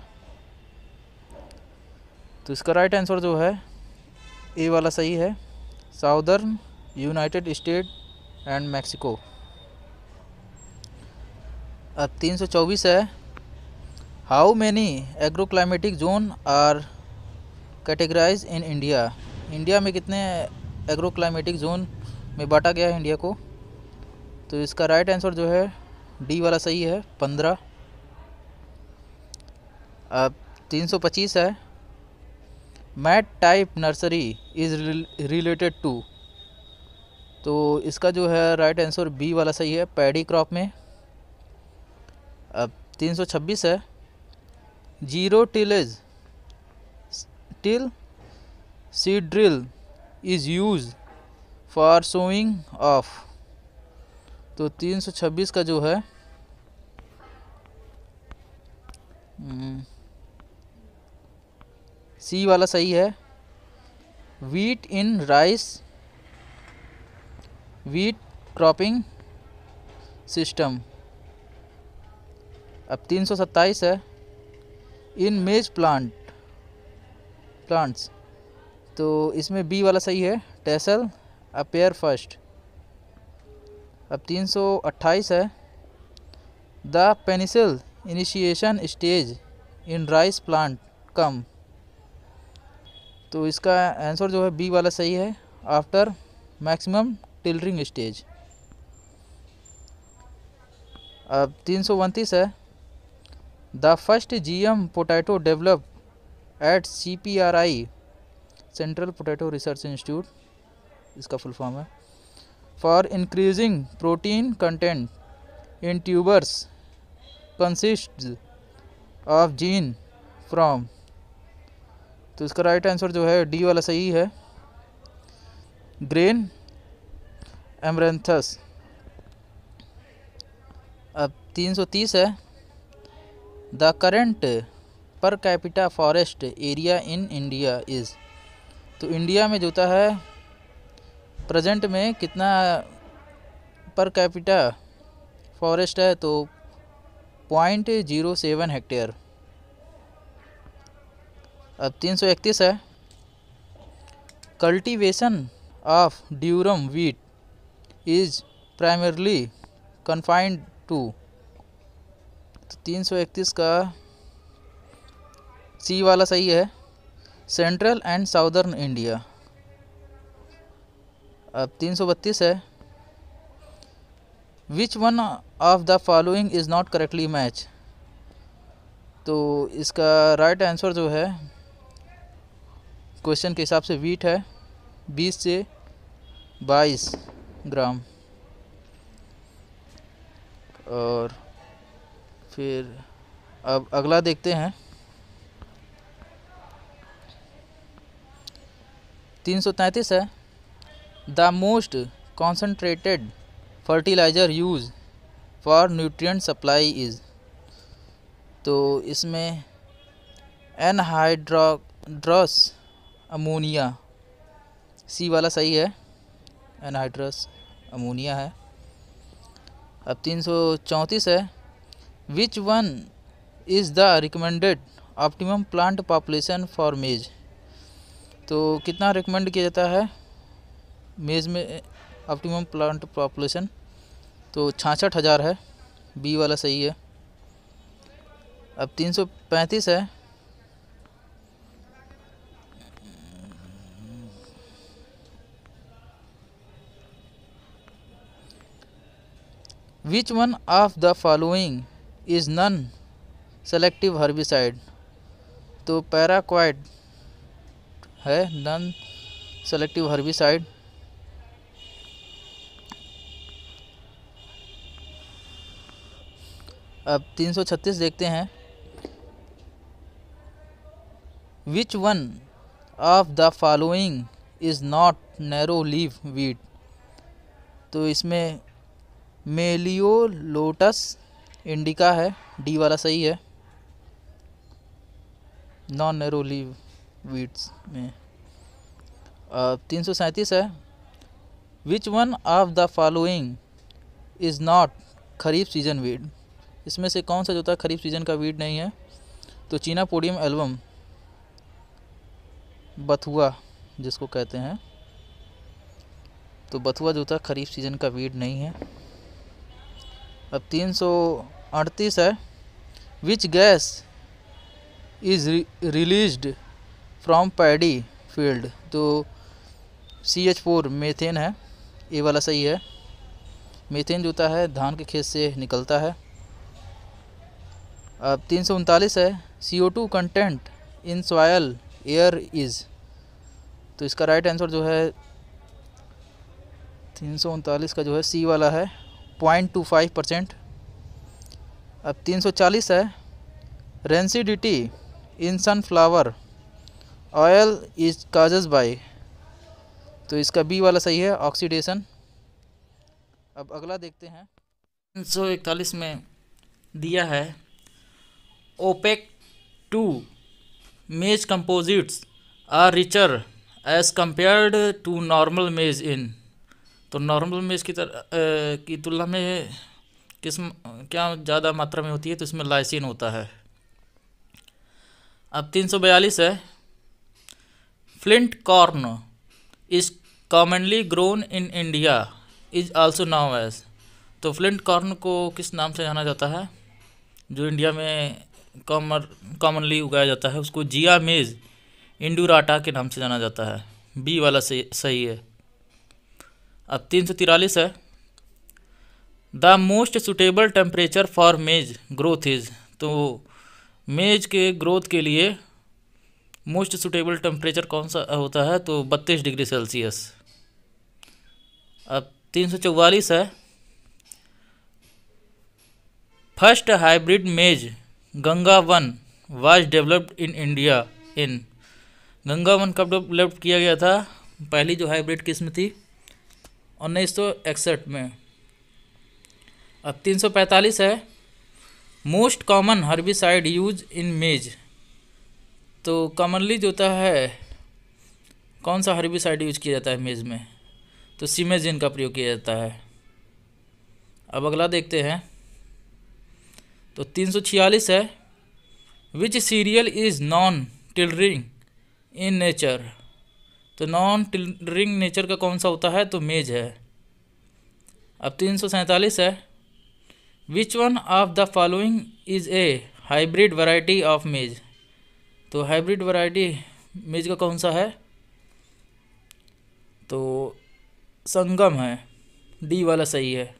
तो इसका राइट आंसर जो है ए वाला सही है, southern united state and Mexico. अब 324 है, how many agroclimatic zone are categorise in India. India में कितने एग्रोक्लाइमेटिक जोन में बांटा गया है इंडिया को? तो इसका राइट आंसर जो है डी वाला सही है, 15। अब 325 है, mat type nursery is related to. तो इसका जो है राइट आंसर बी वाला सही है, पैडी क्रॉप में। अब 326 है, zero tillage till seed drill is use for sowing of. तो 326 का जो है सी वाला सही है। Wheat in rice wheat cropping system. अब 327 है इन मेज प्लांट्स। तो इसमें बी वाला सही है, टेसल अपेयर फर्स्ट। अब 328 है the panicle initiation stage in rice plant come. तो इसका आंसर जो है बी वाला सही है, आफ्टर मैक्सिमम टिलरिंग स्टेज। अब 329 है the first GM potato develop at CPRI central potato research institute, इसका फुल फॉर्म है, for increasing protein content in tubers consists of gene from. तो इसका राइट आंसर जो है डी वाला सही है, ग्रेन एमरेंथस। अब 330 है the current per capita forest area in India is. तो इंडिया में जो होता है प्रेजेंट में कितना पर कैपिटा फॉरेस्ट है, तो 0.07 हेक्टेयर। अब 331 है cultivation of durum wheat is primarily confined to. तो 331 का सी वाला सही है, सेंट्रल एंड साउदर्न इंडिया। अब 332 है which one of the following is not correctly match. तो इसका राइट आंसर जो है क्वेश्चन के हिसाब से वीट है, 20 से 22 ग्राम। और फिर अब अगला देखते हैं 333 है the most concentrated fertiliser use for nutrient supply is. तो इसमें एनहाइड्रस अमोनिया, सी वाला सही है, एनहाइड्रस अमोनिया है। अब 334 है which one is the recommended optimum plant population for maize. तो कितना रिकमेंड किया जाता है मेज में ऑप्टिमम प्लांट पॉपुलेशन, तो 66,000 है, बी वाला सही है। अब 335 है which one of the following is non selective herbicide. तो पैराक्वाइट है नॉन सेलेक्टिव हर्बिसाइड। अब 336 देखते हैं which one of the following is not narrow leave weed. तो इसमें मेलियोलोटस इंडिका है, डी वाला सही है, नॉन नैरो लीव वीट्स में। 337 है which one of the following is not kharif season weed. इसमें से कौन सा जो था खरीफ सीजन का वीड नहीं है। तो चीनापोडियम एल्बम, बथुआ जिसको कहते हैं, तो बथुआ जो था खरीफ सीजन का वीड नहीं है। अब 338 है which gas is released from paddy field. तो CH4 मीथेन है, ए वाला सही है, मीथेन जो होता है धान के खेत से निकलता है। अब 339 है CO2 content in soil air is. तो इसका राइट आंसर जो है 339 का जो है सी वाला है, 0.25%। अब 340 है rancidity in sunflower oil is causes by, तो इसका बी वाला सही है, ऑक्सीडेशन। अब अगला देखते हैं। 341 में दिया है opaque two maize composites are richer as compared to normal maize in, तो नॉर्मल मेज की तुलना में किस क्या ज़्यादा मात्रा में होती है, तो इसमें लाइसिन होता है। अब 342 है flint corn is commonly grown in India is also now as, तो फ्लिंट कॉर्न को किस नाम से जाना जाता है, जो इंडिया में कॉमनली उगाया जाता है उसको जिया मेज इंडूराटा के नाम से जाना जाता है। बी वाला सही है। अब 343 है the most suitable temperature for maize growth is, तो मेज के ग्रोथ के लिए मोस्ट सुटेबल टेम्परेचर कौन सा होता है, तो 32 डिग्री सेल्सियस। अब 344 है first hybrid maize Ganga one was developed in India in, Ganga one कब डेवलप किया गया था, पहली जो हाइब्रिड किस्म थी 1961 में। अब 345 है most common herbicide use in maize, तो कॉमनली जो होता है कौन सा हर्बिसाइड यूज किया जाता है मेज में, तो सिमेजिन का प्रयोग किया जाता है। अब अगला देखते हैं। तो 346 है which cereal is non tillering in nature, तो नॉन टिलरिंग नेचर का कौन सा होता है, तो मेज है। अब 347 है which one of the following is a hybrid variety of maize, तो हाइब्रिड वैरायटी मेज का कौन सा है, तो संगम है, डी वाला सही है।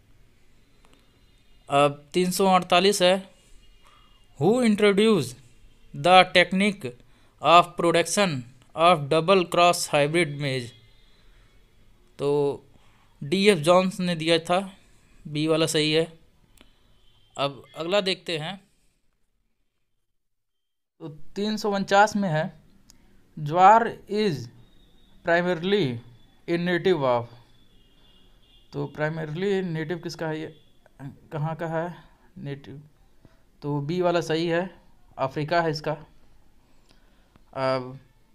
अब 348 है who introduce the technique of production of double cross hybrid maize, तो D.F. जॉन्स ने दिया था, बी वाला सही है। अब अगला देखते हैं। तो 349 में है jowar is primarily in native of, तो प्राइमरली नेटिव किसका है, ये कहाँ का है नेटिव, तो बी वाला सही है, अफ्रीका है इसका। अब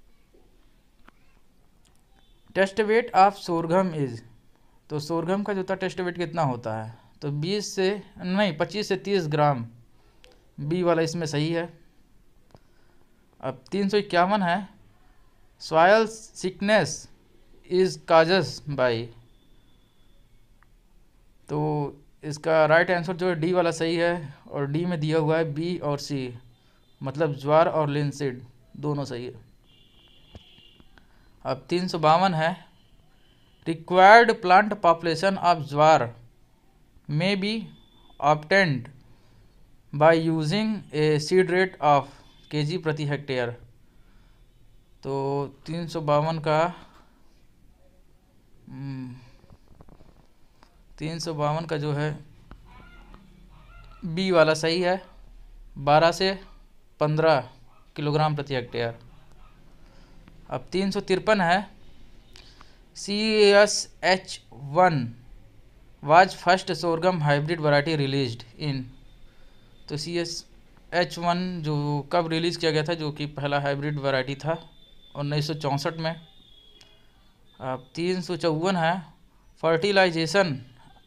test weight of sorghum is, तो सोरघम का जो था टेस्ट वेट कितना होता है, तो 25 से 30 ग्राम, बी वाला इसमें सही है। अब 351 है soil sickness is causes by, तो इसका राइट आंसर जो है डी वाला सही है, और डी में दिया हुआ है बी और सी, मतलब ज्वार और लिनसीड दोनों सही है। अब 352 है required plant population of jowar may be obtained by using a seed rate of kg प्रति हेक्टेयर, तो 352 का 352 का जो है बी वाला सही है, 12 से 15 किलोग्राम प्रति हेक्टेयर। अब 353 है CSH1 was first sorghum hybrid variety released in, तो CSH1 जो कब रिलीज़ किया गया था, जो कि पहला हाइब्रिड वैरायटी था 1964 में। अब 354 है फर्टिलाइजेशन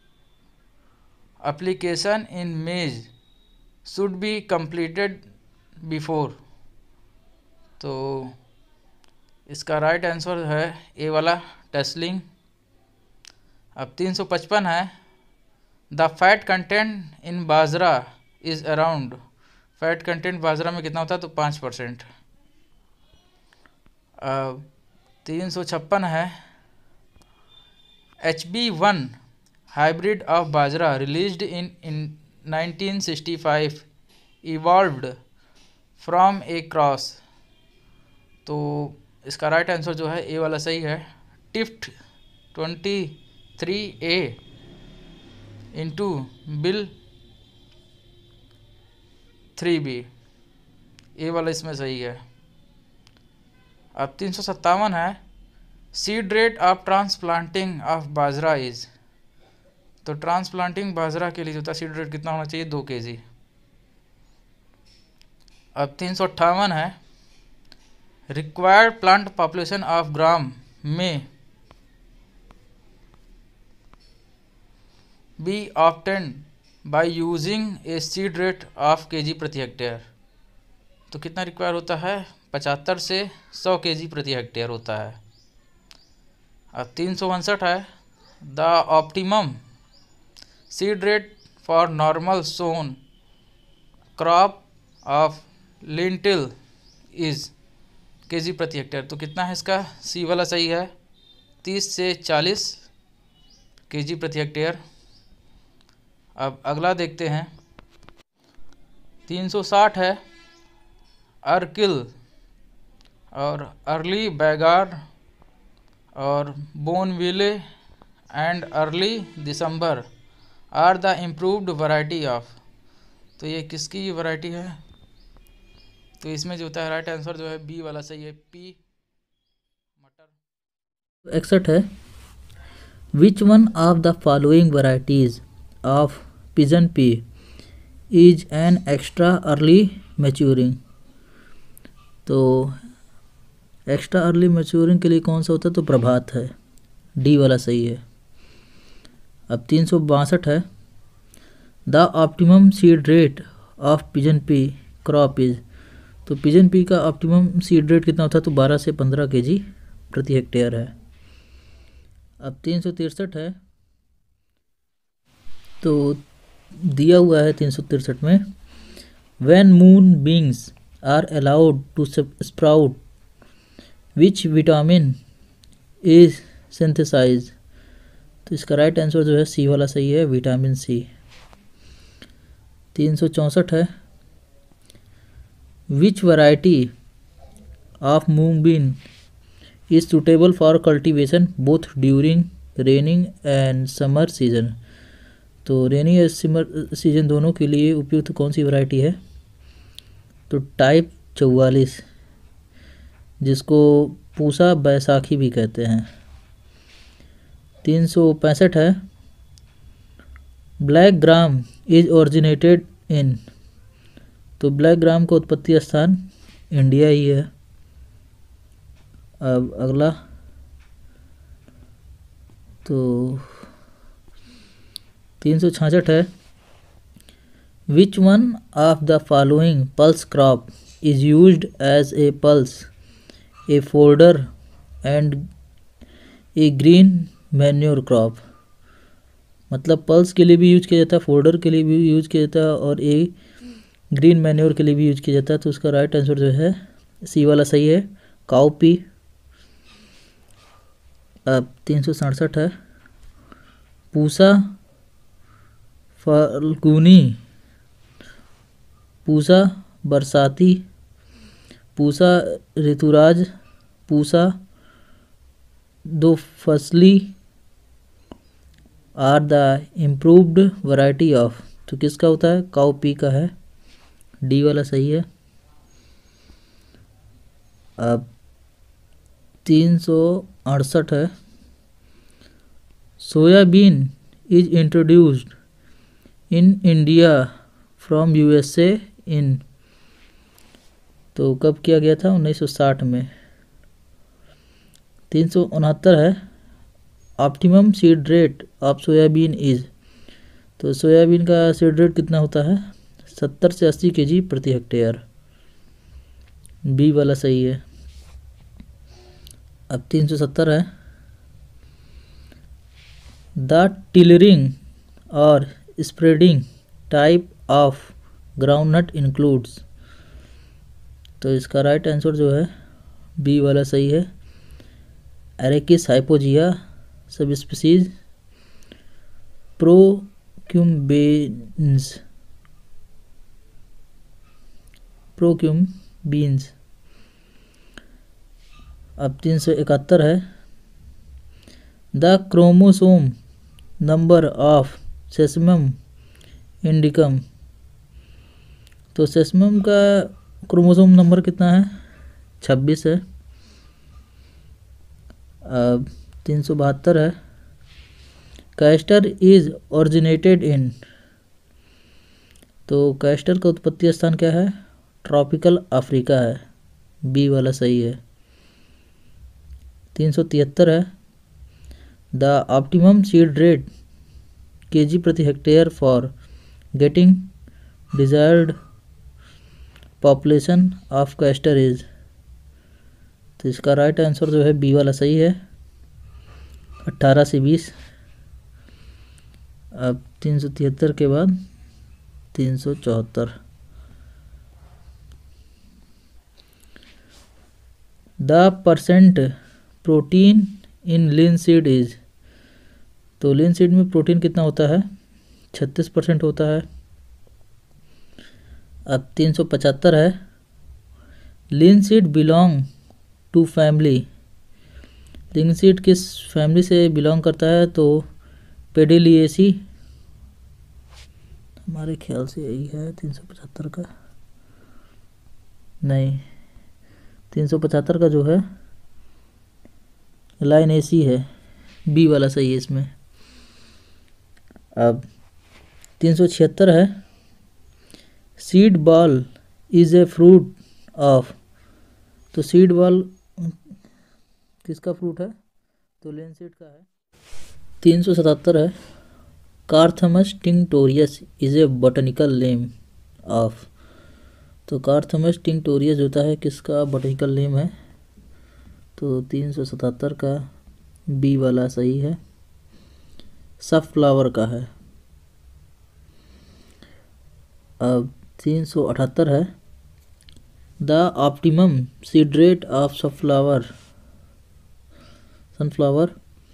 एप्लीकेशन इन मेज शुड बी कंप्लीटेड बिफोर, तो इसका राइट आंसर है ए वाला टेस्लिंग। अब 355 है the fat content in bajra is around, fat content बाजरा में कितना होता है, तो 5%। अब 356 है HB1 hybrid of bajra released in 1965 evolved from a cross, तो इसका राइट आंसर जो है ए वाला सही है, टिफ्ट 23A इंटू बिल 3B, ए वाला इसमें सही है। अब 357 है, seed rate of transplanting of bajra is. तो ट्रांसप्लांटिंग बाजरा के लिए जो था सीड रेट कितना होना चाहिए, 2 kg। अब 358 है, required plant population of gram may be obtained by using a seed rate of kg प्रति हेक्टेयर। तो कितना रिक्वायर होता है, 75 से 100 kg प्रति हेक्टेयर होता है। अब 359 है, the optimum seed rate for normal sown crop of lentil is kg प्रति हेक्टेयर। तो कितना है इसका, सी वाला सही है, 30 से 40 kg प्रति हेक्टेयर। अब अगला देखते हैं, 360 है, अर्किल और अर्ली बैगार और Bonneville and early December are the improved variety of. तो ये किसकी वैरायटी है, तो इसमें जो होता है राइट आंसर जो है बी वाला सही है, पी मटर। 61 है, which one of the following varieties of pigeon pea is an extra early maturing. तो एक्स्ट्रा अर्ली मैच्योरिंग के लिए कौन सा होता है, तो प्रभात है, डी वाला सही है। अब 362 है, the optimum seed rate of pigeon pea crop is. तो पिजन पी का ऑप्टिमम सीड रेट कितना होता है, तो 12 से 15 kg प्रति हेक्टेयर है। अब 363 है, तो दिया हुआ है 363 में, when moon beans are allowed to sprout which vitamin is synthesise. तो इसका राइट आंसर जो है सी वाला सही है, विटामिन सी। 364 है, which variety of mung bean is suitable for cultivation both during raining and summer season. तो rainy और समर सीजन दोनों के लिए उपयुक्त कौन सी वैरायटी है, तो टाइप 44, जिसको पूसा बैसाखी भी कहते हैं। 365 है, black gram is originated in. तो ब्लैक ग्राम का उत्पत्ति स्थान इंडिया ही है। अब अगला, तो 366 है, which one of the following pulse crop is used as a pulse a folder and a green manure crop. मतलब पल्स के लिए भी यूज किया जाता है, फोल्डर के लिए भी यूज किया जाता है और ए ग्रीन मैन्योर के लिए भी यूज किया जाता है। तो उसका राइट आंसर जो है सी वाला सही है, काउपी। अब 367 है, पूसा फाल्गुनी, पूसा बरसाती, Pusa Rituraj, Pusa Do Fasli are the improved variety of. तो किसका होता है, काउपी का है, डी वाला सही है। अब 368 है, soybean is introduced in India from USA in. तो कब किया गया था, 1960 में। 369 है, optimum seed rate of soybean is. तो सोयाबीन का सीड रेट कितना होता है, 70 से 80 kg प्रति हेक्टेयर, बी वाला सही है। अब 370 है, द टिलरिंग और spreading type of groundnut includes. तो इसका राइट आंसर जो है बी वाला सही है, एरेकिस हाइपोजिया सब स्पीसीज प्रोक्यूम्बीन्स। अब 371 है, the chromosome number of sesamum indicum. तो सेसमम का क्रोमोसोम नंबर कितना है, 26 है। अब 372 है, कैस्टर इज ओरिजिनेटेड इन, तो कैस्टर का उत्पत्ति स्थान क्या है, ट्रॉपिकल अफ्रीका है, बी वाला सही है। 373 है, the optimum seed rate kg प्रति hectare for getting desired population of castor is, तो इसका राइट आंसर जो है बी वाला सही है, 18 से 20। अब 373 के बाद 374, the percent protein in linseed is, तो लिनसीड में प्रोटीन कितना होता है, 36% होता है। अब 375 है, linseed belong to family, linseed किस फैमिली से बिलोंग करता है, तो पेडिलिएसी, हमारे ख्याल से यही है 375 का, नहीं 375 का जो है लाइनेसी है, बी वाला सही है इसमें। अब 376 है, seed ball is a fruit of, तो सीड बॉल किसका फ्रूट है, तो लिनसीड का है। 377 है, carthamus tinctorius is a botanical name of, तो कार्थमस टिंक्टोरियस होता है किसका बॉटनिकल नेम है, तो 377 का बी वाला सही है, सनफ्लावर का है। अब 378 है, the optimum seed rate of sunflower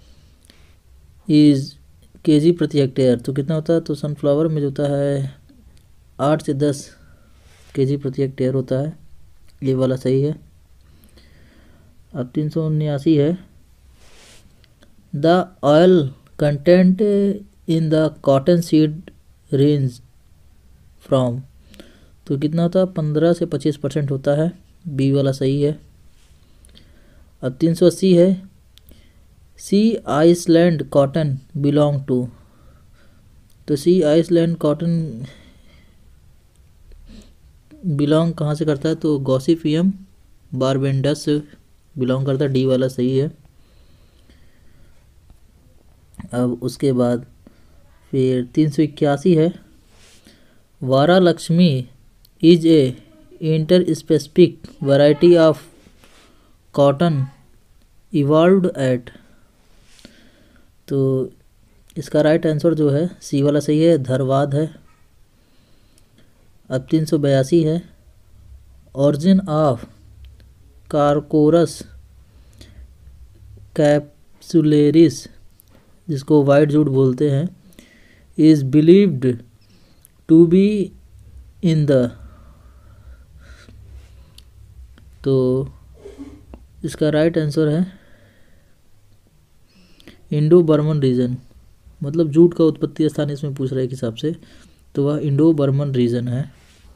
is kg प्रति हेक्टेयर, तो कितना होता है, तो सनफ्लावर में जो होता है 8 से 10 केजी प्रति हेक्टेयर होता है, ये वाला सही है। अब 379 है, the oil content in the cotton seed range from, तो कितना होता है, 15 से 25% होता है, बी वाला सही है। अब 380 है, sea island cotton belong to, तो सी आइसलैंड कॉटन बिलोंग कहाँ से करता है, तो गॉसिपियम बारबेंडस से बिलोंग करता है, डी वाला सही है। अब उसके बाद फिर 381 है, Vara Lakshmi is a inter specific variety of cotton evolved at, तो इसका राइट आंसर जो है सी वाला सही है, धरवाद है। अब 382 है, ऑरिजिन ऑफ कार्कोरस कैप्सुलेरिस, जिसको वाइट जूट बोलते हैं, is believed to be in the, तो इसका राइट आंसर है इंडो बर्मन रीजन, मतलब जूट का उत्पत्ति स्थान इसमें पूछ रहे हैं हिसाब से, तो वह इंडो बर्मन रीजन है।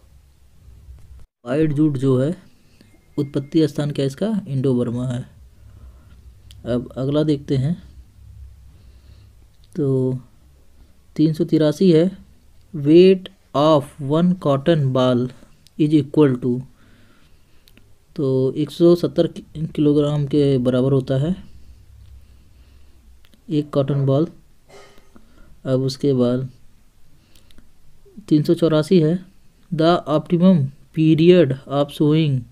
वाइट जूट जो है उत्पत्ति स्थान क्या इसका, इंडो बर्मा है। अब अगला देखते हैं, तो 383 है, weight of 1 cotton ball is equal to, तो 170 किलोग्राम के बराबर होता है एक कॉटन बॉल। अब उसके बाद 384 है, the optimum period of sowing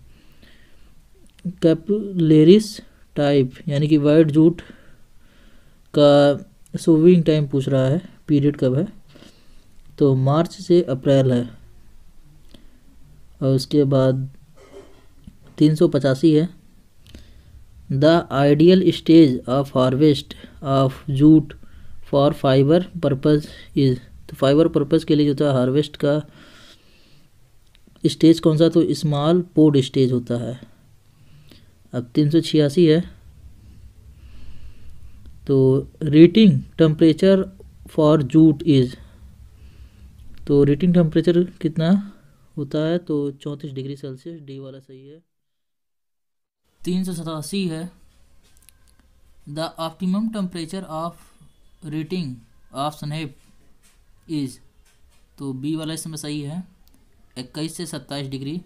capillaries type, यानी कि वाइट जूट का सोविंग टाइम पूछ रहा है, पीरियड कब है, तो मार्च से अप्रैल है। और उसके बाद 385 है, the ideal stage of harvest of jute for fibre purpose is, तो फाइबर पर्पज़ के लिए जो था हार्वेस्ट का स्टेज कौन सा, तो स्मॉल पोड स्टेज होता है। अब 386 है, तो retting temperature for jute is, तो रीटिंग टेम्परेचर कितना होता है, तो 34 डिग्री सेल्सियस, डी वाला सही है। 387 है, the optimum temperature of retting of snap is, तो बी वाला इसमें सही है, 21 से 27 डिग्री।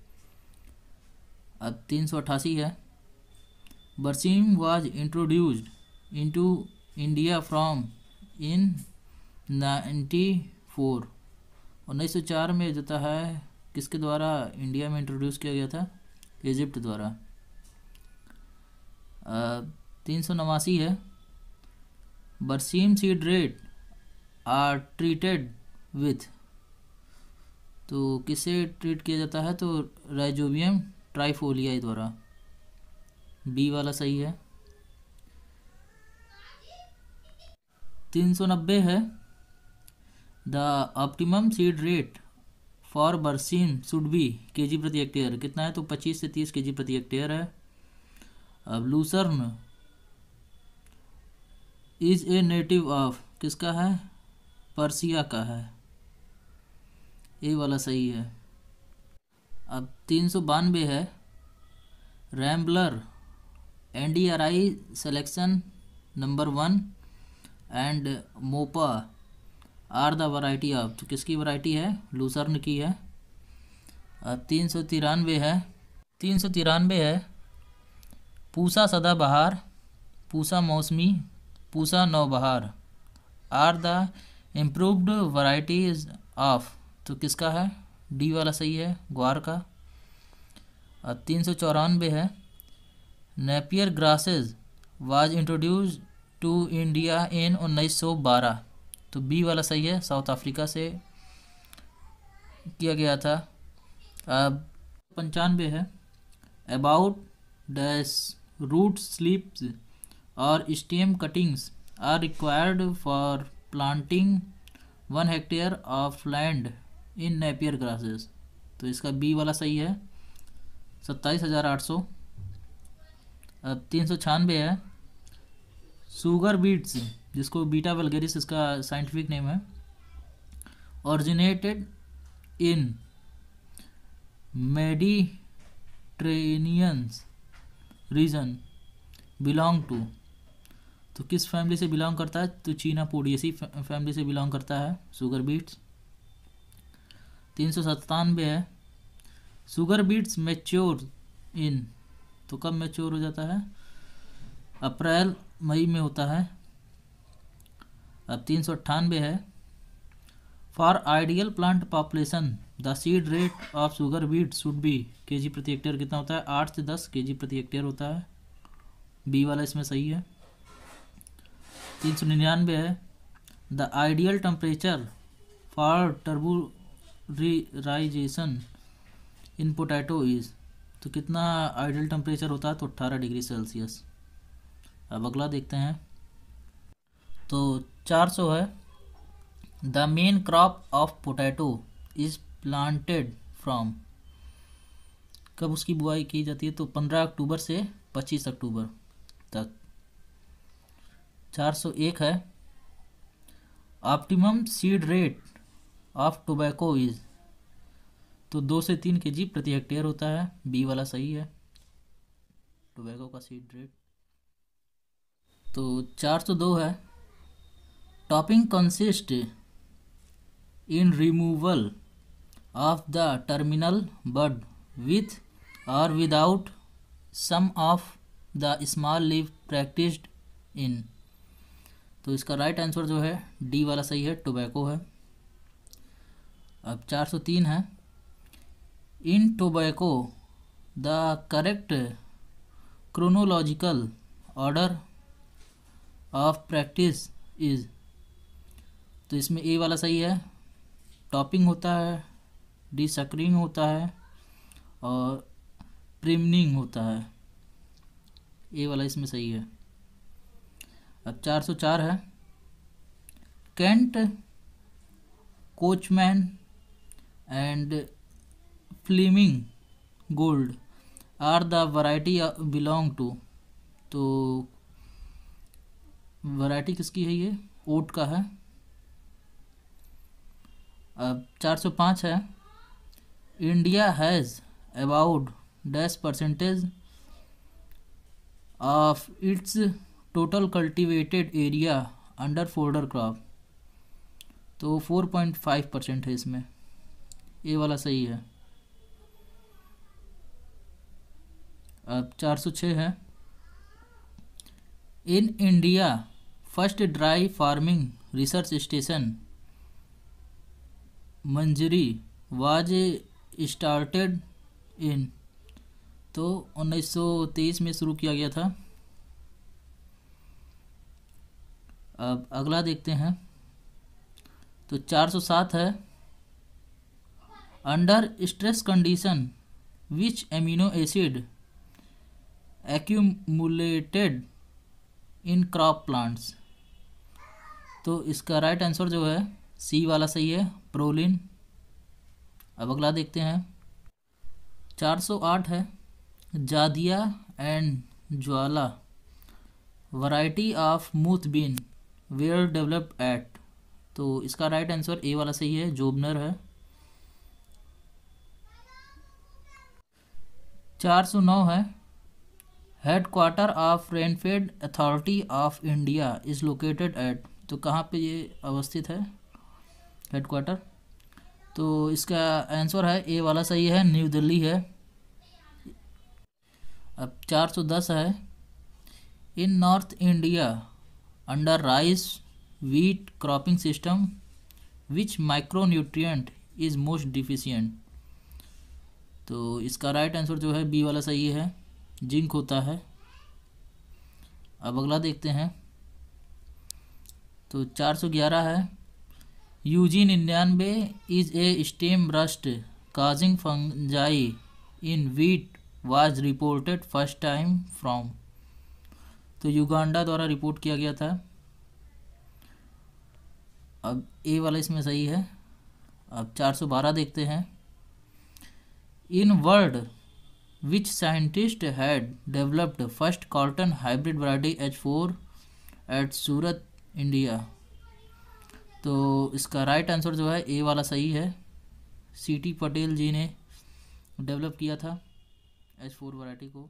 अब 388 है, berseem was introduced into India from in 1904, 1904 में जाता है किसके द्वारा इंडिया में इंट्रोड्यूस किया गया था, इजिप्ट द्वारा। 389 है, berseem seed rate are treated with, तो किसे ट्रीट किया जाता है, तो राइजोबियम ट्राइफोलिया द्वारा, बी वाला सही है। 390 है, the optimum seed rate for berseem should be kg प्रति हेक्टेयर, कितना है, तो 25 से 30 केजी प्रति हेक्टेयर है। अब lucerne is a native of, किसका है, पर्सिया का है, ए वाला सही है। अब 392 है, Rambler NDRI selection number 1 and Moapa are the variety of, तो किसकी वैरायटी है, लूसर्न की है। 393 है, 393 है, Pusa Sadabahar, Pusa Mausami, Pusa Naubahar are the improved varieties of, तो किसका है, डी वाला सही है, ग्वार का। 394 है, Napier grasses was introduce to India in 1912, तो बी वाला सही है, साउथ अफ्रीका से किया गया था। अब 95 है, अबाउट डैश रूट स्लिप्स और stem cuttings are required for planting 1 hectare of land in Napier grasses, तो इसका बी वाला सही है, 27,800। अब 396 है, शुगर बीट्स, जिसको बीटा वल्गेरिस इसका साइंटिफिक नेम है, originated in Mediterranean region belong to, तो किस फैमिली से बिलोंग करता है, तो चीना पोडियसी फैमिली से बिलोंग करता है शुगर बीट्स। 397 है, शुगर बीट्स मैच्योर इन, तो कब मैच्योर हो जाता है, अप्रैल मई में होता है। अब 398 है, for ideal plant population the seed rate of sugar beet should be kg प्रति हेक्टेयर, कितना होता है, 8 से 10 केजी प्रति हेक्टेयर होता है, बी वाला इसमें सही है। 399 है, the ideal temperature for tuberization in potato is, तो कितना आइडियल टेम्परेचर होता है, तो 18 डिग्री सेल्सियस। अब अगला देखते हैं, तो 400 है, the main crop of potato is planted from, कब उसकी बुआई की जाती है, तो 15 अक्टूबर से 25 अक्टूबर तक। 401 है, optimum seed rate of tobacco is, तो 2 से 3 केजी प्रति हेक्टेयर होता है, बी वाला सही है, टोबैको का सीड रेट। तो 402 है, topping consist in removal of the terminal bud with और without some of the small leave practised in, तो इसका राइट आंसर जो है डी वाला सही है, टोबैको है। अब 403 है, in tobacco the correct chronological order of practice is, तो इसमें ए वाला सही है, टॉपिंग होता है, डिसकरिंग होता है और प्रिमनिंग होता है, ए वाला इसमें सही है। अब 404 है, Kent Coachman and Flaming Gold are the variety belong to, तो वैरायटी किसकी है, ये ओट का है। अब 405 है, India has about dash % of its total cultivated area under fodder crop, तो 4.5% है इसमें, ये वाला सही है। अब 406 है, in India first dry farming research station Manjri was started in, तो 1923 में शुरू किया गया था। अब अगला देखते हैं, तो 407 है, under stress condition which amino acid accumulated in crop plants, तो इसका राइट आंसर जो है सी वाला सही है, प्रोलिन। अब अगला देखते हैं, 408 है, Jadia and Jwala variety of moth bean were developed at, तो इसका राइट आंसर ए वाला सही है, जोबनर है। 409 है, headquarter of rainfed authority of India is located at, तो कहाँ पे ये अवस्थित है हेडक्वार्टर, तो इसका आंसर है ए वाला सही है, न्यू दिल्ली है। अब 410 है, in North India under rice wheat cropping system which micronutrient is most deficient, तो इसका राइट आंसर जो है बी वाला सही है, जिंक होता है। अब अगला देखते हैं, तो 411 है, यूजीन 99 is a stem rust causing fungi in wheat was reported first time from, तो युगांडा द्वारा रिपोर्ट किया गया था। अब ए वाला इसमें सही है। अब 412 देखते हैं, in world which scientist had developed first cotton hybrid variety H4 at Surat India, तो इसका राइट आंसर जो है ए वाला सही है, C.T. पटेल जी ने डेवलप किया था H4 वैरायटी को।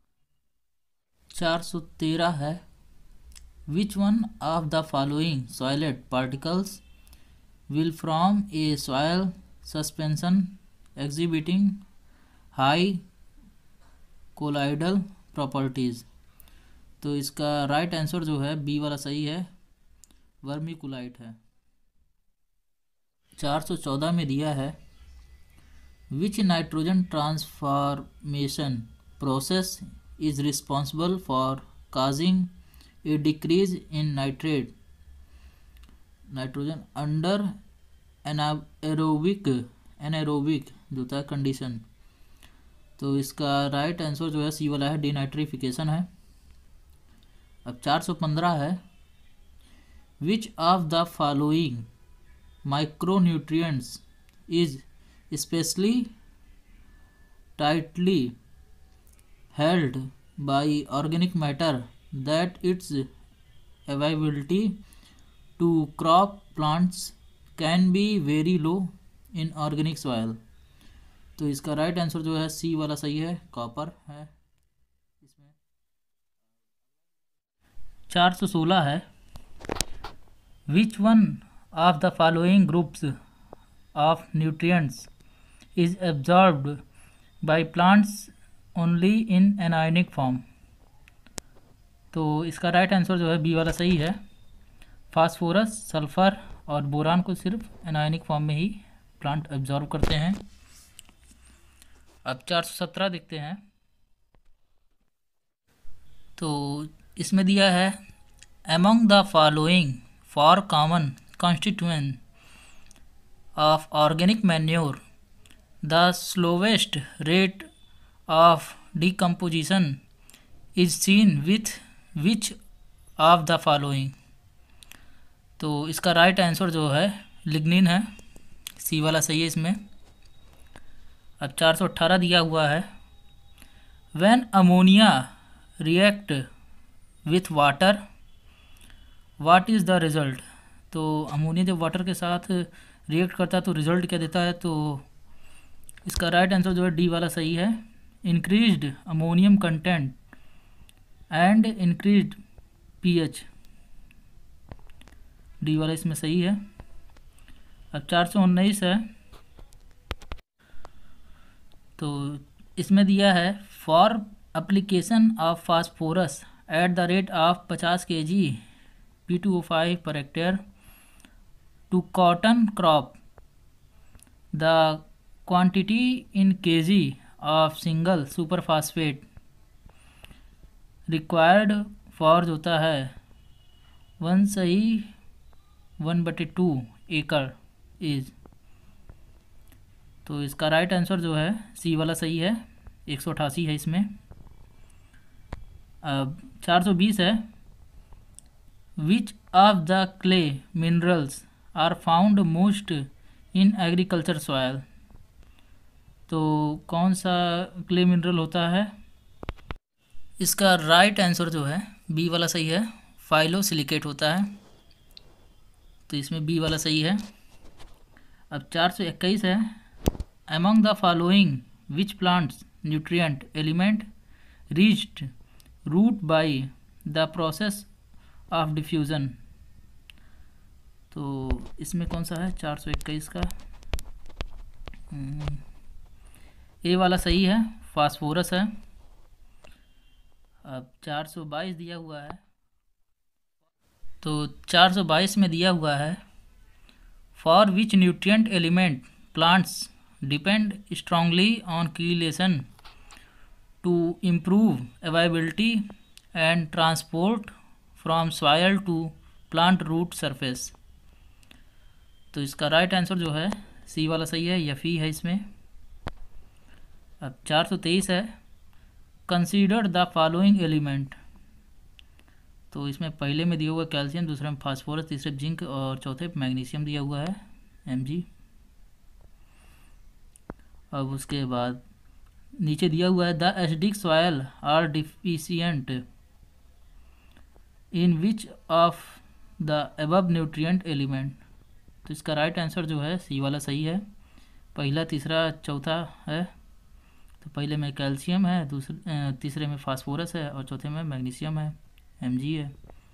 413 है, which one of the following soil particles will from a soil suspension exhibiting high colloidal properties, तो इसका राइट आंसर जो है बी वाला सही है, वर्मिकुलाइट है। 414 में दिया है, which nitrogen transformation process is responsible for causing a decrease in nitrate nitrogen under anaerobic जो होता है कंडीशन, तो इसका राइट आंसर जो है सी वाला है, डिनाइट्रिफिकेशन है। अब 415 है, which of the following micronutrients is specially tightly held by organic matter that its availability to crop plants can be very low in organic soil, तो इसका राइट आंसर जो है सी वाला सही है, कॉपर है इसमें। 416 है, which one of the following groups of nutrients is absorbed by plants only in anionic form, तो इसका राइट आंसर जो है बी वाला सही है, फास्फोरस सल्फर और बोरान को सिर्फ एनायनिक फॉर्म में ही प्लांट एब्जॉर्ब करते हैं। अब 417 देखते हैं, तो इसमें दिया है, among the following four common constituents of organic manure, the slowest rate of decomposition is seen with which of the following, तो इसका राइट आंसर जो है लिग्निन है, सी वाला सही है इसमें। अब 418 दिया हुआ है, when ammonia react with water what is the result, तो अमोनिया जब वाटर के साथ रिएक्ट करता है तो रिज़ल्ट क्या देता है, तो इसका राइट आंसर जो है डी वाला सही है, increased ammonium content and increased pH, D वाला इसमें सही है। अब 419 है, तो इसमें दिया है for application of phosphorus at the rate of 50 kg P2O5 per hectare to cotton crop, the quantity in kg of single super phosphate required for होता है 1/2 एकड़ इज। तो इसका राइट आंसर जो है सी वाला सही है, 188 है इसमें। अब 420 है, which of the clay minerals are found most in agriculture soil. तो कौन सा क्ले मिनरल होता है? इसका राइट आंसर जो है बी वाला सही है, फाइलोसिलिकेट होता है। तो इसमें बी वाला सही है। अब 421 है, among the following which plants nutrient element reached root by the process of diffusion. तो इसमें कौन सा है 421 का? ए वाला सही है, फास्फोरस है। अब 422 दिया हुआ है, तो 422 में दिया हुआ है for which nutrient element plants depend strongly on chelation to improve availability and transport from soil to plant root surface. तो इसका राइट आंसर जो है सी वाला सही है, यफी है इसमें। अब 423 है, कंसीडर द फॉलोइंग एलिमेंट। तो इसमें पहले में दिया हुआ कैल्शियम, दूसरे में फास्फोरस, तीसरे में जिंक और चौथे पे मैग्नीशियम दिया हुआ है Mg। अब उसके बाद नीचे दिया हुआ है the acidic soil are deficient in which of the above nutrient element. तो इसका राइट आंसर जो है सी वाला सही है, पहला तीसरा चौथा है। तो पहले में कैल्शियम है, तीसरे में फास्फोरस है और चौथे में मैग्नीशियम है, Mg है।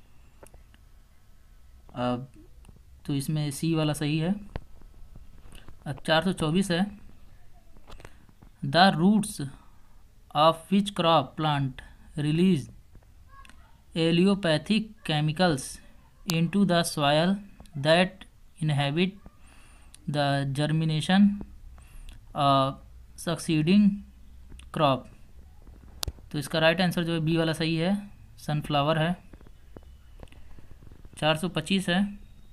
अब तो इसमें सी वाला सही है। अब 424 है, the roots of which crop plant release allelopathic chemicals into the soil that inhibit the germination of succeeding crop. तो इसका राइट आंसर जो है बी वाला सही है, सनफ्लावर है। 425 है,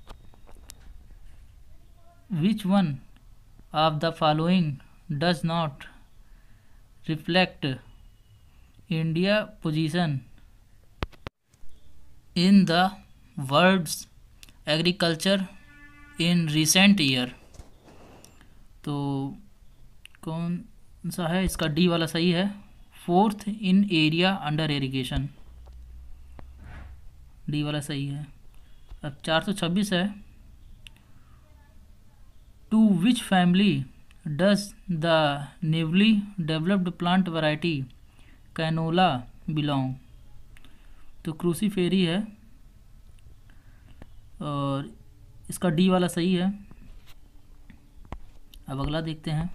which one of the following does not reflect India position in the world's agriculture in recent year. तो कौन सा है इसका? डी वाला सही है, 4th in area under irrigation, D वाला सही है। अब 426 है, to which family does the newly developed plant variety canola belong. तो क्रूसीफेरी है और इसका डी वाला सही है। अब अगला देखते हैं।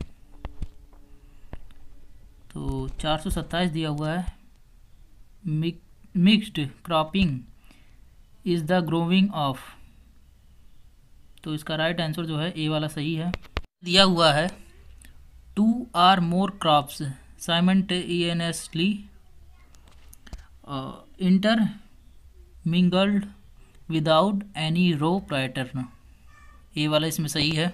तो 427 दिया हुआ है, mixed cropping is the growing of. तो इसका राइट आंसर जो है ए वाला सही है। दिया हुआ है 2 or more crops simultaneously intermingled without any row pattern। ए वाला इसमें सही है।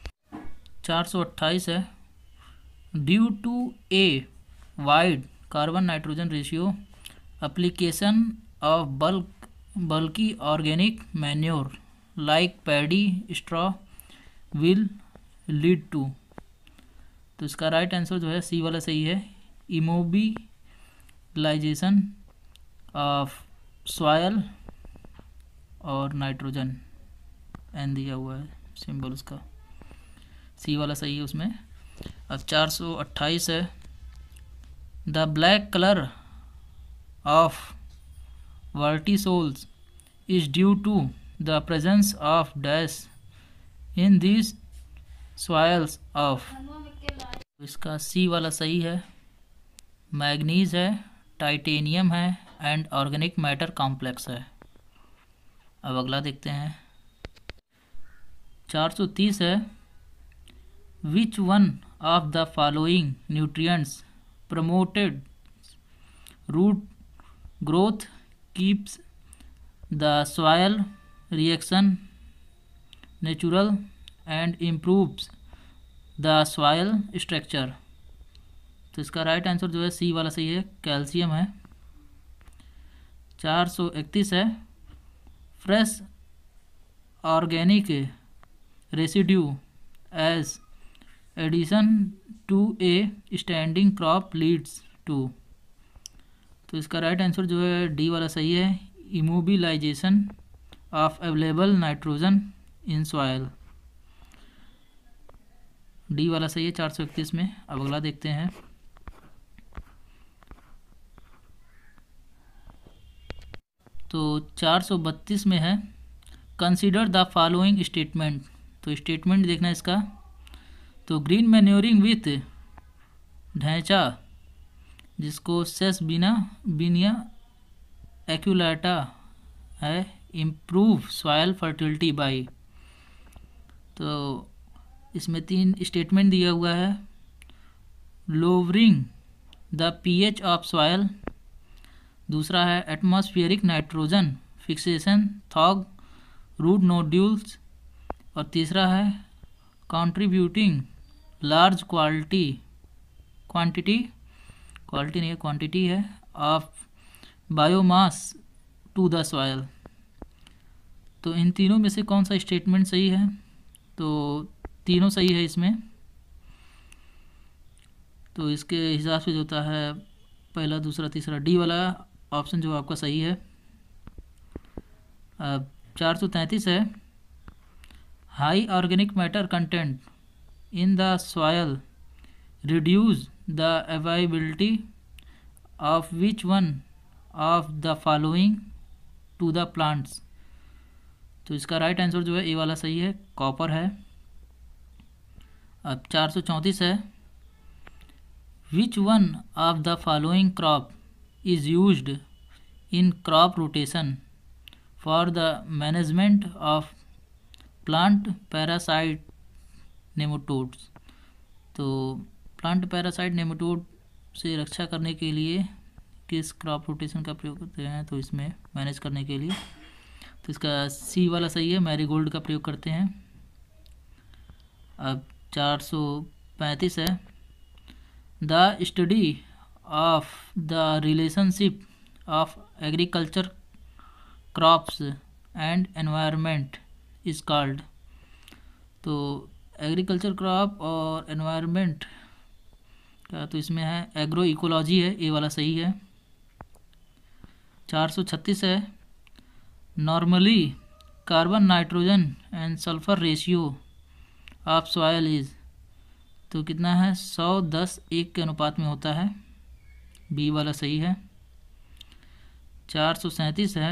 428 है, due to a wide carbon nitrogen ratio application of bulky organic manure like paddy straw will lead to। तो इसका राइट आंसर जो है सी वाला सही है, इमोबिलाइजेशन ऑफ सॉयल और नाइट्रोजन, एन दिया हुआ है सिंबल उसका, सी वाला सही है उसमें। अब 428 है, the black colour of vertisols is due to the presence of dash in these soils of, इसका सी वाला सही है, मैग्नीज है, टाइटेनियम है एंड ऑर्गेनिक मैटर कॉम्प्लेक्स है। अब अगला देखते हैं 430 है, which one of the following nutrients promoted root growth, keeps the soil reaction natural and improves the soil structure. तो इसका राइट आंसर जो है सी वाला सही है, कैल्शियम है। 431 है, fresh organic residue as addition to a standing crop leads to. तो इसका राइट आंसर जो है डी वाला सही है, immobilization of available nitrogen in soil. D वाला सही है 431 में। अब अगला देखते हैं तो 432 में है, कंसीडर द फॉलोइंग स्टेटमेंट। तो स्टेटमेंट देखना इसका, तो ग्रीन मैन्योरिंग विथ ढैंचा जिसको सेस बीनिया एक्यूलेटा है, इम्प्रूव सॉयल फर्टिलिटी बाई। तो इसमें 3 स्टेटमेंट दिया हुआ है, lowering the pH of soil, दूसरा है atmospheric nitrogen fixation through root nodules, और तीसरा है कंट्रीब्यूटिंग लार्ज क्वांटिटी है of biomass to the soil. तो इन तीनों में से कौन सा स्टेटमेंट सही है? तो तीनों सही है इसमें। तो इसके हिसाब से जो होता है पहला, दूसरा, तीसरा, डी वाला ऑप्शन जो आपका सही है। अब 433 है, high organic matter content in the soil reduce the availability of which one of the following to the plants. तो इसका राइट आंसर जो है ए वाला सही है, कॉपर है। अब 434 है, which one of the following crop is used in crop rotation for the management of plant parasite nematodes। तो प्लांट पैरासाइट नेमेटोड से रक्षा करने के लिए किस क्रॉप रोटेशन का प्रयोग करते हैं? तो इसमें मैनेज करने के लिए, तो इसका सी वाला सही है, मैरीगोल्ड का प्रयोग करते हैं। अब 435 है, the study of the relationship of agriculture crops and environment is called। तो एग्रीकल्चर क्रॉप और एनवायरनमेंट का तो इसमें है एग्रो इकोलॉजी है, ए वाला सही है। 436 है, normally carbon nitrogen and sulphur ratio of soil is. तो कितना है? 100:10:1 के अनुपात में होता है, बी वाला सही है। 437 है,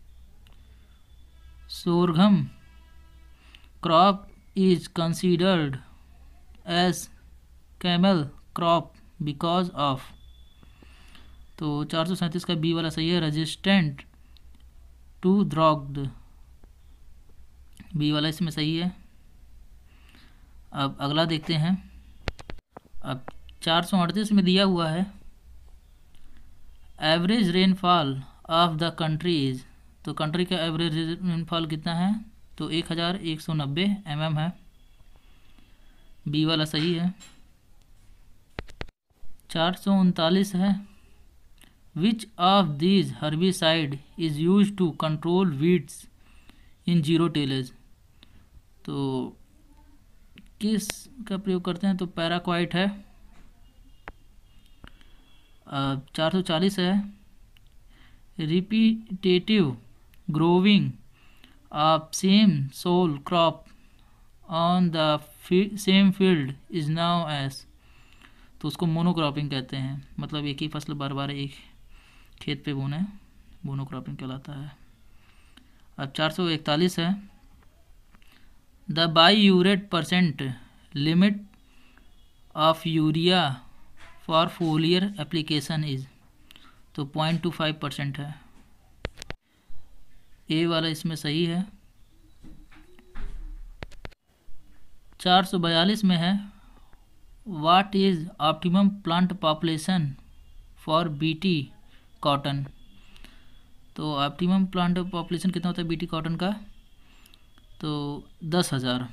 sorghum crop is considered as camel crop because of. तो 437 का बी वाला सही है, रेजिस्टेंट टू ड्रॉग्ड, बी वाला इसमें सही है। अब अगला देखते हैं। अब 438 में दिया हुआ है, average rainfall of the country is. तो कंट्री का एवरेज रेनफॉल कितना है? तो 1190 mm है, बी वाला सही है। 439 है, which of these herbicide is use to control weeds in zero tillage. तो किस का प्रयोग करते हैं? तो पैराक्वाइट है। 440 है, repetitive growing of same sole crop on the same field is now as. तो उसको मोनोक्रॉपिंग कहते हैं, मतलब एक ही फसल बार बार एक खेत पे बोना है, मोनोक्रॉपिंग कहलाता है। अब 441 है, the biuret percent limit of urea for foliar application is, तो 0.25% है। ए वाला इसमें सही है। 442 में है, what is optimum plant population for BT cotton, तो ऑप्टिमम प्लांट पॉपुलेशन कितना होता है बीटी कॉटन का, तो 10,000।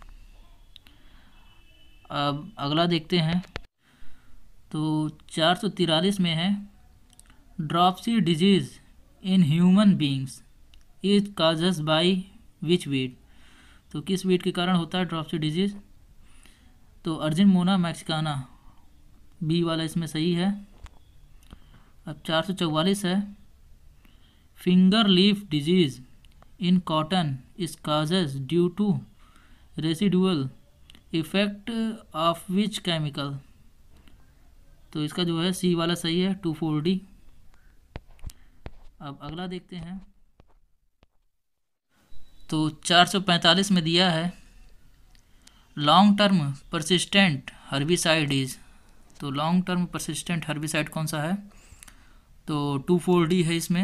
अब अगला देखते हैं, तो 443 में है, dropsy disease in human beings is causes by which weed, तो किस वीड के कारण होता है ड्रॉपसी डिजीज़, तो अर्जिनमोना मैक्सिकाना, बी वाला इसमें सही है। अब 444 है, finger leaf disease in cotton is causes due to residual effect of which chemical, तो इसका जो है सी वाला सही है, 2,4-D। अब अगला देखते हैं, तो 445 में दिया है, long term persistent herbicide is, तो लॉन्ग टर्म परसिस्टेंट हर्बिसाइड कौन सा है, तो 2,4-D है इसमें।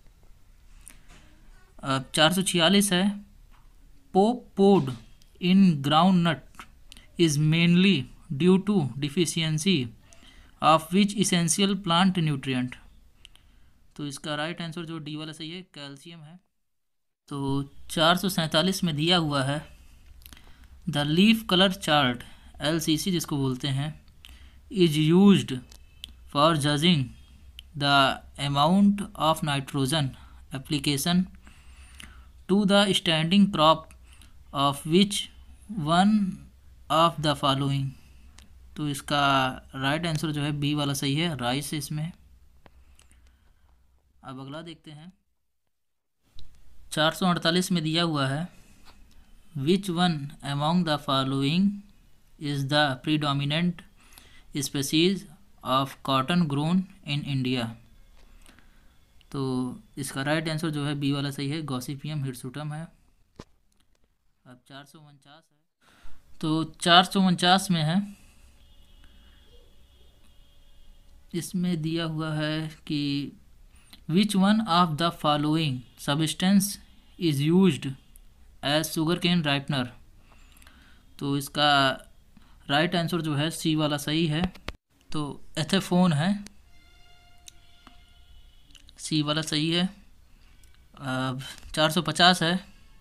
अब 446 है, pod in ground nut is mainly due to deficiency of which essential plant nutrient, तो इसका राइट आंसर जो डी वाला सही है, कैल्शियम है। तो 447 में दिया हुआ है, the leaf colour chart LCC जिसको बोलते हैं is used for judging the amount of nitrogen application to the standing crop of which one of the following, तो इसका राइट आंसर जो है बी वाला सही है, राइस है इसमें। अब अगला देखते हैं, 448 में दिया हुआ है, which one among the following is the predominant species of cotton grown in India, तो इसका राइट आंसर जो है बी वाला सही है, गॉसिपियम हिरसुटम है। अब 449 है, तो 449 में है, इसमें दिया हुआ है कि which one of the following substance is used as sugar cane ripener, तो इसका राइट आंसर जो है सी वाला सही है, तो एथेफोन है, सी वाला सही है। अब 450 है,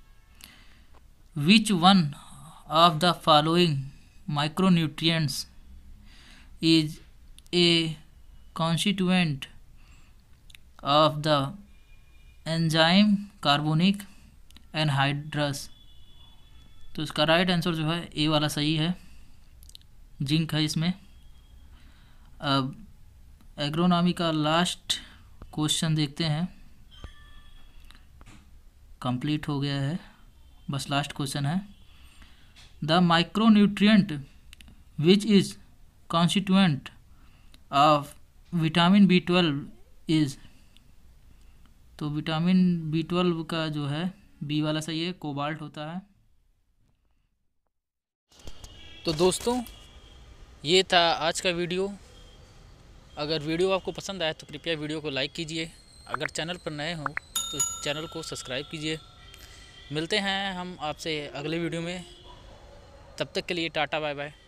which one of the following micronutrients is a constituent of the enzyme carbonic anhydrase, तो इसका राइट आंसर जो है ए वाला सही है, जिंक है इसमें। अब एग्रोनॉमी का लास्ट क्वेश्चन देखते हैं, कंप्लीट हो गया है, बस लास्ट क्वेश्चन है, the micronutrient which is constituent of vitamin B12 is, तो विटामिन B12 का जो है बी वाला सही है, कोबाल्ट होता है। तो दोस्तों ये था आज का वीडियो। अगर वीडियो आपको पसंद आए तो कृपया वीडियो को लाइक कीजिए, अगर चैनल पर नए हो तो चैनल को सब्सक्राइब कीजिए। मिलते हैं हम आपसे अगले वीडियो में, तब तक के लिए टाटा बाय बाय।